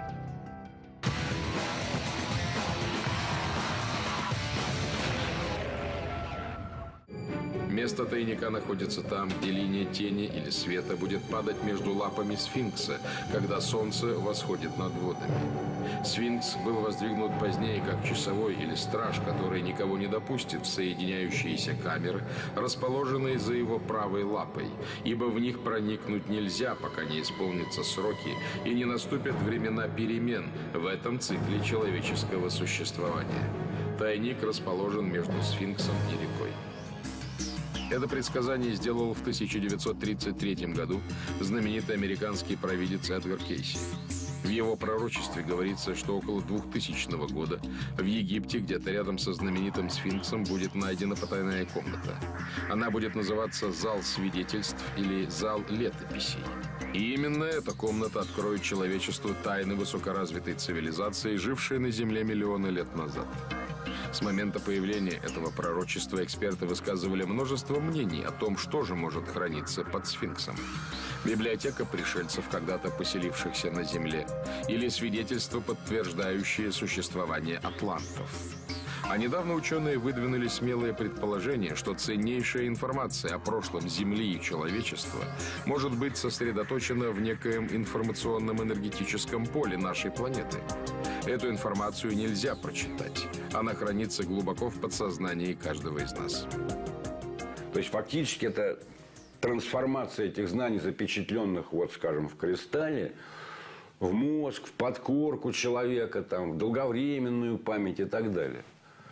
Место тайника находится там, где линия тени или света будет падать между лапами сфинкса, когда солнце восходит над водами. Сфинкс был воздвигнут позднее как часовой или страж, который никого не допустит в соединяющиеся камеры, расположенные за его правой лапой, ибо в них проникнуть нельзя, пока не исполнятся сроки и не наступят времена перемен в этом цикле человеческого существования. Тайник расположен между сфинксом и рекой. Это предсказание сделал в тысяча девятьсот тридцать третьем году знаменитый американский провидец Эдгар Кейси. В его пророчестве говорится, что около двухтысячного года в Египте, где-то рядом со знаменитым сфинксом, будет найдена потайная комната. Она будет называться «Зал свидетельств» или «Зал летописей». И именно эта комната откроет человечеству тайны высокоразвитой цивилизации, жившей на Земле миллионы лет назад. С момента появления этого пророчества эксперты высказывали множество мнений о том, что же может храниться под сфинксом. Библиотека пришельцев, когда-то поселившихся на Земле, или свидетельства, подтверждающие существование атлантов. А недавно ученые выдвинули смелое предположение, что ценнейшая информация о прошлом Земли и человечества может быть сосредоточена в некоем информационном энергетическом поле нашей планеты. Эту информацию нельзя прочитать. Она хранится глубоко в подсознании каждого из нас. То есть фактически это трансформация этих знаний, запечатленных, вот, скажем, в кристалле, в мозг, в подкорку человека, там, в долговременную память и так далее.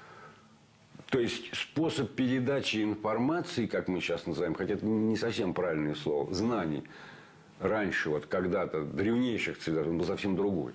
То есть способ передачи информации, как мы сейчас называем, хотя это не совсем правильное слово, знаний, раньше, вот когда-то, древнейших цивилизаций, он был совсем другой.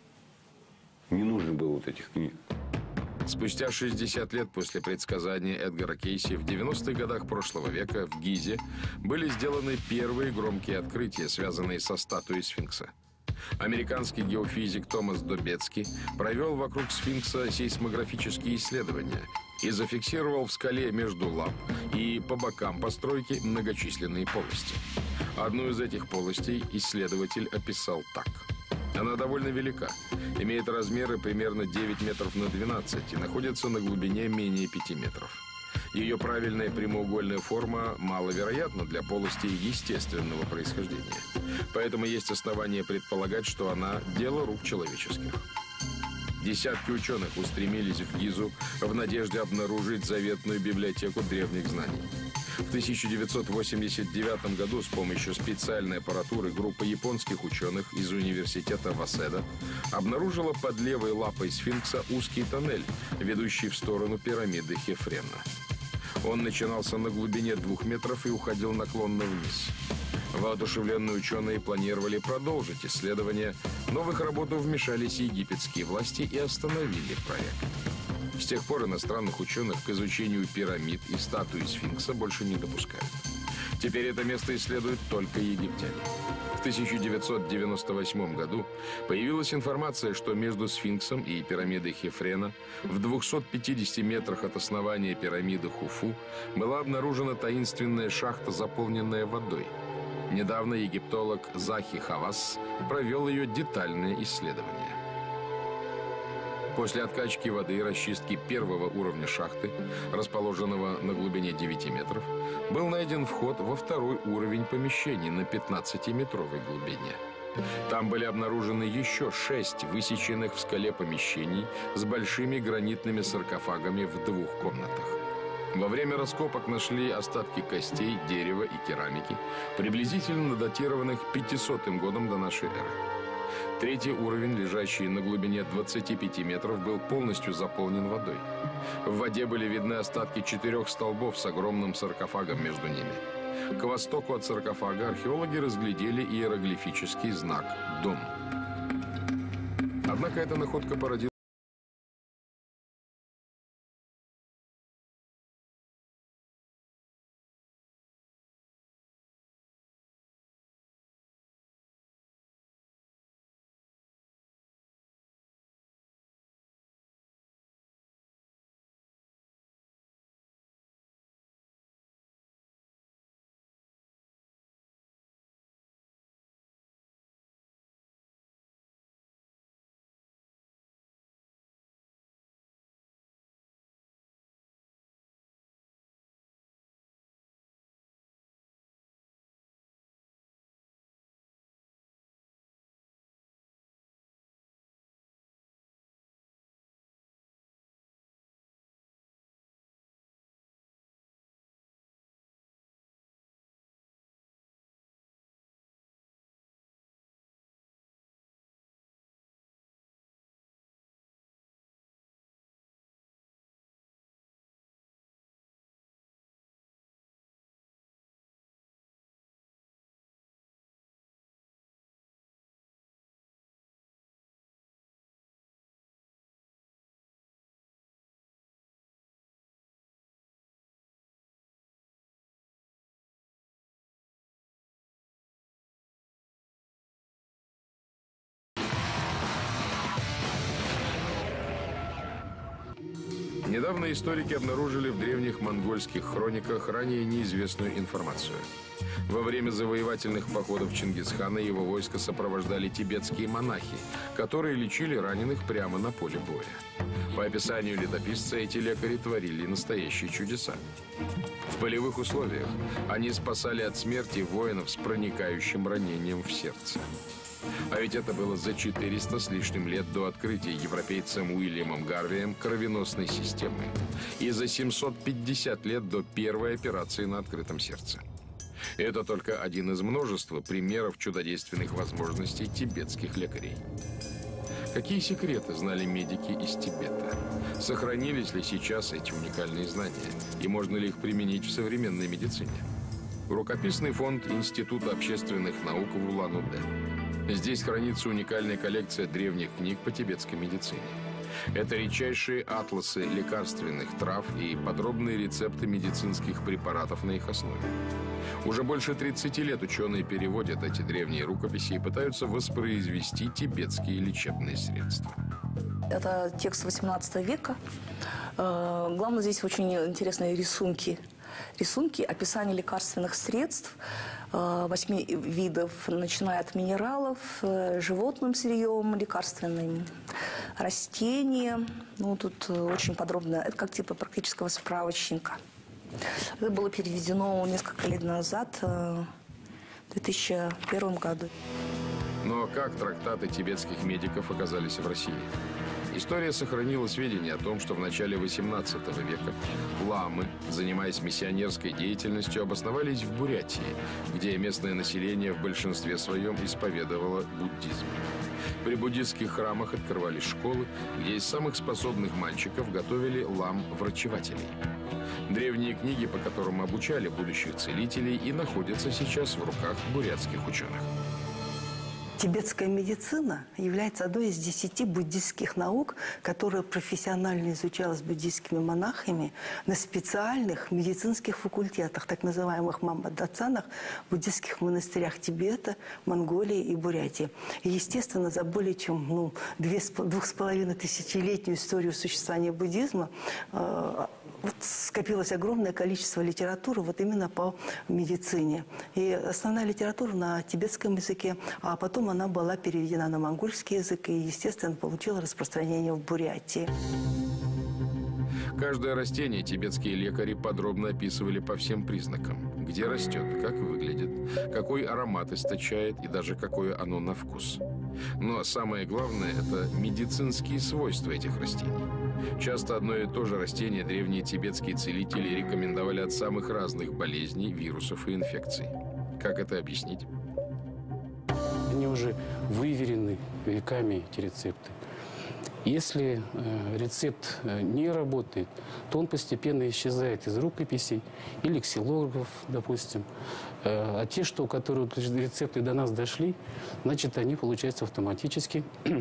Не нужно было вот этих книг. Спустя шестьдесят лет после предсказания Эдгара Кейси в девяностых годах прошлого века в Гизе были сделаны первые громкие открытия, связанные со статуей сфинкса. Американский геофизик Томас Добецкий провел вокруг сфинкса сейсмографические исследования и зафиксировал в скале между лап и по бокам постройки многочисленные полости. Одну из этих полостей исследователь описал так. Она довольно велика, имеет размеры примерно девять метров на двенадцать и находится на глубине менее пяти метров. Ее правильная прямоугольная форма маловероятна для полости естественного происхождения. Поэтому есть основания предполагать, что она – дело рук человеческих. Десятки ученых устремились в Гизу в надежде обнаружить заветную библиотеку древних знаний. В тысяча девятьсот восемьдесят девятом году с помощью специальной аппаратуры группа японских ученых из университета Васеда обнаружила под левой лапой сфинкса узкий тоннель, ведущий в сторону пирамиды Хефрена. Он начинался на глубине двух метров и уходил наклонно вниз. Воодушевленные ученые планировали продолжить исследования, но в их работу вмешались египетские власти и остановили проект. С тех пор иностранных ученых к изучению пирамид и статуи сфинкса больше не допускают. Теперь это место исследуют только египтяне. В тысяча девятьсот девяносто восьмом году появилась информация, что между сфинксом и пирамидой Хефрена в двухстах пятидесяти метрах от основания пирамиды Хуфу была обнаружена таинственная шахта, заполненная водой. Недавно египтолог Захи Хавас провел ее детальное исследование. После откачки воды и расчистки первого уровня шахты, расположенного на глубине девяти метров, был найден вход во второй уровень помещений на пятнадцатиметровой глубине. Там были обнаружены еще шесть высеченных в скале помещений с большими гранитными саркофагами в двух комнатах. Во время раскопок нашли остатки костей, дерева и керамики, приблизительно датированных пятисотым годом до нашей эры. Третий уровень, лежащий на глубине двадцати пяти метров, был полностью заполнен водой. В воде были видны остатки четырех столбов с огромным саркофагом между ними. К востоку от саркофага археологи разглядели иероглифический знак «Дом». Однако эта находка породила Недавно историки обнаружили в древних монгольских хрониках ранее неизвестную информацию. Во время завоевательных походов Чингисхана его войско сопровождали тибетские монахи, которые лечили раненых прямо на поле боя. По описанию летописца, эти лекари творили настоящие чудеса. В полевых условиях они спасали от смерти воинов с проникающим ранением в сердце. А ведь это было за четыреста с лишним лет до открытия европейцем Уильямом Гарвием кровеносной системы и за семьсот пятьдесят лет до первой операции на открытом сердце. Это только один из множества примеров чудодейственных возможностей тибетских лекарей. Какие секреты знали медики из Тибета? Сохранились ли сейчас эти уникальные знания? И можно ли их применить в современной медицине? Рукописный фонд Института общественных наук в Улан-Удэ. Здесь хранится уникальная коллекция древних книг по тибетской медицине. Это редчайшие атласы лекарственных трав и подробные рецепты медицинских препаратов на их основе. Уже больше тридцати лет ученые переводят эти древние рукописи и пытаются воспроизвести тибетские лечебные средства. Это текст восемнадцатого века. Главное, здесь очень интересные рисунки. Рисунки, описание лекарственных средств, восьми видов, начиная от минералов, животным сырьем, лекарственным растениям. Ну, тут очень подробно. Это как типа практического справочника. Это было переведено несколько лет назад, в две тысячи первом году. Но как трактаты тибетских медиков оказались в России? История сохранила сведения о том, что в начале восемнадцатого века ламы, занимаясь миссионерской деятельностью, обосновались в Бурятии, где местное население в большинстве своем исповедовало буддизм. При буддистских храмах открывались школы, где из самых способных мальчиков готовили лам-врачевателей. Древние книги, по которым обучали будущих целителей, и находятся сейчас в руках бурятских ученых. Тибетская медицина является одной из десяти буддистских наук, которая профессионально изучалась буддистскими монахами на специальных медицинских факультетах, так называемых мамба-дацанах, буддистских монастырях Тибета, Монголии и Бурятии. И, естественно, за более чем ну, две, двух с половиной тысячелетнюю историю существования буддизма э, вот скопилось огромное количество литературы вот именно по медицине. И основная литература на тибетском языке, а потом она была переведена на монгольский язык и, естественно, получила распространение в Бурятии. Каждое растение тибетские лекари подробно описывали по всем признакам. Где растет, как выглядит, какой аромат источает и даже какое оно на вкус. Но самое главное – это медицинские свойства этих растений. Часто одно и то же растение древние тибетские целители рекомендовали от самых разных болезней, вирусов и инфекций. Как это объяснить? Они уже выверены веками, эти рецепты. Если э, рецепт э, не работает, то он постепенно исчезает из рукописей или ксилографов, допустим. Э, а те, что, которые рецепты до нас дошли, значит, они, получается, автоматически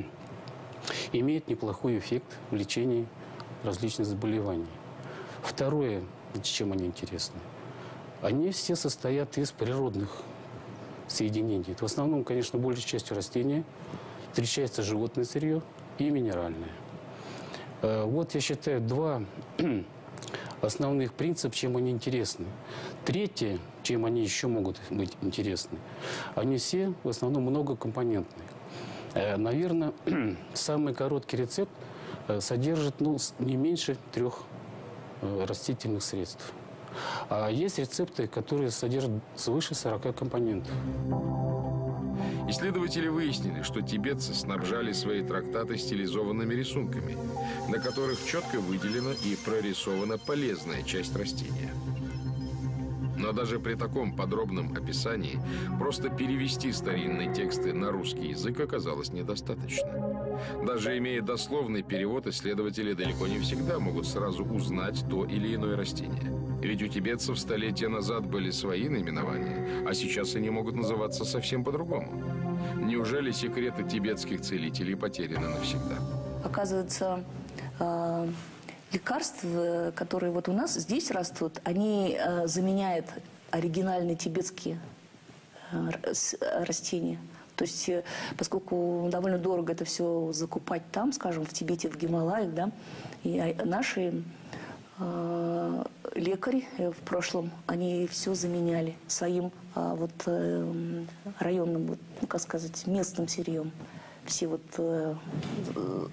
имеют неплохой эффект в лечении различных заболеваний. Второе, чем они интересны, они все состоят из природных соединений. Это в основном, конечно, большей частью растения, встречается животное сырье и минеральное. Вот, я считаю, два основных принципа, чем они интересны. Третье, чем они еще могут быть интересны, они все в основном многокомпонентные. Наверное, самый короткий рецепт содержит ну, не меньше трех растительных средств. А есть рецепты, которые содержат свыше сорока компонентов. Исследователи выяснили, что тибетцы снабжали свои трактаты стилизованными рисунками, на которых четко выделена и прорисована полезная часть растения. Но даже при таком подробном описании просто перевести старинные тексты на русский язык оказалось недостаточно. Даже имея дословный перевод, исследователи далеко не всегда могут сразу узнать то или иное растение. Ведь у тибетцев столетия назад были свои наименования, а сейчас они могут называться совсем по-другому. Неужели секреты тибетских целителей потеряны навсегда? Оказывается, э лекарства, которые вот у нас здесь растут, они э, заменяют оригинальные тибетские э, растения. То есть, э, поскольку довольно дорого это все закупать там, скажем, в Тибете, в Гималаях, да, и э, наши э, лекари э, в прошлом, они все заменяли своим э, вот, э, районным, вот, ну, как сказать, местным сырьем. Все вот... Э, э,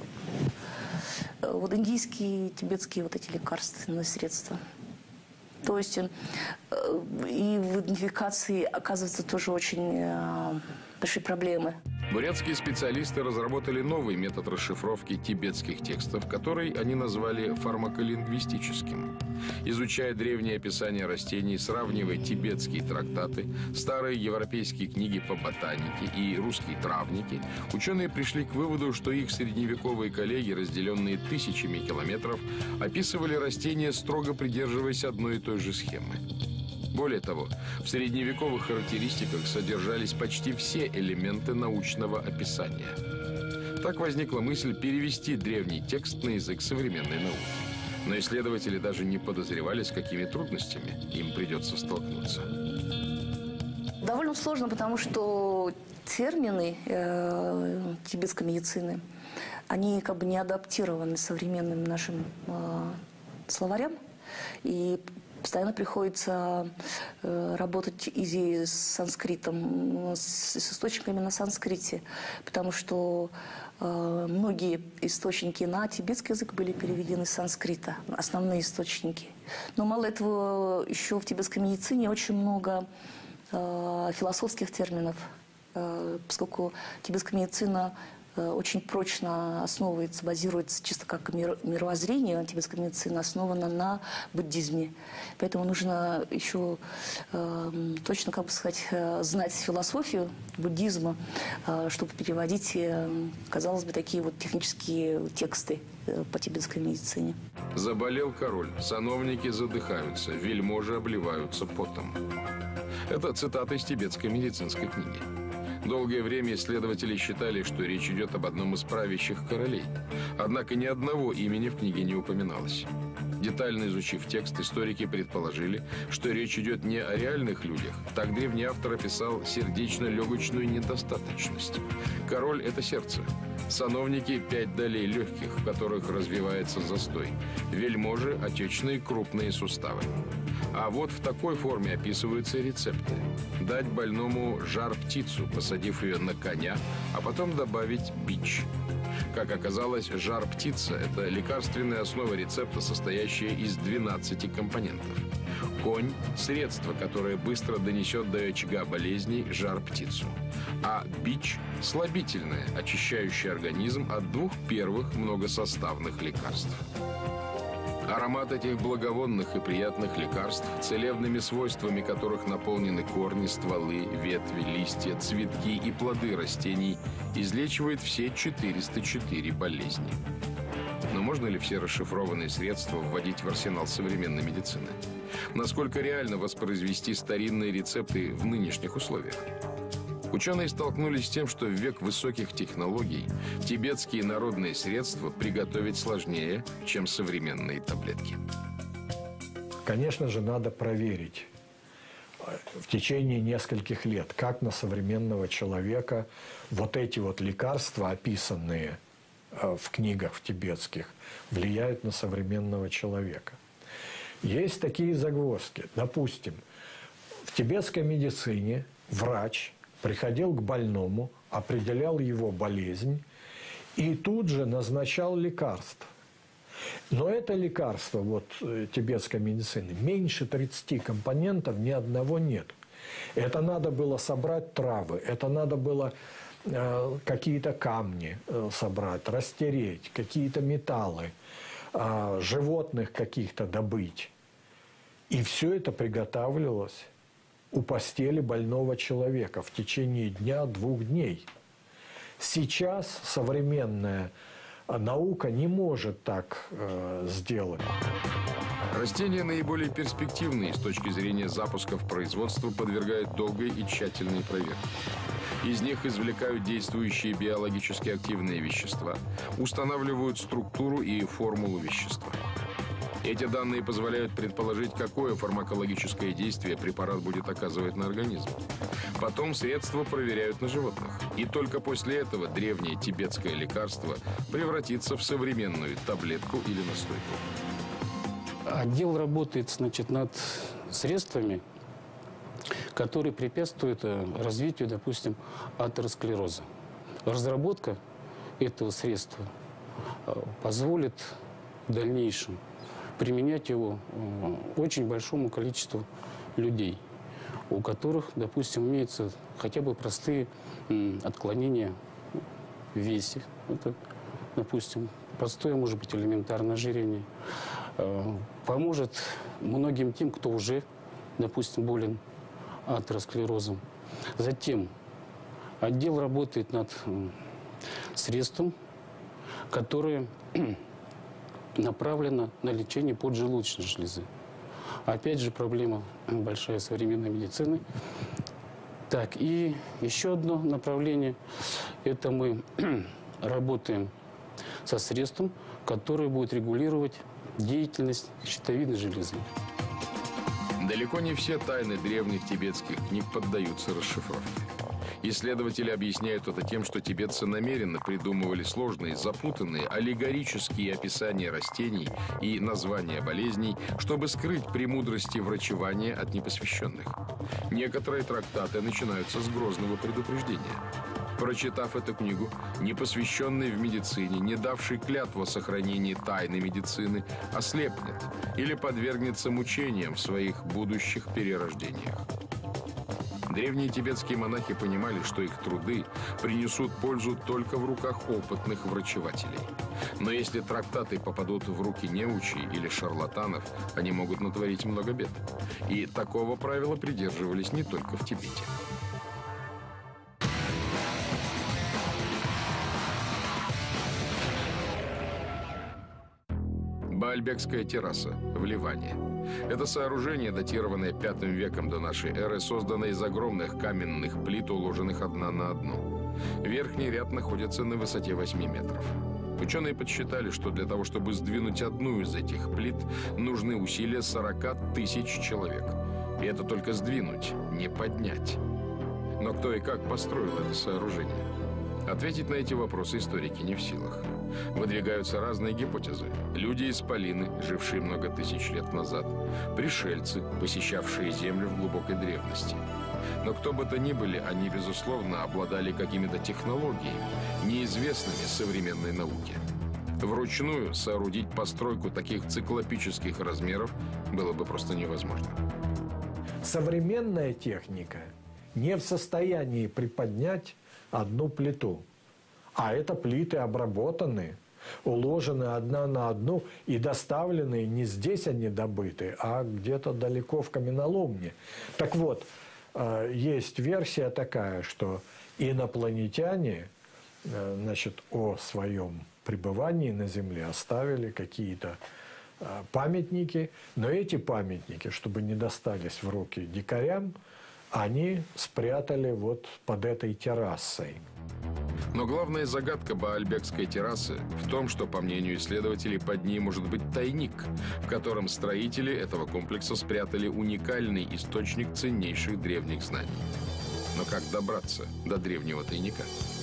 Вот индийские, тибетские вот эти лекарственные средства. То есть и в идентификации оказывается тоже очень большие проблемы. Бурятские специалисты разработали новый метод расшифровки тибетских текстов, который они назвали фармаколингвистическим. Изучая древние описания растений, сравнивая тибетские трактаты, старые европейские книги по ботанике и русские травники, ученые пришли к выводу, что их средневековые коллеги, разделенные тысячами километров, описывали растения, строго придерживаясь одной и той же схемы. Более того, в средневековых характеристиках содержались почти все элементы научного описания. Так возникла мысль перевести древний текст на язык современной науки. Но исследователи даже не подозревали, с какими трудностями им придется столкнуться. Довольно сложно, потому что термины э, тибетской медицины, они как бы не адаптированы современным нашим э, словарям. И постоянно приходится э, работать и с санскритом, с, с источниками на санскрите, потому что э, многие источники на тибетский язык были переведены с санскрита, основные источники. Но мало этого, еще в тибетской медицине очень много э, философских терминов, э, поскольку тибетская медицина очень прочно основывается, базируется чисто как мировоззрение, тибетская медицина основана на буддизме. Поэтому нужно еще э, точно, как бы сказать, знать философию буддизма, э, чтобы переводить, э, казалось бы, такие вот технические тексты э, по тибетской медицине. Заболел король, сановники задыхаются, вельможи обливаются потом. Это цитата из тибетской медицинской книги. Долгое время исследователи считали, что речь идет об одном из правящих королей. Однако ни одного имени в книге не упоминалось. Детально изучив текст, историки предположили, что речь идет не о реальных людях. Так древний автор описал сердечно-легочную недостаточность. Король – это сердце. Сановники – пять долей легких, в которых развивается застой. Вельможи – отечные крупные суставы. А вот в такой форме описываются рецепты. Дать больному жар-птицу, посадив ее на коня, а потом добавить бич. Как оказалось, жар-птица – это лекарственная основа рецепта, состоящая из двенадцати компонентов. Конь – средство, которое быстро донесет до очага болезней жар-птицу. А бич – слабительное, очищающее организм от двух первых многосоставных лекарств. Аромат этих благовонных и приятных лекарств, целебными свойствами которых наполнены корни, стволы, ветви, листья, цветки и плоды растений, излечивает все четыреста четыре болезни. Но можно ли все расшифрованные средства вводить в арсенал современной медицины? Насколько реально воспроизвести старинные рецепты в нынешних условиях? Ученые столкнулись с тем, что в век высоких технологий тибетские народные средства приготовить сложнее, чем современные таблетки. Конечно же, надо проверить в течение нескольких лет, как на современного человека вот эти вот лекарства, описанные в книгах в тибетских, влияют на современного человека. Есть такие загвоздки. Допустим, в тибетской медицине врач приходил к больному, определял его болезнь и тут же назначал лекарство. Но это лекарство вот, тибетской медицины, меньше тридцати компонентов ни одного нет. Это надо было собрать травы, это надо было э, какие-то камни э, собрать, растереть, какие-то металлы, э, животных каких-то добыть. И все это приготавливалось у постели больного человека в течение дня-двух дней. Сейчас современная наука не может так э, сделать. Растения наиболее перспективные с точки зрения запусков производства подвергают долгой и тщательной проверке. Из них извлекают действующие биологически активные вещества, устанавливают структуру и формулу вещества. Эти данные позволяют предположить, какое фармакологическое действие препарат будет оказывать на организм. Потом средства проверяют на животных. И только после этого древнее тибетское лекарство превратится в современную таблетку или настойку. Отдел работает, значит, над средствами, которые препятствуют развитию, допустим, атеросклероза. Разработка этого средства позволит в дальнейшем применять его очень большому количеству людей, у которых, допустим, имеются хотя бы простые отклонения в весе. Это, допустим, простое, может быть, элементарное ожирение. Поможет многим тем, кто уже, допустим, болен атеросклерозом. Затем отдел работает над средством, которое направлено на лечение поджелудочной железы. Опять же, проблема большая современной медицины. Так, и еще одно направление – это мы работаем со средством, которое будет регулировать деятельность щитовидной железы. Далеко не все тайны древних тибетских книг поддаются расшифровке. Исследователи объясняют это тем, что тибетцы намеренно придумывали сложные, запутанные, аллегорические описания растений и названия болезней, чтобы скрыть премудрости врачевания от непосвященных. Некоторые трактаты начинаются с грозного предупреждения. Прочитав эту книгу, непосвященный в медицине, не давший клятву о сохранении тайны медицины, ослепнет или подвергнется мучениям в своих будущих перерождениях. Древние тибетские монахи понимали, что их труды принесут пользу только в руках опытных врачевателей. Но если трактаты попадут в руки неучей или шарлатанов, они могут натворить много бед. И такого правила придерживались не только в Тибете. Баальбекская терраса в Ливане. Это сооружение, датированное пятым веком до нашей эры, создано из огромных каменных плит, уложенных одна на одну. Верхний ряд находится на высоте восьми метров. Ученые подсчитали, что для того, чтобы сдвинуть одну из этих плит, нужны усилия сорока тысяч человек. И это только сдвинуть, не поднять. Но кто и как построил это сооружение? Ответить на эти вопросы историки не в силах. Выдвигаются разные гипотезы. Люди-исполины, жившие много тысяч лет назад, пришельцы, посещавшие Землю в глубокой древности. Но кто бы то ни были, они, безусловно, обладали какими-то технологиями, неизвестными современной науке. Вручную соорудить постройку таких циклопических размеров было бы просто невозможно. Современная техника не в состоянии приподнять одну плиту. А это плиты обработаны, уложены одна на одну и доставлены не здесь они добыты, а где-то далеко в каменоломне. Так вот, есть версия такая, что инопланетяне, значит, о своем пребывании на Земле оставили какие-то памятники, но эти памятники, чтобы не достались в руки дикарям, они спрятали вот под этой террасой. Но главная загадка Баальбекской террасы в том, что, по мнению исследователей, под ней может быть тайник, в котором строители этого комплекса спрятали уникальный источник ценнейших древних знаний. Но как добраться до древнего тайника?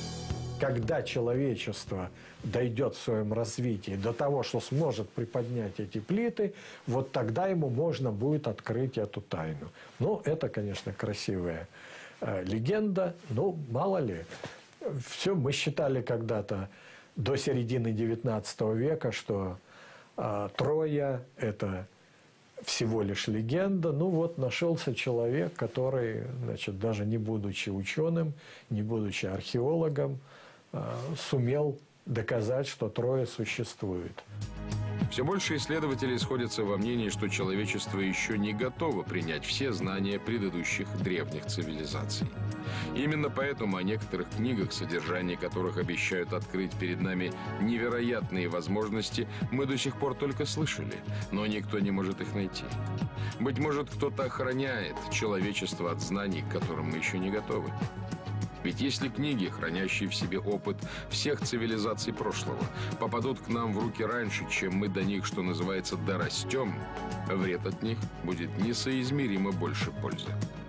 Когда человечество дойдет в своем развитии до того, что сможет приподнять эти плиты, вот тогда ему можно будет открыть эту тайну. Ну, это, конечно, красивая э, легенда, но мало ли. Все, мы считали когда-то до середины девятнадцатого века, что э, Троя – это всего лишь легенда. Ну вот нашелся человек, который, значит, даже не будучи ученым, не будучи археологом, э, сумел доказать, что Троя существует. Все больше исследователей сходятся во мнении, что человечество еще не готово принять все знания предыдущих древних цивилизаций. Именно поэтому о некоторых книгах, содержание которых обещают открыть перед нами невероятные возможности, мы до сих пор только слышали, но никто не может их найти. Быть может, кто-то охраняет человечество от знаний, к которым мы еще не готовы. Ведь если книги, хранящие в себе опыт всех цивилизаций прошлого, попадут к нам в руки раньше, чем мы до них, что называется, дорастем, вред от них будет несоизмеримо больше пользы.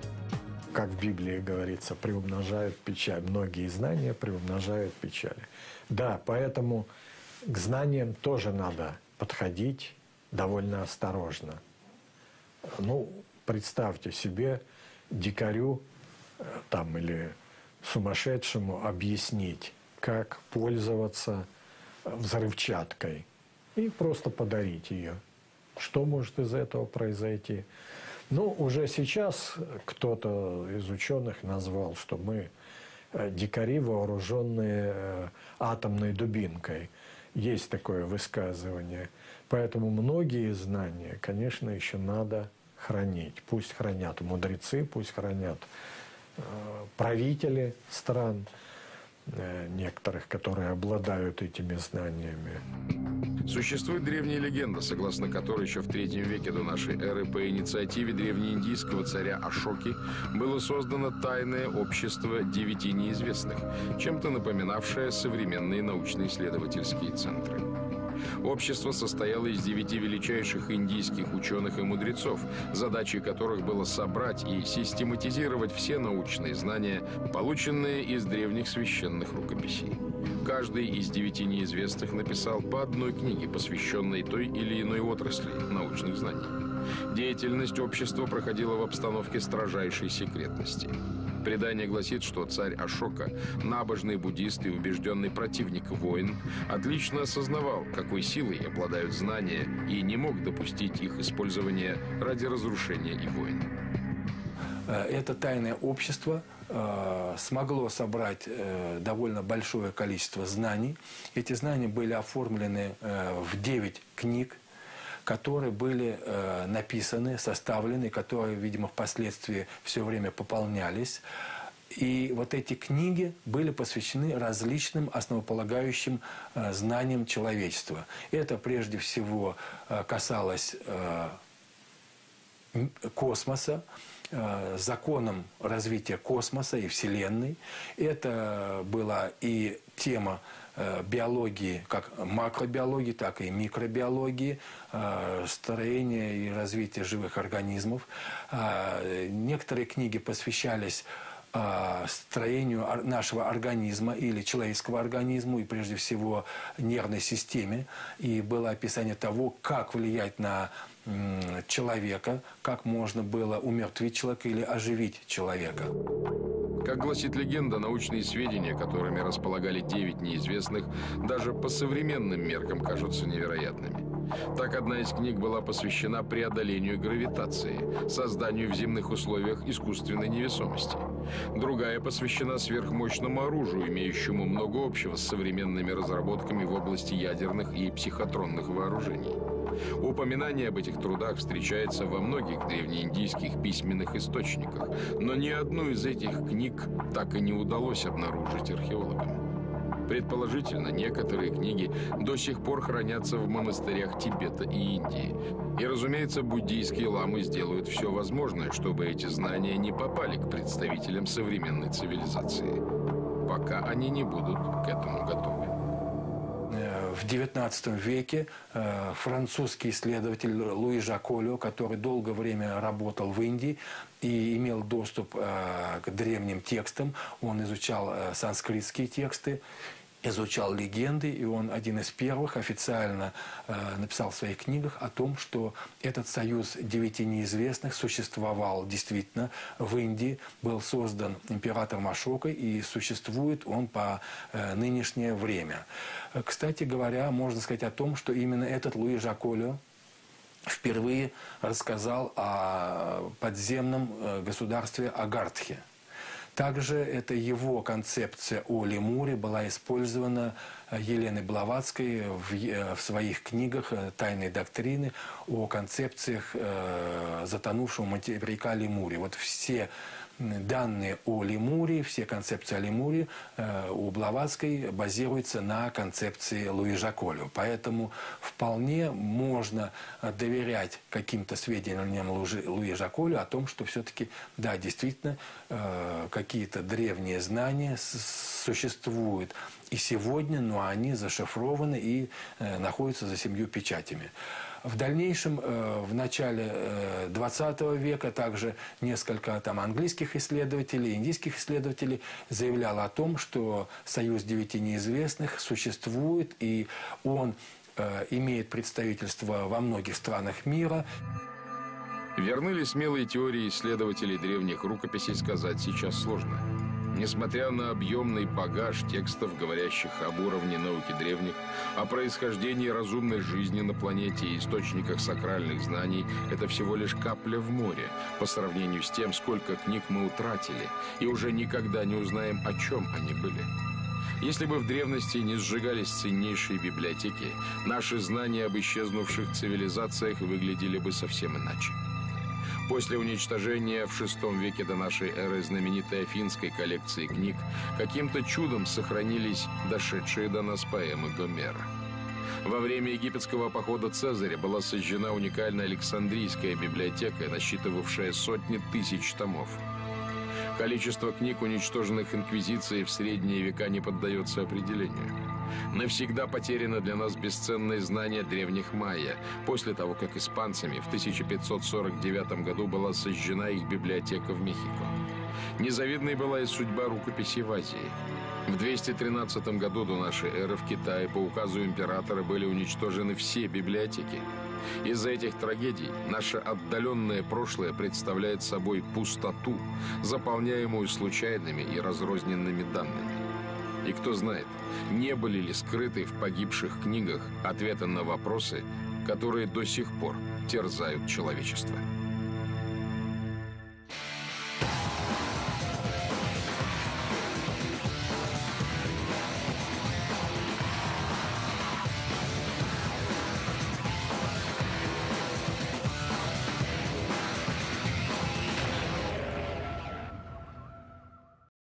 Как в Библии говорится, приумножают печаль. Многие знания приумножают печаль. Да, поэтому к знаниям тоже надо подходить довольно осторожно. Ну, представьте себе дикарю там или сумасшедшему объяснить, как пользоваться взрывчаткой, и просто подарить ее. Что может из этого произойти? Ну, уже сейчас кто-то из ученых назвал, что мы дикари, вооруженные атомной дубинкой. Есть такое высказывание. Поэтому многие знания, конечно, еще надо хранить. Пусть хранят мудрецы, пусть хранят правители стран, некоторых, которые обладают этими знаниями. Существует древняя легенда, согласно которой еще в третьем веке до нашей эры по инициативе древнеиндийского царя Ашоки было создано тайное общество девяти неизвестных, чем-то напоминавшее современные научно-исследовательские центры. Общество состояло из девяти величайших индийских ученых и мудрецов, задачей которых было собрать и систематизировать все научные знания, полученные из древних священных рукописей. Каждый из девяти неизвестных написал по одной книге, посвященной той или иной отрасли научных знаний. Деятельность общества проходила в обстановке строжайшей секретности. Предание гласит, что царь Ашока, набожный буддист и убежденный противник войн, отлично осознавал, какой силой обладают знания, и не мог допустить их использования ради разрушения и войн. Это тайное общество э, смогло собрать э, довольно большое количество знаний. Эти знания были оформлены э, в девять книг, которые были э, написаны, составлены, которые, видимо, впоследствии все время пополнялись. И вот эти книги были посвящены различным основополагающим э, знаниям человечества. Это прежде всего э, касалось э, космоса, э, законам развития космоса и Вселенной. Это была и тема э, биологии, как макробиологии, так и микробиологии, э, строения и развития живых организмов. Э, некоторые книги посвящались строению нашего организма или человеческого организма, и прежде всего нервной системе. И было описание того, как влиять на человека, как можно было умертвить человека или оживить человека. Как гласит легенда, научные сведения, которыми располагали девять неизвестных, даже по современным меркам кажутся невероятными. Так, одна из книг была посвящена преодолению гравитации, созданию в земных условиях искусственной невесомости. Другая посвящена сверхмощному оружию, имеющему много общего с современными разработками в области ядерных и психотронных вооружений. Упоминание об этих трудах встречается во многих древнеиндийских письменных источниках, но ни одну из этих книг так и не удалось обнаружить археологам. Предположительно, некоторые книги до сих пор хранятся в монастырях Тибета и Индии. И, разумеется, буддийские ламы сделают все возможное, чтобы эти знания не попали к представителям современной цивилизации, пока они не будут к этому готовы. В девятнадцатом веке французский исследователь Луи Жаколио, который долгое время работал в Индии и имел доступ к древним текстам, он изучал санскритские тексты, изучал легенды, и он один из первых официально э, написал в своих книгах о том, что этот союз девяти неизвестных существовал действительно в Индии, был создан императором Ашокой, и существует он по э, нынешнее время. Кстати говоря, можно сказать о том, что именно этот Луи Жаколио впервые рассказал о подземном э, государстве Агартхе. Также это его концепция о лемуре была использована Еленой Блаватской в, в своих книгах «Тайные доктрины» о концепциях э, затонувшего материка Лемурии. Вот все данные о Лемурии, все концепции о Лемурии э, у Блаватской базируются на концепции Луи Жаколио. Поэтому вполне можно доверять каким-то сведениям Луи Жаколио о том, что все-таки, да, действительно, э, какие-то древние знания существуют и сегодня, но они зашифрованы и э, находятся за семью печатями. В дальнейшем, в начале двадцатого века, также несколько там, английских исследователей, индийских исследователей заявляло о том, что союз девяти неизвестных существует, и он э, имеет представительство во многих странах мира. Верны ли смелые теории исследователей древних рукописей, сказать сейчас сложно. Несмотря на объемный багаж текстов, говорящих об уровне науки древних, о происхождении разумной жизни на планете и источниках сакральных знаний, это всего лишь капля в море по сравнению с тем, сколько книг мы утратили, и уже никогда не узнаем, о чем они были. Если бы в древности не сжигались ценнейшие библиотеки, наши знания об исчезнувших цивилизациях выглядели бы совсем иначе. После уничтожения в шестом веке до нашей эры знаменитой афинской коллекции книг каким-то чудом сохранились дошедшие до нас поэмы Гомера. Во время египетского похода Цезаря была сожжена уникальная Александрийская библиотека, насчитывавшая сотни тысяч томов. Количество книг, уничтоженных Инквизицией в средние века, не поддается определению. Навсегда потеряно для нас бесценное знание древних майя, после того, как испанцами в тысяча пятьсот сорок девятом году была сожжена их библиотека в Мехико. Незавидной была и судьба рукописей в Азии. В двести тринадцатом году до нашей эры в Китае по указу императора были уничтожены все библиотеки. Из-за этих трагедий наше отдаленное прошлое представляет собой пустоту, заполняемую случайными и разрозненными данными. И кто знает, не были ли скрыты в погибших книгах ответы на вопросы, которые до сих пор терзают человечество.